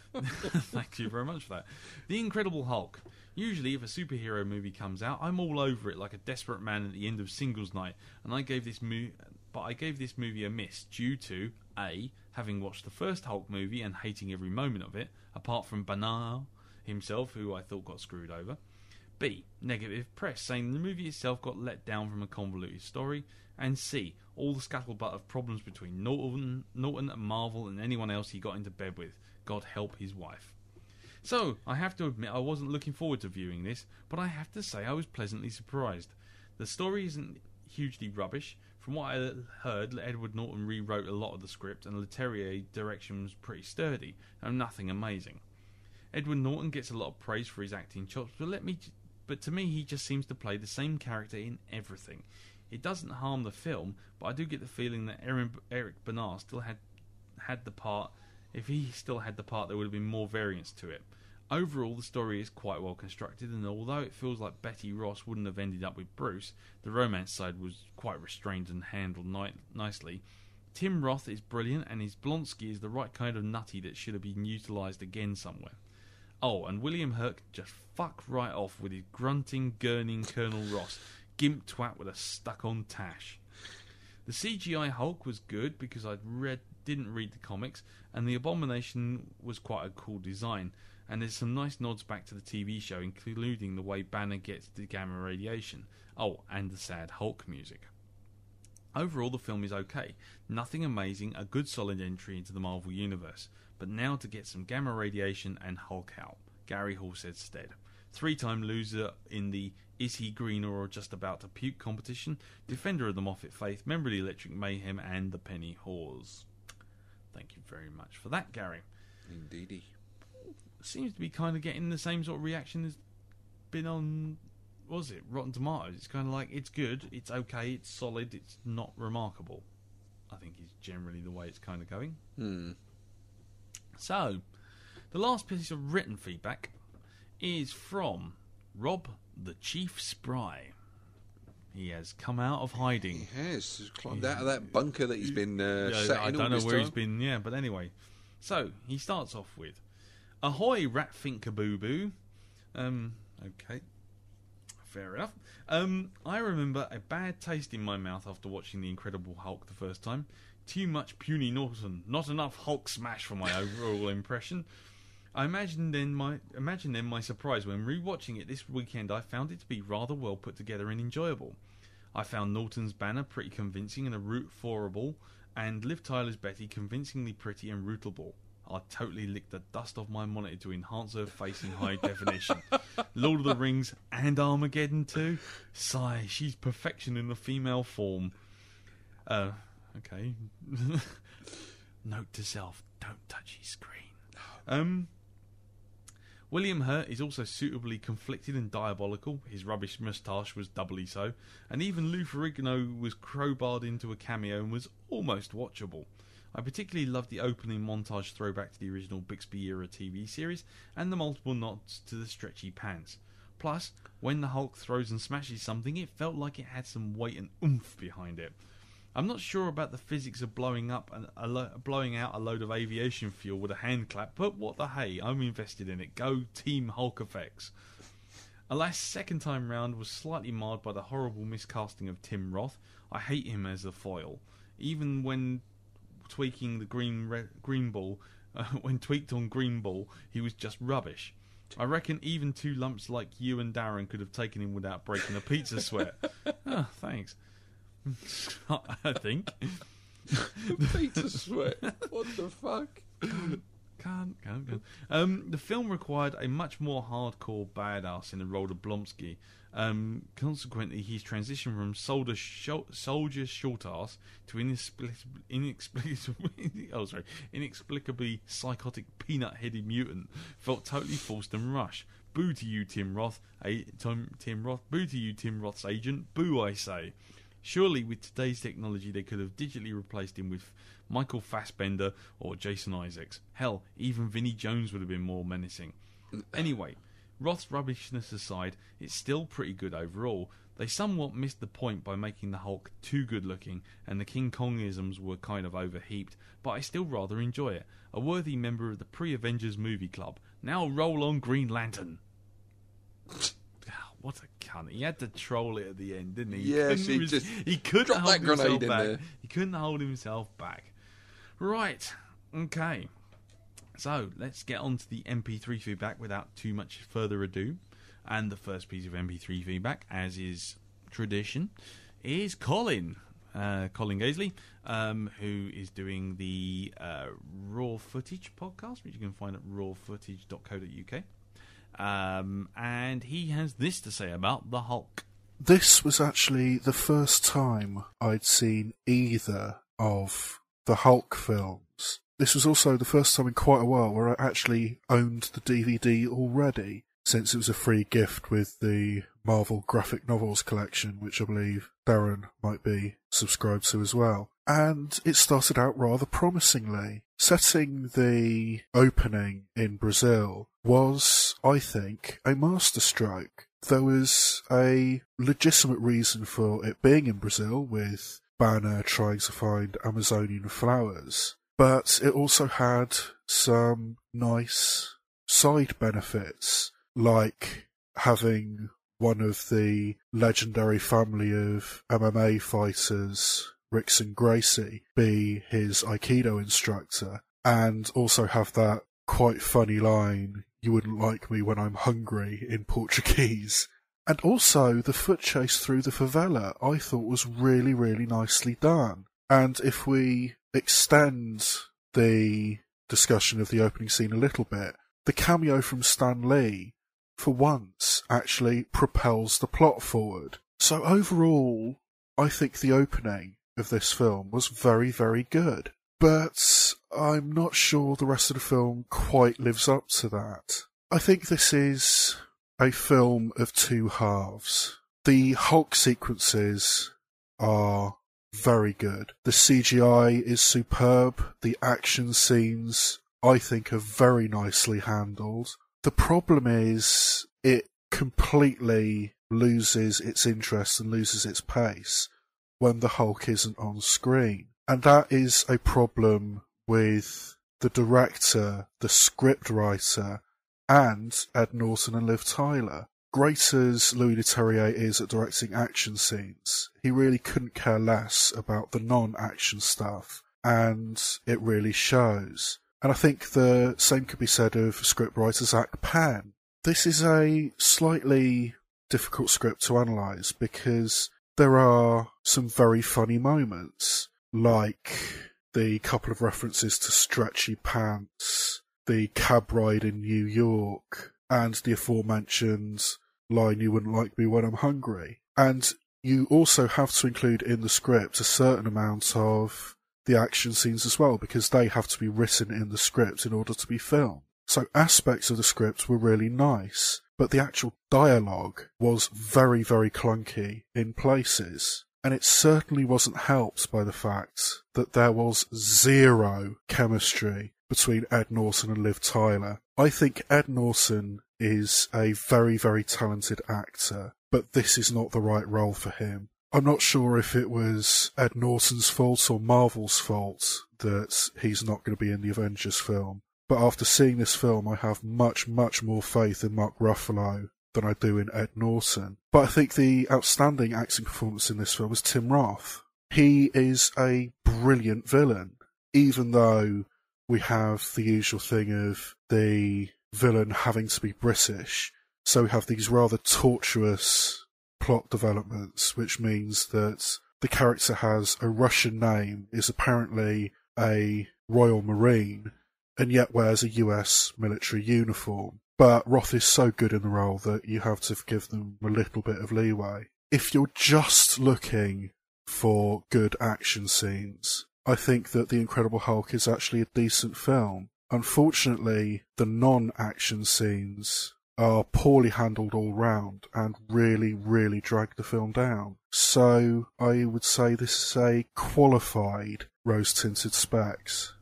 B: Thank you very much for that. The Incredible Hulk. Usually, if a superhero movie comes out, I'm all over it like a desperate man at the end of singles night, and I gave this mo- but I gave this movie a miss due to A, having watched the first Hulk movie and hating every moment of it, apart from Banal himself, who I thought got screwed over. B, negative press saying the movie itself got let down from a convoluted story. And C, all the scuttlebutt of problems between Norton, Norton and Marvel and anyone else he got into bed with. God help his wife. So, I have to admit I wasn't looking forward to viewing this, but I have to say I was pleasantly surprised. The story isn't hugely rubbish. From what I heard, Edward Norton rewrote a lot of the script and Leterrier direction was pretty sturdy, though nothing amazing. Edward Norton gets a lot of praise for his acting chops, but let me... But to me, he just seems to play the same character in everything. It doesn't harm the film, but I do get the feeling that Aaron, Eric Bana still had had the part. If he still had the part, there would have been more variance to it. Overall, the story is quite well constructed, and although it feels like Betty Ross wouldn't have ended up with Bruce, the romance side was quite restrained and handled ni- nicely. Tim Roth is brilliant, and his Blonsky is the right kind of nutty that should have been utilised again somewhere. Oh, and William Hurt just fuck right off with his grunting, gurning Colonel Ross, gimp twat with a stuck-on tash. The C G I Hulk was good because I read didn't read the comics, and the Abomination was quite a cool design, and there's some nice nods back to the T V show, including the way Banner gets the gamma radiation. Oh, and the sad Hulk music. Overall, the film is okay. Nothing amazing, a good solid entry into the Marvel Universe. But now to get some gamma radiation and Hulk out. Gary Halstead. Three-time loser in the Is He Greener or Just About to Puke competition, defender of the Moffat Faith, member of the Electric Mayhem and the Penny Whores. Thank you very much for that, Gary.
C: Indeedy.
B: Seems to be kind of getting the same sort of reaction as been on, what was it, Rotten Tomatoes. It's kind of like, it's good, it's okay, it's solid, it's not remarkable. I think is generally the way it's kind of going.
C: Hmm.
B: So, the last piece of written feedback is from Rob the Chief Spry. He has come out of hiding.
C: He has. He's climbed out of that bunker that he's been uh,
B: yeah,
C: sat
B: I
C: in
B: don't
C: all
B: know
C: this
B: where
C: time.
B: he's been, yeah, but anyway. So, he starts off with, Ahoy, Ratfinker-boo-boo. Um, okay. Fair enough. Um, I remember a bad taste in my mouth after watching The Incredible Hulk the first time. Too much puny Norton, not enough Hulk smash for my overall impression. I imagine then my imagine then my surprise when rewatching it this weekend. I found it to be rather well put together and enjoyable. I found Norton's Banner pretty convincing and a root forable, and Liv Tyler's Betty convincingly pretty and rootable. I totally licked the dust off my monitor to enhance her face in high definition. Lord of the Rings and Armageddon too. Sigh, she's perfection in the female form. Uh. Okay. Note to self, don't touch his screen. Um, William Hurt is also suitably conflicted and diabolical. His rubbish moustache was doubly so. And even Lou Ferrigno was crowbarred into a cameo and was almost watchable. I particularly loved the opening montage throwback to the original Bixby-era T V series and the multiple nods to the stretchy pants. Plus, when the Hulk throws and smashes something, it felt like it had some weight and oomph behind it. I'm not sure about the physics of blowing up and a lo- blowing out a load of aviation fuel with a hand clap, but what the hey, I'm invested in it. Go Team Hulk effects. Alas, second time round was slightly marred by the horrible miscasting of Tim Roth. I hate him as a foil. Even when tweaking the green re- green ball, uh, when tweaked on green ball, he was just rubbish. I reckon even two lumps like you and Darren could have taken him without breaking a pizza sweat. Oh, thanks. I think.
C: Peter Sweat. What the fuck?
B: Can't, can't, can't. Um, the film required a much more hardcore badass in the role of Blonsky. Um, consequently, his transition from soldier, sh- soldier short ass to inexplicably, inexplicably, oh sorry, inexplicably psychotic peanut-headed mutant felt totally forced and rushed. Boo to you, Tim Roth. A, Tim, Tim Roth. Boo to you, Tim Roth's agent. Boo, I say. Surely, with today's technology, they could have digitally replaced him with Michael Fassbender or Jason Isaacs. Hell, even Vinnie Jones would have been more menacing. Anyway, Roth's rubbishness aside, it's still pretty good overall. They somewhat missed the point by making the Hulk too good looking, and the King Kongisms were kind of overheaped, but I still rather enjoy it. A worthy member of the pre-Avengers movie club. Now roll on Green Lantern. What a cunt. He had to troll it at the end, didn't he? He
C: Yes,
B: couldn't
C: he
B: res-
C: just
B: he couldn't
C: dropped
B: hold
C: that
B: himself
C: grenade in
B: back.
C: there.
B: He couldn't hold himself back. Right. Okay. So, let's get on to the M P three feedback without too much further ado. And the first piece of M P three feedback, as is tradition, is Colin. Uh, Colin Gaisley, um, who is doing the uh, Raw Footage podcast, which you can find at raw footage dot co dot uk. Um, and he has this to say about the Hulk.
H: This was actually the first time I'd seen either of the Hulk films. This was also the first time in quite a while where I actually owned the D V D already, since it was a free gift with the Marvel graphic novels collection, which I believe Darren might be subscribed to as well. And it started out rather promisingly. Setting the opening in Brazil was, I think, a masterstroke. There was a legitimate reason for it being in Brazil, with Banner trying to find Amazonian flowers, but it also had some nice side benefits, like having one of the legendary family of M M A fighters, Rickson Gracie, be his Aikido instructor, and also have that quite funny line, "You wouldn't like me when I'm hungry," in Portuguese. And also, the foot chase through the favela I thought was really, really nicely done. And if we extend the discussion of the opening scene a little bit, the cameo from Stan Lee, for once, actually propels the plot forward. So overall, I think the opening of this film was very, very good. But I'm not sure the rest of the film quite lives up to that. I think this is a film of two halves. The Hulk sequences are very good. The C G I is superb. The action scenes, I think, are very nicely handled. The problem is it completely loses its interest and loses its pace when the Hulk isn't on screen. And that is a problem with the director, the script writer, and Ed Norton and Liv Tyler. Great as Louis Leterrier is at directing action scenes, he really couldn't care less about the non-action stuff, and it really shows. And I think the same could be said of scriptwriter Zach Penn. This is a slightly difficult script to analyse because there are some very funny moments, like the couple of references to stretchy pants, the cab ride in New York, and the aforementioned line, "You wouldn't like me when I'm hungry." And you also have to include in the script a certain amount of the action scenes as well, because they have to be written in the script in order to be filmed. So aspects of the script were really nice, but the actual dialogue was very, very clunky in places. And it certainly wasn't helped by the fact that there was zero chemistry between Ed Norton and Liv Tyler. I think Ed Norton is a very, very talented actor, but this is not the right role for him. I'm not sure if it was Ed Norton's fault or Marvel's fault that he's not going to be in the Avengers film, but after seeing this film I have much, much more faith in Mark Ruffalo than I do in Ed Norton. But I think the outstanding acting performance in this film is Tim Roth. He is a brilliant villain, even though we have the usual thing of the villain having to be British, so we have these rather tortuous plot developments, which means that the character has a Russian name, is apparently a Royal Marine, and yet wears a U S military uniform. But Roth is so good in the role that you have to give them a little bit of leeway. If you're just looking for good action scenes, I think that The Incredible Hulk is actually a decent film. Unfortunately, the non-action scenes are poorly handled all round and really, really drag the film down. So I would say this is a qualified rose-tinted specs.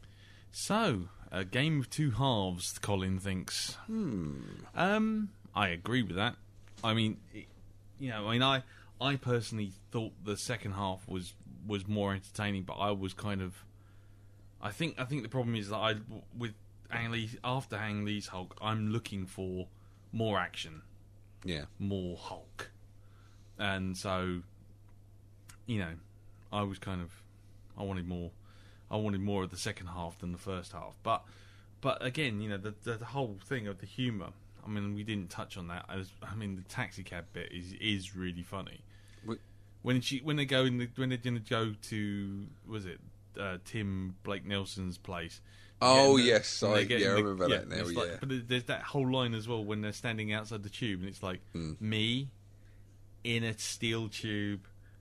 B: So, a game of two halves, Colin thinks.
C: Hmm.
B: Um, I agree with that. I mean, it, you know, I mean, I I personally thought the second half was was more entertaining, but I was kind of, I think I think the problem is that I with Ang Lee, after Ang Lee's Hulk, I'm looking for more action,
C: yeah,
B: more Hulk, and so, you know, I was kind of, I wanted more, I wanted more of the second half than the first half, but but again, you know, the the, the whole thing of the humour. I mean, we didn't touch on that. As, I mean, the taxi cab bit is is really funny.
C: What?
B: When she when they go in the, when they're going to go to was it uh, Tim Blake Nelson's place?
C: Oh
B: the,
C: yes, I,
B: yeah,
C: yeah, I
B: the,
C: remember
B: yeah,
C: that now.
B: like,
C: Yeah,
B: but there's that whole line as well when they're standing outside the tube, and it's like
C: mm.
B: me in a steel tube,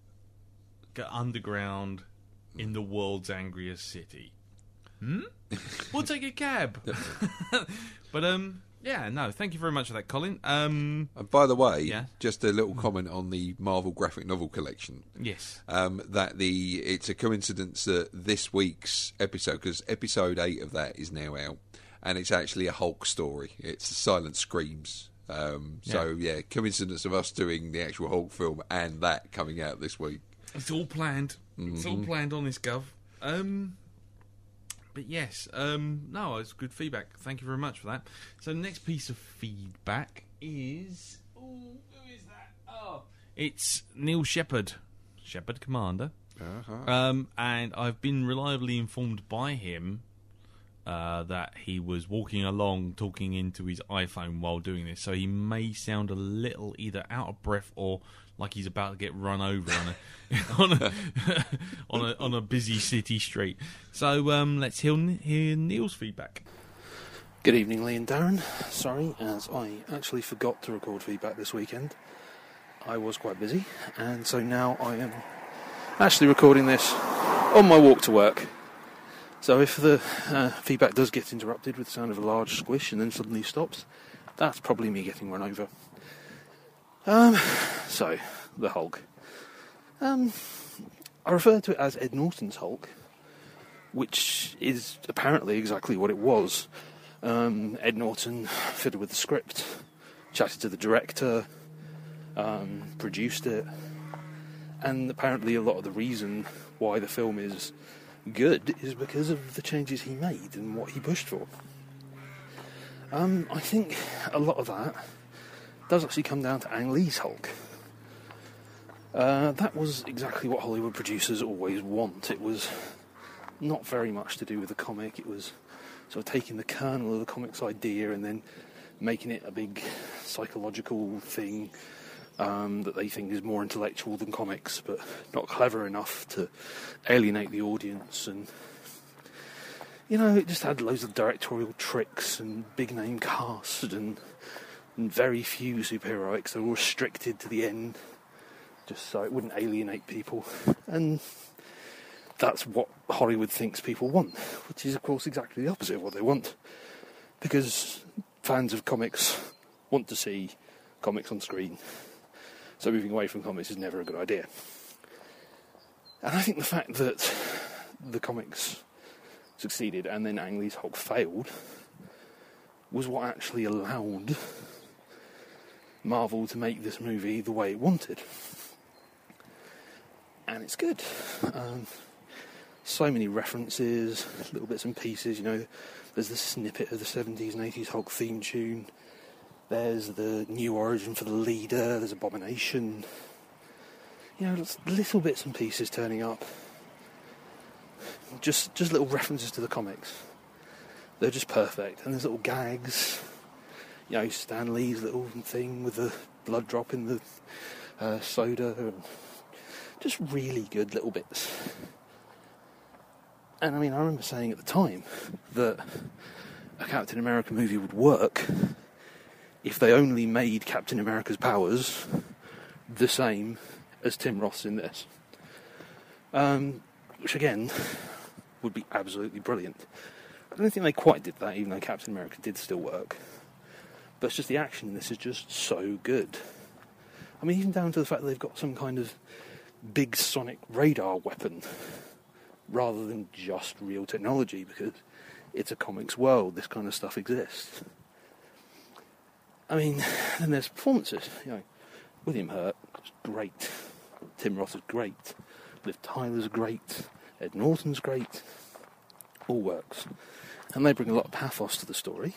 B: go underground in the world's angriest city. Hmm. We'll take a cab. But um. Yeah, no, thank you very much for that, Colin. Um,
C: and by the way,
B: yeah?
C: just a little comment on the Marvel graphic novel collection.
B: Yes.
C: Um, that the it's a coincidence that this week's episode, because episode eight of that is now out, and it's actually a Hulk story. It's the Silent Screams. Um, so, yeah. yeah, coincidence of us doing the actual Hulk film and that coming out this week.
B: It's all planned. Mm-hmm. It's all planned on this, Gov. Um... But yes, um, no, it's good feedback. Thank you very much for that. So the next piece of feedback is... Ooh, who is that? Oh, it's Neil Shepherd, Shepherd Commander.
C: Uh-huh.
B: Um, and I've been reliably informed by him uh, that he was walking along talking into his iPhone while doing this. So he may sound a little either out of breath or like he's about to get run over on a on a on a on a busy city street. So um, let's hear, hear Neil's feedback.
I: Good evening, Lee and Darren. Sorry, as I actually forgot to record feedback this weekend. I was quite busy, and so now I am actually recording this on my walk to work. So if the uh, feedback does get interrupted with the sound of a large squish and then suddenly stops, that's probably me getting run over. Um, so, the Hulk. Um, I refer to it as Ed Norton's Hulk, which is apparently exactly what it was. Um, Ed Norton fiddled with the script, chatted to the director, um, produced it, and apparently a lot of the reason why the film is good is because of the changes he made and what he pushed for. Um, I think a lot of that does actually come down to Ang Lee's Hulk. Uh, that was exactly what Hollywood producers always want. It was not very much to do with the comic. It was sort of taking the kernel of the comic's idea and then making it a big psychological thing um, that they think is more intellectual than comics, but not clever enough to alienate the audience. And, you know, it just had loads of directorial tricks and big-name cast and and very few superheroics. They were restricted to the end, just so it wouldn't alienate people. And that's what Hollywood thinks people want, which is, of course, exactly the opposite of what they want. Because fans of comics want to see comics on screen. So moving away from comics is never a good idea. And I think the fact that the comics succeeded and then Ang Lee's Hulk failed was what actually allowed Marvel to make this movie the way it wanted. And it's good. Um, so many references, little bits and pieces, you know. There's the snippet of the seventies and eighties Hulk theme tune. There's the new origin for the leader. There's Abomination. You know, little bits and pieces turning up. Just, just little references to the comics. They're just perfect. And there's little gags. You know, Stan Lee's little thing with the blood drop in the uh, soda. And just really good little bits. And I mean, I remember saying at the time that a Captain America movie would work if they only made Captain America's powers the same as Tim Roth's in this. Um, which, again, would be absolutely brilliant. I don't think they quite did that, even though Captain America did still work. But it's just the action in this is just so good. I mean, even down to the fact that they've got some kind of big sonic radar weapon rather than just real technology, because it's a comics world, this kind of stuff exists. I mean, then there's performances, you know. William Hurt is great. Tim Roth is great. Liv Tyler's great. Ed Norton's great. All works. And they bring a lot of pathos to the story.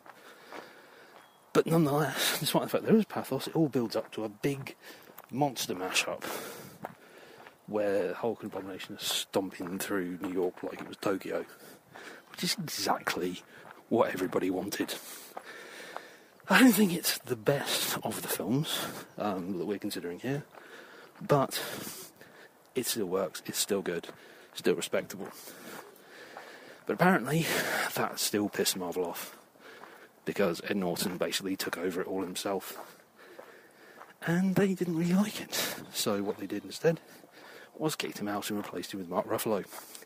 I: But nonetheless, despite the fact there is pathos, it all builds up to a big monster mashup where Hulk and Abomination are stomping through New York like it was Tokyo, which is exactly what everybody wanted. I don't think it's the best of the films um, that we're considering here, but it still works, it's still good, still respectable. But apparently, that still pissed Marvel off, because Ed Norton basically took over it all himself, and they didn't really like it. So what they did instead was kicked him out and replaced him with Mark Ruffalo.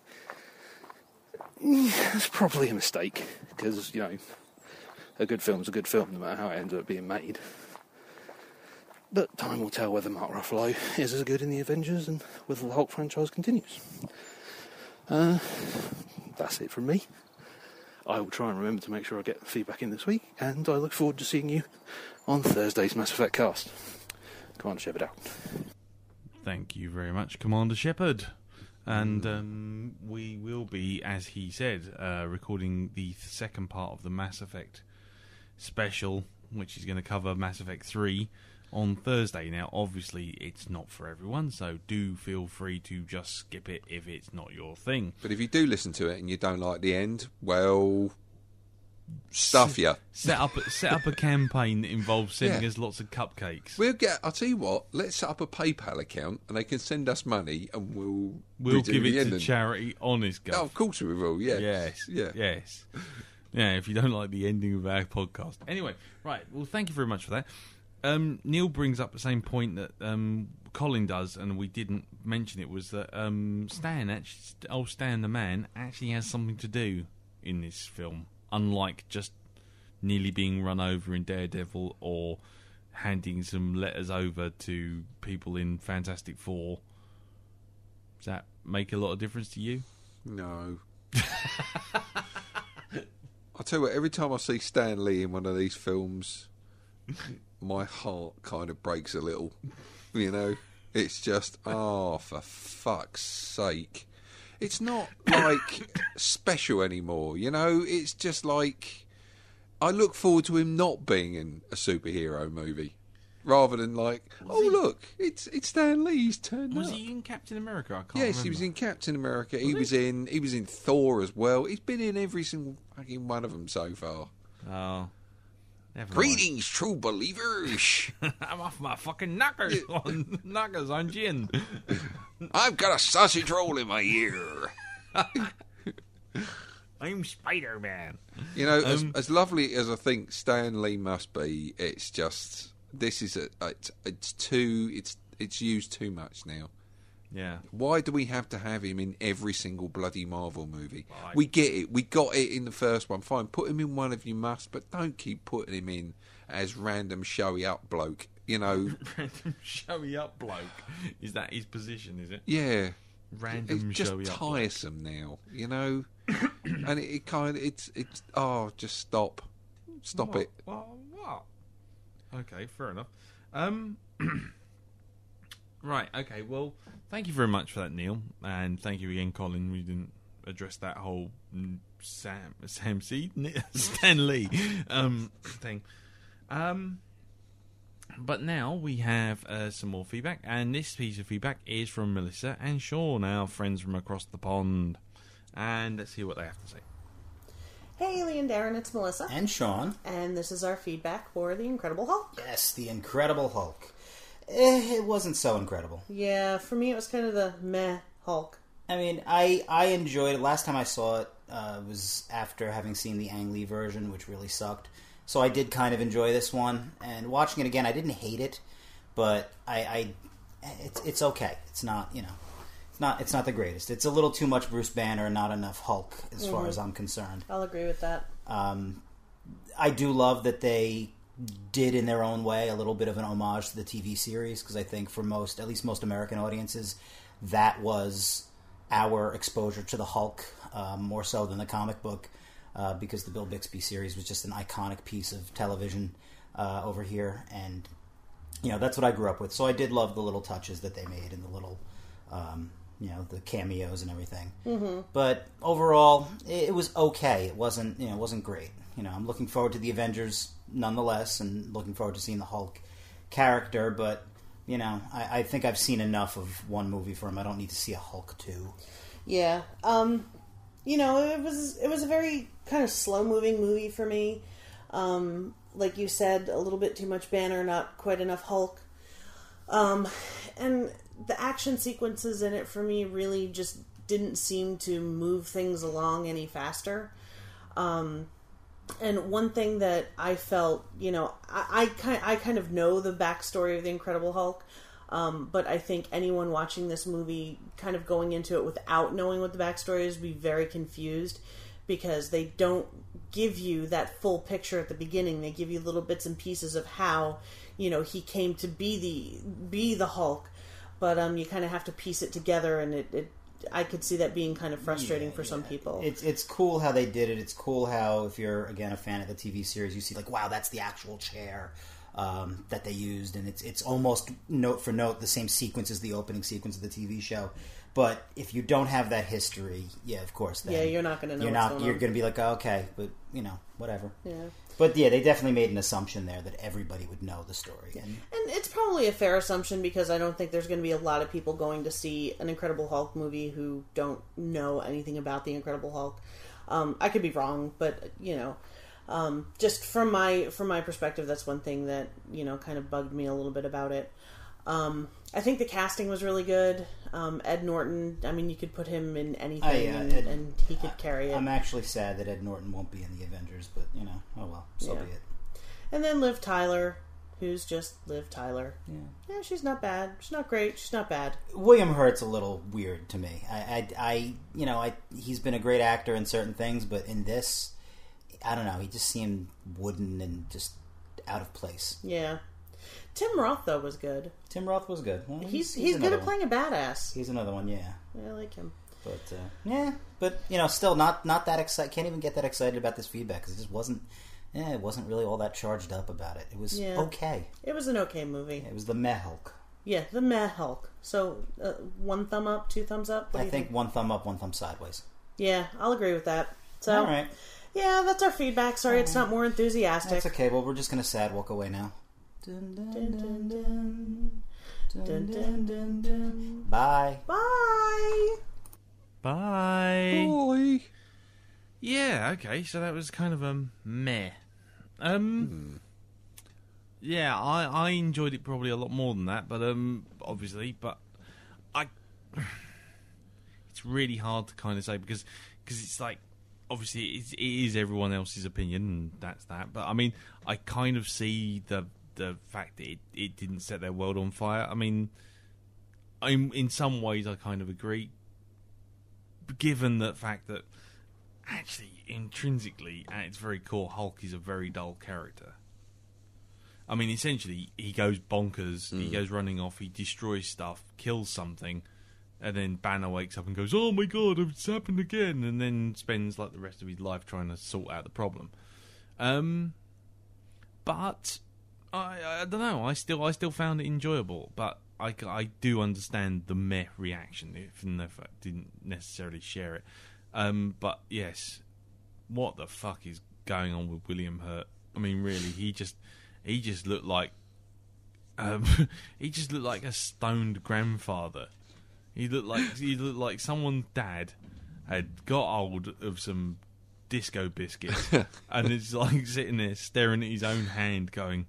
I: It's probably a mistake, because, you know, a good film's a good film, no matter how it ends up being made. But time will tell whether Mark Ruffalo is as good in the Avengers and whether the Hulk franchise continues. Uh, that's it from me. I will try and remember to make sure I get feedback in this week, and I look forward to seeing you on Thursday's Mass Effect cast. Commander Shepard out.
B: Thank you very much, Commander Shepard. And um, we will be, as he said, uh, recording the second part of the Mass Effect special, which is going to cover Mass Effect three on Thursday. Now, obviously, it's not for everyone, so do feel free to just skip it if it's not your thing.
C: But if you do listen to it and you don't like the end, well, stuff you.
B: Set up, set up a campaign that involves sending
C: Yeah.
B: us lots of cupcakes.
C: We'll get. I'll tell you what. Let's set up a PayPal account, and they can send us money, and we'll
B: We'll
C: redo
B: give
C: the
B: it to
C: ending.
B: charity, honest God.
C: Oh, of course we will. Yeah.
B: Yes.
C: Yeah.
B: Yes. Yeah, if you don't like the ending of our podcast. Anyway, right. Well, thank you very much for that. Um, Neil brings up the same point that um, Colin does, and we didn't mention it, was that um, Stan, actually, old Stan the man, actually has something to do in this film, unlike just nearly being run over in Daredevil or handing some letters over to people in Fantastic Four. Does that make a lot of difference to you?
C: No. I'll tell you what, every time I see Stan Lee in one of these films, my heart kind of breaks a little. You know? It's just, oh, for fuck's sake. It's not, like, special anymore, you know? It's just like, I look forward to him not being in a superhero movie. Rather than like, was oh he, look, it's it's Stan Lee. He's turned
B: was
C: up.
B: Was he in Captain America? I can't
C: yes,
B: remember.
C: he was in Captain America.
B: Was
C: he
B: he?
C: was in he was in Thor as well. He's been in every single fucking one of them so far.
B: Oh, never
C: greetings,
B: mind.
C: true believers.
B: I'm off my fucking knockers on knockers on gin.
C: I've got a sausage roll in my ear.
B: I'm Spider-Man.
C: You know,
B: um,
C: as, as lovely as I think Stan Lee must be, it's just. This is a it's, it's too it's it's used too much now.
B: Yeah.
C: Why do we have to have him in every single bloody Marvel movie?
B: Right.
C: We get it. We got it in the first one. Fine, put him in one if you must, but don't keep putting him in as random showy up bloke. You know,
B: random showy up bloke. Is that his position? Is it?
C: Yeah.
B: Random
C: it's just
B: showy up
C: tiresome
B: bloke.
C: now. You know, and it, it kind of it's it's oh just stop, stop
B: what?
C: it.
B: Well, what? Okay, fair enough. Um, right, okay, well, thank you very much for that, Neil. And thank you again, Colin. We didn't address that whole mm, Sam Sam C. Stan Lee um, thing. Um, but now we have uh, some more feedback. And this piece of feedback is from Melissa and Sean, our friends from across the pond. And let's hear what they have to say.
J: Hey, Lee and Darren, it's Melissa.
K: And Sean.
J: And this is our feedback for The Incredible Hulk.
K: Yes, The Incredible Hulk. Eh, it wasn't so incredible.
J: Yeah, for me it was kind of the meh Hulk.
K: I mean, I, I enjoyed it. Last time I saw it uh, was after having seen the Ang Lee version, which really sucked. So I did kind of enjoy this one. And watching it again, I didn't hate it, but I, I it's it's okay. It's not, you know... It's not, it's not the greatest. It's a little too much Bruce Banner and not enough Hulk, as mm-hmm. far as I'm concerned.
J: I'll agree with that.
K: Um, I do love that they did, in their own way, a little bit of an homage to the T V series, because I think for most, at least most American audiences, that was our exposure to the Hulk, um, more so than the comic book, uh, because the Bill Bixby series was just an iconic piece of television uh, over here, and you know, that's what I grew up with. So I did love the little touches that they made and the little, um, you know, the cameos and everything.
J: Mm-hmm.
K: But overall, it, it was okay. It wasn't, you know, it wasn't great. You know, I'm looking forward to the Avengers nonetheless, and looking forward to seeing the Hulk character. But you know, I, I think I've seen enough of one movie for him. I don't need to see a Hulk two.
J: Yeah, um, you know, it was it was a very kind of slow moving movie for me. Um, like you said, a little bit too much Banner, not quite enough Hulk. Um, and the action sequences in it for me really just didn't seem to move things along any faster. Um, and one thing that I felt, you know, I, I, kind, I kind of know the backstory of the Incredible Hulk, um, but I think anyone watching this movie kind of going into it without knowing what the backstory is would be very confused, because they don't give you that full picture at the beginning. They give you little bits and pieces of how, you know, he came to be the be the Hulk, but um, you kind of have to piece it together, and it, it I could see that being kind of frustrating yeah, for yeah. some people.
K: It's it's cool how they did it. It's cool how, if you're again a fan of the T V series, you see like, wow, that's the actual chair um, that they used, and it's it's almost note for note the same sequence as the opening sequence of the T V show. But if you don't have that history, yeah, of course, then
J: yeah, you're not going to know.
K: You're
J: what's
K: not.
J: Going
K: you're
J: on.
K: going to be like, oh, okay, but you know, whatever.
J: Yeah.
K: But yeah, they definitely made an assumption there that everybody would know the story, and,
J: and it's probably a fair assumption, because I don't think there's going to be a lot of people going to see an Incredible Hulk movie who don't know anything about the Incredible Hulk. Um, I could be wrong, but you know, um, just from my from my perspective, that's one thing that, you know, kind of bugged me a little bit about it. Um, I think the casting was really good. Um, Ed Norton, I mean, you could put him in anything,
K: I, uh,
J: and,
K: Ed,
J: and he could carry it.
K: I'm actually sad that Ed Norton won't be in the Avengers, but you know, oh well, so
J: yeah.
K: be it.
J: And then Liv Tyler, who's just Liv Tyler.
K: Yeah,
J: yeah, she's not bad. She's not great. She's not bad.
K: William Hurt's a little weird to me. I, I, I you know, I he's been a great actor in certain things, but in this, I don't know. He just seemed wooden and just out of place.
J: Yeah. Tim Roth, though, was good.
K: Tim Roth was good. Well,
J: he's he's, he's good at
K: one.
J: playing a badass.
K: He's another one, yeah.
J: Yeah, I like him.
K: But uh, yeah, but you know, still not not that excited. Can't even get that excited about this feedback, because it just wasn't. Yeah, it wasn't really all that charged up about it. It was
J: yeah.
K: okay.
J: It was an okay movie.
K: It was the meh Hulk.
J: Yeah, the meh Hulk. So uh, one thumb up, two thumbs up. What
K: I
J: do you
K: think,
J: think
K: one thumb up, one thumb sideways.
J: Yeah, I'll agree with that. So,
K: all right.
J: Yeah, that's our feedback. Sorry, it's not more enthusiastic.
K: That's okay. Well, we're just gonna sad walk away now. Dun, dun, dun, dun, dun. Dun, dun, dun, dun. Bye.
J: Bye.
B: Bye.
C: Bye.
B: Yeah, okay, so that was kind of a meh. Um, hmm. Yeah, I, I enjoyed it probably a lot more than that, but um, obviously, but I, it's really hard to kind of say, because cause it's like, obviously it's, it is everyone else's opinion, and that's that, but I mean, I kind of see the the fact that it, it didn't set their world on fire. I mean, I'm, in some ways I kind of agree, given the fact that actually, intrinsically, at its very core, Hulk is a very dull character. I mean, essentially, he goes bonkers, mm. he goes running off, he destroys stuff, kills something, and then Banner wakes up and goes, oh my god, it's happened again, and then spends like the rest of his life trying to sort out the problem. Um, but I, I don't know. I still, I still found it enjoyable, but I, I do understand the meh reaction, even if I didn't necessarily share it. Um, but yes, what the fuck is going on with William Hurt? I mean, really, he just, he just looked like, um, he just looked like a stoned grandfather. He looked like he looked like someone's dad had got hold of some disco biscuits and is like sitting there staring at his own hand, going,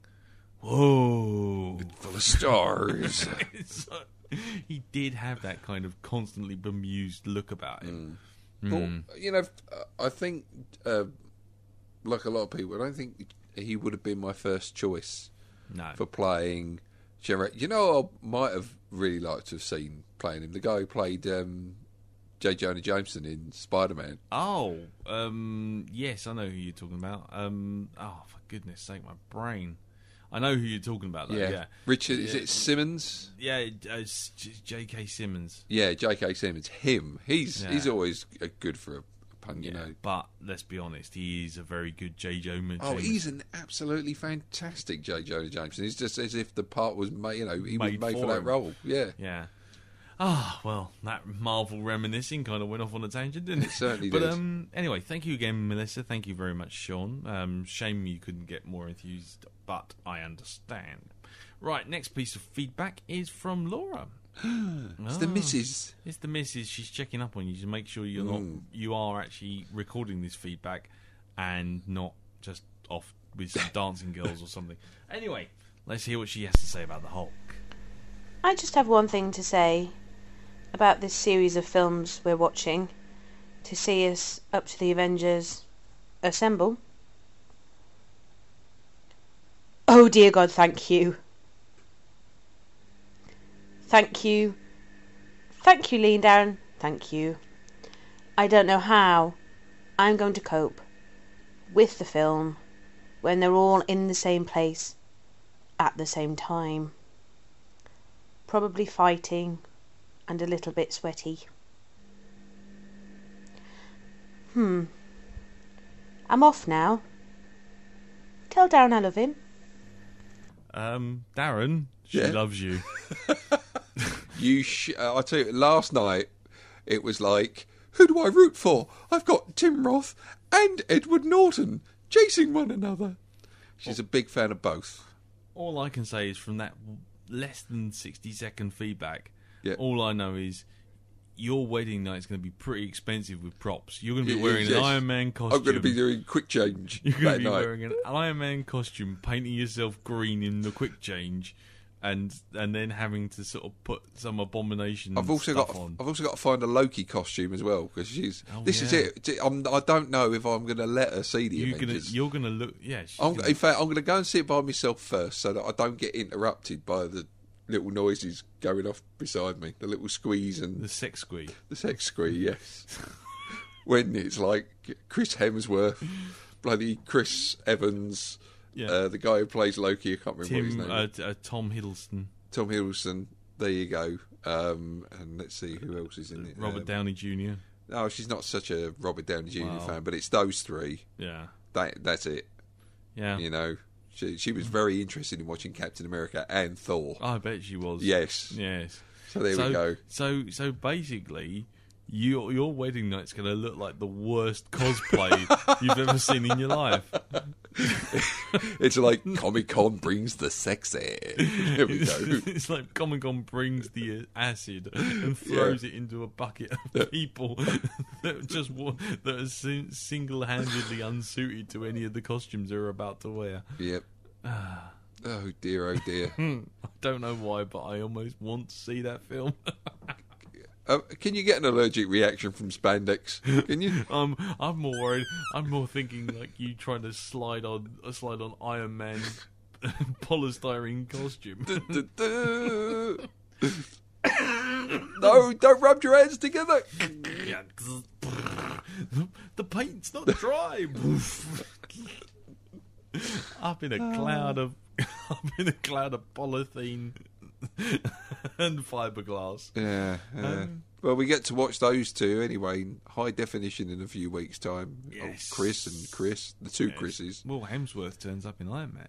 B: "Whoa,
C: full of stars."
B: Like, he did have that kind of constantly bemused look about him.
C: Mm.
B: Mm.
C: Well, you know, I think, uh, like a lot of people, I don't think he would have been my first choice
B: no.
C: for playing. You know, I might have really liked to have seen playing him. The guy who played um, J. Jonah Jameson in Spider-Man.
B: Oh, um, yes, I know who you're talking about. Um, oh, for goodness sake, my brain. I know who you're talking about, though. Yeah. yeah.
C: Richard,
B: yeah.
C: is it Simmons?
B: Yeah, it's J K. Simmons.
C: Yeah, J K. Simmons. Him. He's yeah. he's always good for a pun, you
B: Yeah,
C: know.
B: but let's be honest, he is a very good J. Jonah
C: Oh,
B: Jameson.
C: he's an absolutely fantastic J. Jonah Jameson. It's just as if the part was made, you know, he
B: Made
C: was made
B: for
C: for that
B: him.
C: role. Yeah.
B: Yeah. Ah, well, that Marvel reminiscing kind of went off on a tangent, didn't it?
C: It certainly
B: but,
C: did.
B: um, anyway, thank you again, Melissa. Thank you very much, Sean. Um, shame you couldn't get more enthused, but I understand. Right, next piece of feedback is from Laura.
C: It's the
B: Ah,
C: missus.
B: It's the missus. She's checking up on you to make sure you're
C: Mm.
B: not, you are actually recording this feedback and not just off with some dancing girls or something. Anyway, let's hear what she has to say about the Hulk.
L: I just have one thing to say about this series of films we're watching to see us up to the Avengers assemble. Oh dear God, thank you. Thank you. Thank you, Lee Darren. Thank you. I don't know how I'm going to cope with the film when they're all in the same place at the same time. Probably fighting and a little bit sweaty. Hmm. I'm off now. Tell Darren I love him.
B: Um, Darren, she
C: Yeah.
B: loves you.
C: You, sh- uh, I tell you, last night it was like, who do I root for? I've got Tim Roth and Edward Norton chasing one another. She's a big fan of both.
B: All I can say is from that less than sixty second feedback,
C: Yeah.
B: all I know is your wedding night's going to be pretty expensive with props. You're going to be
C: Yeah,
B: wearing
C: yes.
B: an Iron Man costume.
C: I'm going to be doing quick change
B: You're going
C: that
B: to be
C: night.
B: wearing an Iron Man costume, painting yourself green in the quick change, and and then having to sort of put some abomination
C: I've also
B: stuff
C: got.
B: on.
C: I've also got to find a Loki costume as well because she's.
B: Oh,
C: this is
B: yeah.
C: it. I'm, I don't know if I'm going to let her see the
B: You're gonna,
C: Avengers.
B: you're gonna look. Yeah, she's
C: I'm,
B: gonna-
C: in fact, I'm going to go and see it by myself first, so that I don't get interrupted by the little noises going off beside me. The little squeeze and
B: the sex squeeze.
C: the sex squeeze. Yes. When it's like Chris Hemsworth, bloody Chris Evans,
B: Yeah.
C: uh, the guy who plays Loki. I can't remember what his
B: Tim,
C: name.
B: uh,
C: is.
B: t- uh, Tom Hiddleston,
C: Tom Hiddleston. There you go. Um, and let's see who else is in it.
B: Robert
C: Um,
B: Downey Junior
C: No, she's not such a Robert Downey Junior
B: Wow.
C: fan, but it's those three.
B: Yeah,
C: That that's it.
B: yeah.
C: You know, she she was very interested in watching Captain America and Thor.
B: I bet she was.
C: Yes.
B: Yes.
C: So there
B: so,
C: we go.
B: So so basically, your your wedding night's going to look like the worst cosplay you've ever seen in your life.
C: It's like Comic Con brings the sexy. There we go.
B: It's like Comic Con brings the uh, acid and throws it into a bucket of people that just wa- that are sin- single-handedly unsuited to any of the costumes they're about to wear.
C: Yep. Oh dear, oh dear.
B: I don't know why, but I almost want to see that film.
C: Uh, can you get an allergic reaction from spandex? Can you?
B: Um, I'm more worried. I'm more thinking like you trying to slide on uh, slide on Iron Man polystyrene costume.
C: No, don't rub your hands together.
B: Yeah. The paint's not dry. Up in a cloud of up in a cloud of polythene and fiberglass.
C: Yeah. yeah.
B: Um,
C: well, we get to watch those two anyway, in high definition in a few weeks' time.
B: Yes.
C: Oh, Chris and Chris, the two
B: Yes.
C: Chris's.
B: Well, Hemsworth turns up in Iron Man.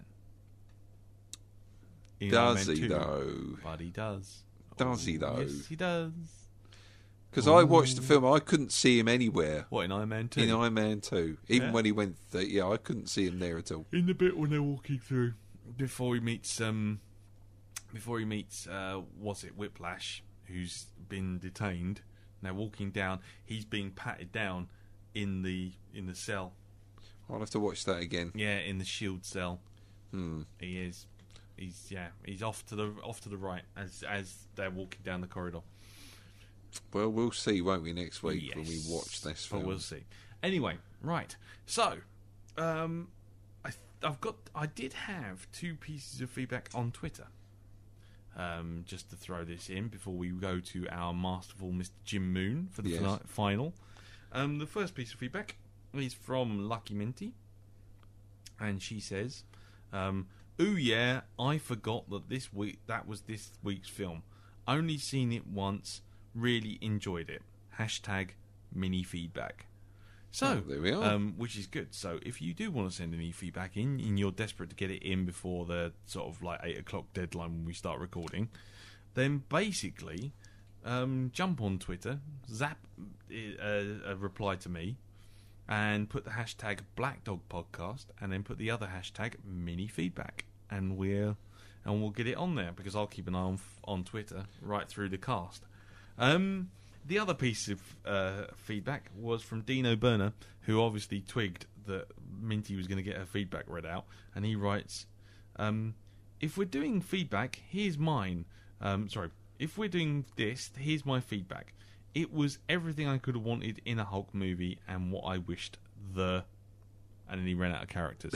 B: In
C: Does
B: Iron Man
C: he
B: two,
C: though?
B: But he does.
C: Does he though?
B: Yes, he does.
C: Because I watched the film, I couldn't see him anywhere.
B: What, in Iron Man two?
C: In Iron Man two, even
B: Yeah.
C: when he went, th- yeah, I couldn't see him there at all.
B: In the bit when they're walking through, before he meets, um, before he meets, uh, what's it, Whiplash, who's been detained. Now walking down, he's being patted down in the in the cell.
C: I'll have to watch that again.
B: Yeah, in the shield cell.
C: Hmm.
B: He is. He's yeah. He's off to the off to the right as as they're walking down the corridor.
C: Well, we'll see, won't we, next week
B: Yes.
C: when we watch this
B: But
C: film.
B: we'll see. Anyway, right. So, um, I th- I've got. I did have two pieces of feedback on Twitter. Um, just to throw this in before we go to our masterful Mister Jim Moon for the
C: Yes.
B: fina- final. Um, the first piece of feedback is from Lucky Minty, and she says, um, "Ooh yeah, I forgot that this week that was this week's film. Only seen it once. Really enjoyed it. Hashtag mini feedback." So,
C: oh, there we are.
B: Um, which is good. So, if you do want to send any feedback in, and you're desperate to get it in before the sort of like eight o'clock deadline when we start recording, then basically um, jump on Twitter, zap uh, a reply to me, and put the hashtag Blackdog Podcast, and then put the other hashtag Mini Feedback, and we'll and we'll get it on there because I'll keep an eye on on Twitter right through the cast. Um, the other piece of uh, feedback was from Dino Burner, who obviously twigged that Minty was going to get her feedback read out, and he writes, um, "If we're doing feedback, here's mine. Um, sorry, if we're doing this, here's my feedback. It was everything I could have wanted in a Hulk movie, and what I wished the..." And then he ran out of characters.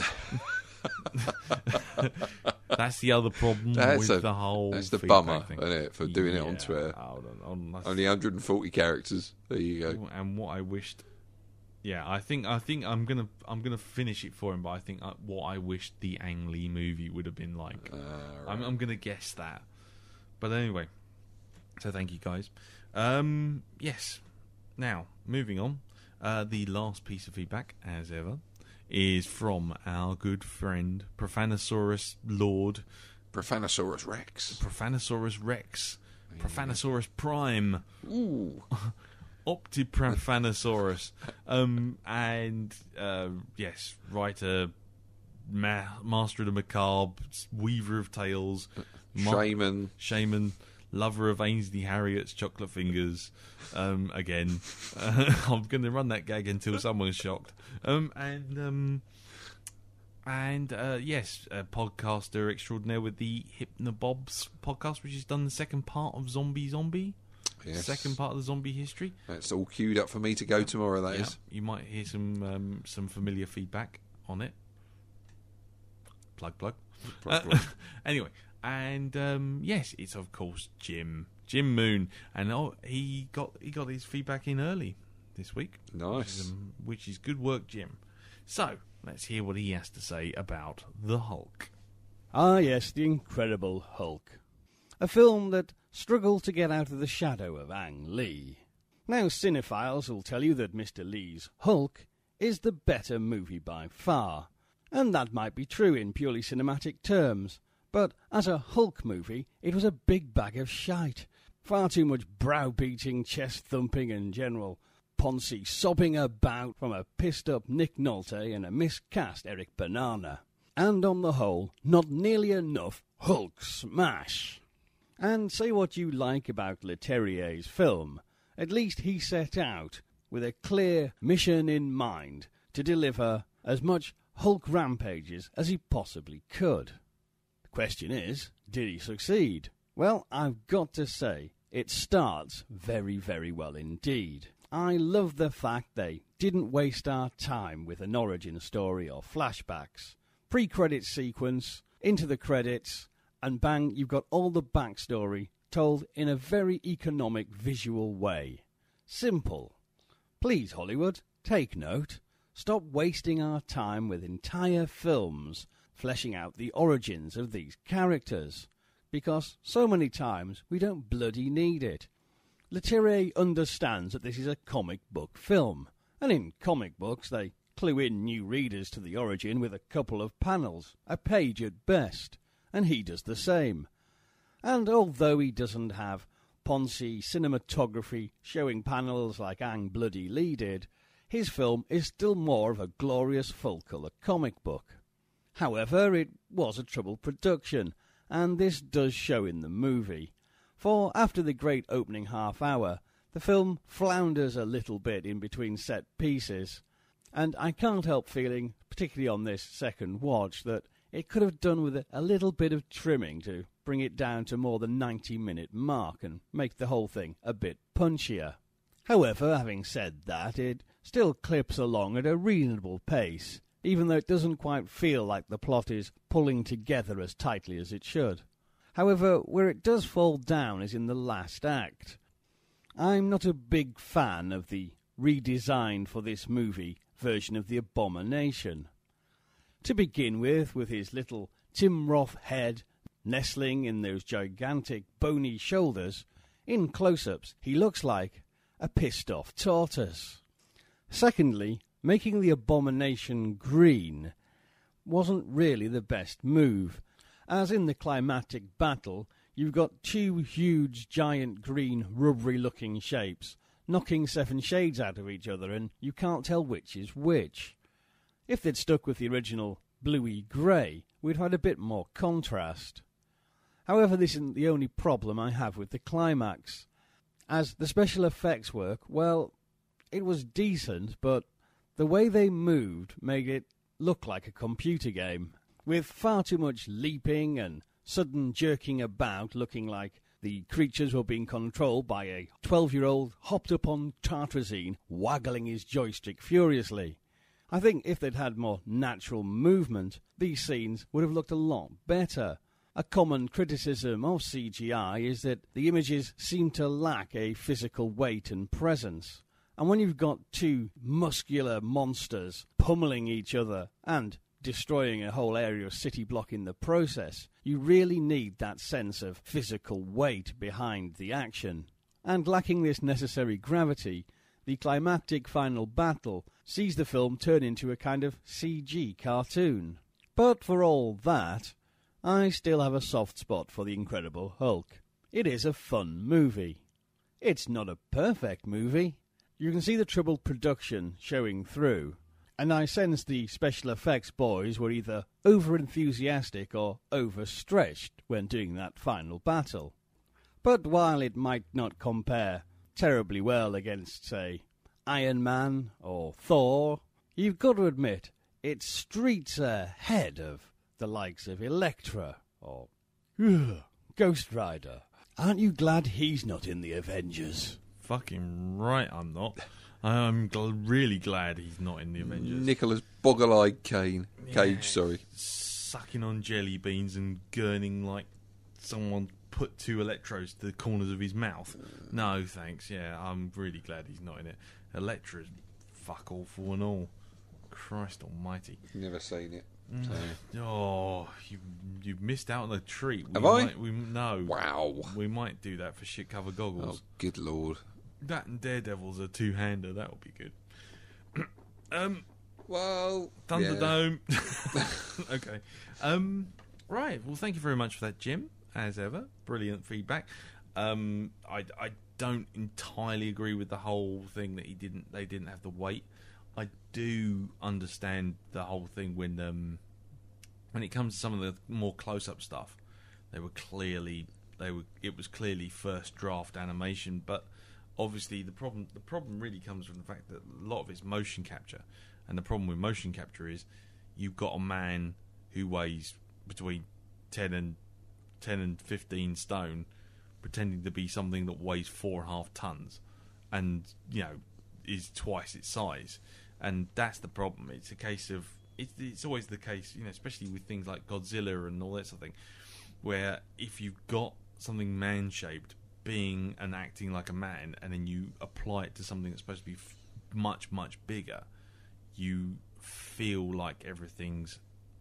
B: That's the other problem
C: that's
B: with
C: a,
B: the whole.
C: That's the
B: feedback
C: bummer,
B: thing.
C: isn't it, for doing
B: yeah,
C: it on Twitter?
B: Hold on, hold on,
C: Only one hundred forty characters. There you go.
B: And what I wished. Yeah, I think I think I'm gonna I'm gonna finish it for him, but I think uh, what I wished the Ang Lee movie would have been like.
C: Uh, right.
B: I'm, I'm gonna guess that. But anyway, so thank you guys. Um, yes. Now moving on, uh, the last piece of feedback, as ever, is from our good friend Profanasaurus Lord.
C: Profanasaurus Rex.
B: Profanasaurus Rex. Yeah. Profanasaurus Prime.
C: Ooh.
B: Optiprofanasaurus. um, and, uh, yes, writer, ma- master of the macabre, weaver of tales. Ma-
C: Shaman.
B: Shaman. Lover of Ainsley Harriet's chocolate fingers. Um, again. Uh, I'm going to run that gag until someone's shocked. Um, and, um... And, uh, yes, a podcaster extraordinaire with the Hypnobobs podcast, which has done the second part of Zombie Zombie. Yes. Second part of the zombie history.
C: That's all queued up for me to go tomorrow, that
B: yeah.
C: is.
B: You might hear some um, some familiar feedback on it. Plug, plug.
C: plug,
B: uh,
C: plug.
B: Anyway, and, um, yes, it's, of course, Jim. Jim Moon. And oh, he got he got his feedback in early this week.
C: Nice.
B: Which is, um, which is good work, Jim. So... let's hear what he has to say about The Hulk.
E: Ah, yes, The Incredible Hulk. A film that struggled to get out of the shadow of Ang Lee. Now, cinephiles will tell you that Mister Lee's Hulk is the better movie by far. And that might be true in purely cinematic terms. But as a Hulk movie, it was a big bag of shite. Far too much browbeating, chest-thumping and general... Ponzi sobbing about from a pissed-up Nick Nolte and a miscast Eric Banana. And on the whole, not nearly enough Hulk smash. And say what you like about Leterrier's film, at least he set out with a clear mission in mind to deliver as much Hulk rampages as he possibly could. The question is, did he succeed? Well, I've got to say, it starts very, very well indeed. I love the fact they didn't waste our time with an origin story or flashbacks. Pre-credits sequence, into the credits, and bang, you've got all the backstory told in a very economic visual way. Simple. Please, Hollywood, take note. Stop wasting our time with entire films fleshing out the origins of these characters, because so many times we don't bloody need it. Leterrier understands that this is a comic book film, and in comic books they clue in new readers to the origin with a couple of panels, a page at best, and he does the same. And although he doesn't have Ponzi cinematography showing panels like Ang Bloody Lee did, his film is still more of a glorious full-colour comic book. However, it was a troubled production, and this does show in the movie. For after the great opening half hour, the film flounders a little bit in between set pieces, and I can't help feeling, particularly on this second watch, that it could have done with a little bit of trimming to bring it down to more than ninety minute mark and make the whole thing a bit punchier. However, having said that, it still clips along at a reasonable pace, even though it doesn't quite feel like the plot is pulling together as tightly as it should. However, where it does fall down is in the last act. I'm not a big fan of the redesigned for this movie version of the Abomination. To begin with, with his little Tim Roth head nestling in those gigantic bony shoulders, in close-ups he looks like a pissed-off tortoise. Secondly, making the abomination green wasn't really the best move, as in the climactic battle you've got two huge giant green rubbery-looking shapes knocking seven shades out of each other, and you can't tell which is which. If they'd stuck with the original bluey-grey, we'd had a bit more contrast. However, this isn't the only problem I have with the climax. As the special effects work, well, it was decent, but the way they moved made it look like a computer game, with far too much leaping and sudden jerking about, looking like the creatures were being controlled by a twelve-year-old hopped up on tartrazine, waggling his joystick furiously. I think if they'd had more natural movement, these scenes would have looked a lot better. A common criticism of C G I is that the images seem to lack a physical weight and presence. And when you've got two muscular monsters pummeling each other and destroying a whole area of city block in the process, you really need that sense of physical weight behind the action. And lacking this necessary gravity, the climactic final battle sees the film turn into a kind of C G cartoon. But for all that, I still have a soft spot for The Incredible Hulk. It is a fun movie. It's not a perfect movie. You can see the troubled production showing through, and I sense the special effects boys were either over-enthusiastic or overstretched when doing that final battle. But while it might not compare terribly well against, say, Iron Man or Thor, you've got to admit it's streets ahead of the likes of Elektra or ugh, Ghost Rider. Aren't you glad he's not in the Avengers?
B: Fucking right I'm not. I'm gl- really glad he's not in the Avengers.
C: Nicholas Boggle-Eyed Kane.
B: Yeah,
C: Cage, sorry.
B: Sucking on jelly beans and gurning like someone put two electrodes to the corners of his mouth. No, thanks. Yeah, I'm really glad he's not in it. Elektra's fuck awful and all. Christ almighty.
C: Never seen it.
B: So. Oh, you you've missed out on a treat. We
C: Have I?
B: Might, we, no.
C: Wow.
B: We might do that for shit cover goggles.
C: Oh, good lord.
B: That and Daredevil's a two-hander. That would be good. um,
C: well,
B: Thunderdome. Yeah. Okay. Um, right. Well, thank you very much for that, Jim. As ever, brilliant feedback. Um, I, I don't entirely agree with the whole thing that he didn't. They didn't have the weight. I do understand the whole thing when um, when it comes to some of the more close-up stuff. They were clearly they were. It was clearly first draft animation, but obviously the problem the problem really comes from the fact that a lot of it's motion capture, and the problem with motion capture is you've got a man who weighs between ten and ten and fifteen stone, pretending to be something that weighs four and a half tons, and you know is twice its size, and that's the problem. It's a case of it's it's always the case, you know, especially with things like Godzilla and all that sort of thing, where if you've got something man-shaped being and acting like a man, and then you apply it to something that's supposed to be f- much much bigger, you feel like everything's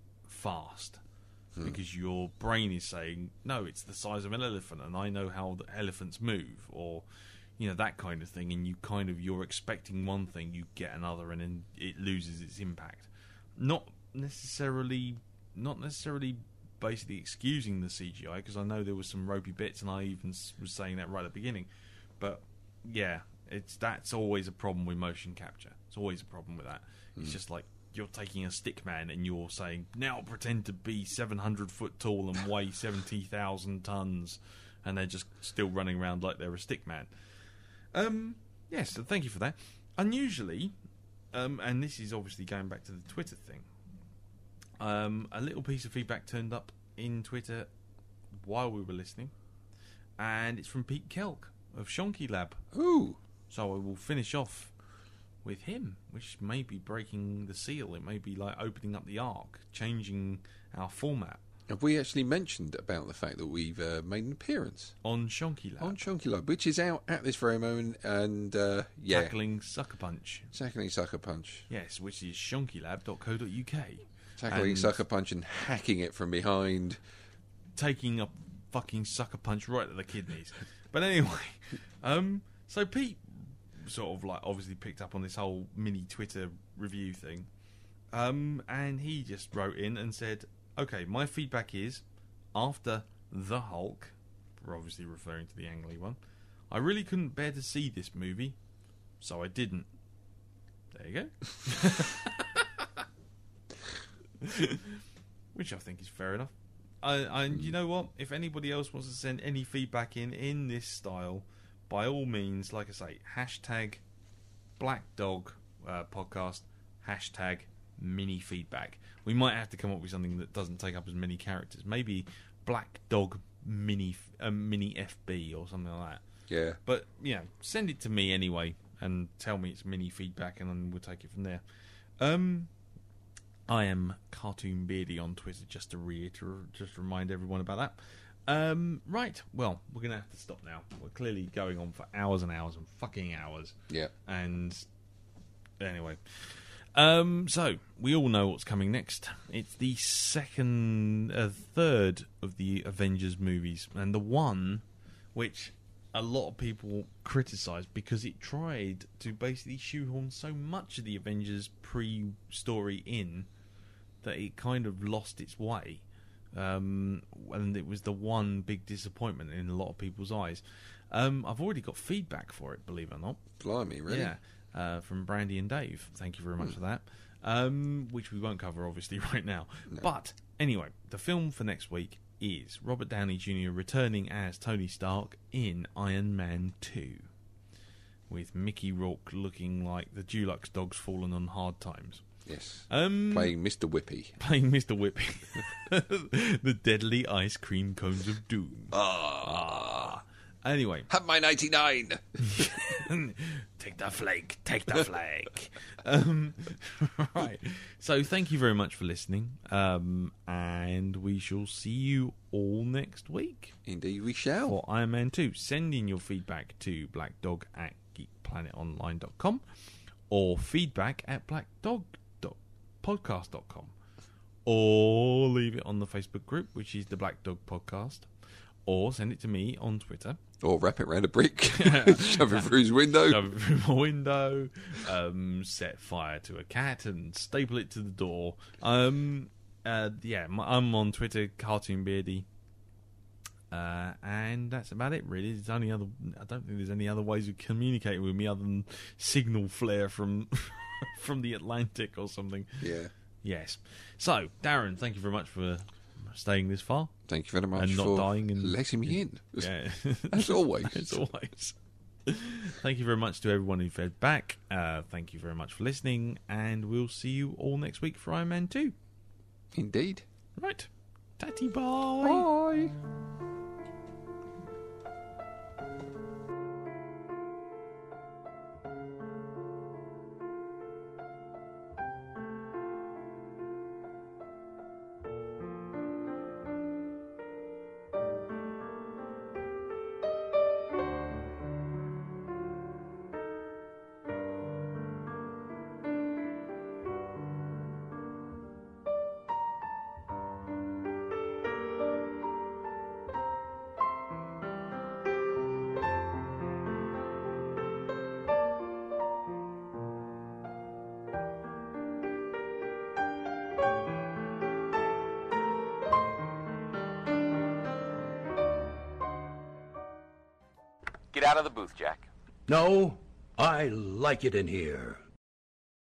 B: fast. Hmm. Because your brain is saying, no, it's the size of an elephant, and I know how the elephants move, or you know, that kind of thing, and you kind of you're expecting one thing, you get another, and then it loses its impact. Not necessarily, not necessarily, basically excusing the C G I, because I know there was some ropey bits, and I even was saying that right at the beginning. But yeah, it's that's always a problem with motion capture. It's always a problem with that. Mm. It's just like you're taking a stick man and you're saying, now pretend to be seven hundred foot tall and weigh seventy thousand tons, and they're just still running around like they're a stick man. Um, yes, so thank you for that. Unusually, um, and this is obviously going back to the Twitter thing, um, a little piece of feedback turned up in Twitter while we were listening, and it's from Pete Kelk of Shonky Lab.
C: Ooh.
B: So I will finish off with him, which may be breaking the seal. It may be like opening up the ark, changing our format.
C: Have we actually mentioned about the fact that we've uh, made an appearance
B: on Shonky Lab?
C: On Shonky Lab, which is out at this very moment, and uh, yeah,
B: tackling Sucker Punch.
C: Tackling Sucker Punch.
B: Yes, which is shonky lab dot co dot uk.
C: Tackling and Sucker Punch and hacking it from behind,
B: taking a fucking sucker punch right at the kidneys. But anyway, um, so Pete sort of like obviously picked up on this whole mini Twitter review thing, um, and he just wrote in and said, "Okay, my feedback is after The Hulk, we're obviously referring to the Ang Lee one, I really couldn't bear to see this movie, so I didn't." There you go. Which I think is fair enough. I, and you know what? If anybody else wants to send any feedback in in this style, by all means, like I say, hashtag Blackdog uh, podcast, hashtag mini feedback. We might have to come up with something that doesn't take up as many characters. Maybe Blackdog mini uh, mini F B or something like that.
C: Yeah.
B: But yeah, send it to me anyway and tell me it's mini feedback, and then we'll take it from there. Um. I am Cartoon Beardy on Twitter, just to reiterate, just to remind everyone about that. Um, right, well, we're going to have to stop now. We're clearly going on for hours and hours and fucking hours.
C: Yeah.
B: And anyway, um, so we all know what's coming next. It's the second, uh, third of the Avengers movies, and the one which a lot of people criticised because it tried to basically shoehorn so much of the Avengers pre-story in that it kind of lost its way, um, and it was the one big disappointment in a lot of people's eyes. Um, I've already got feedback for it, believe it or not.
C: Blimey, really?
B: Yeah, uh, from Brandy and Dave. Thank you very much mm. for that. Um, which we won't cover, obviously, right now. No. But anyway, the film for next week is Robert Downey Junior returning as Tony Stark in Iron Man two, with Mickey Rourke looking like the Dulux dog's fallen on hard times.
C: Yes.
B: Um,
C: playing Mister Whippy.
B: Playing Mister Whippy. The deadly ice cream cones of doom.
C: Ah.
B: ah. Anyway.
C: Have my ninety-nine.
B: Take the flake. Take the flake. um, right. So thank you very much for listening. Um, and we shall see you all next week.
C: Indeed we shall.
B: For Iron Man two. Send in your feedback to blackdog at geek planet online dot com or feedback at blackdog dot podcast dot com, or leave it on the Facebook group, which is the Black Dog Podcast, or send it to me on Twitter.
C: Or wrap it around a brick, shove it through his window.
B: Shove it through my window, um, set fire to a cat and staple it to the door. Um, uh, yeah, I'm on Twitter, Cartoon Beardy. Uh, and that's about it, really. There's only other. I don't think there's any other ways of communicating with me other than signal flare from from the Atlantic or something.
C: Yeah.
B: Yes. So, Darren, thank you very much for staying this far.
C: Thank you very much
B: and not
C: for
B: dying and
C: letting me in.
B: Yeah.
C: As always.
B: As always. Thank you very much to everyone who fed back. Uh, thank you very much for listening, and we'll see you all next week for Iron Man two.
C: Indeed.
B: Right. Tatty bye.
C: Bye.
M: Get out of the booth, Jack.
N: No, I like it in here.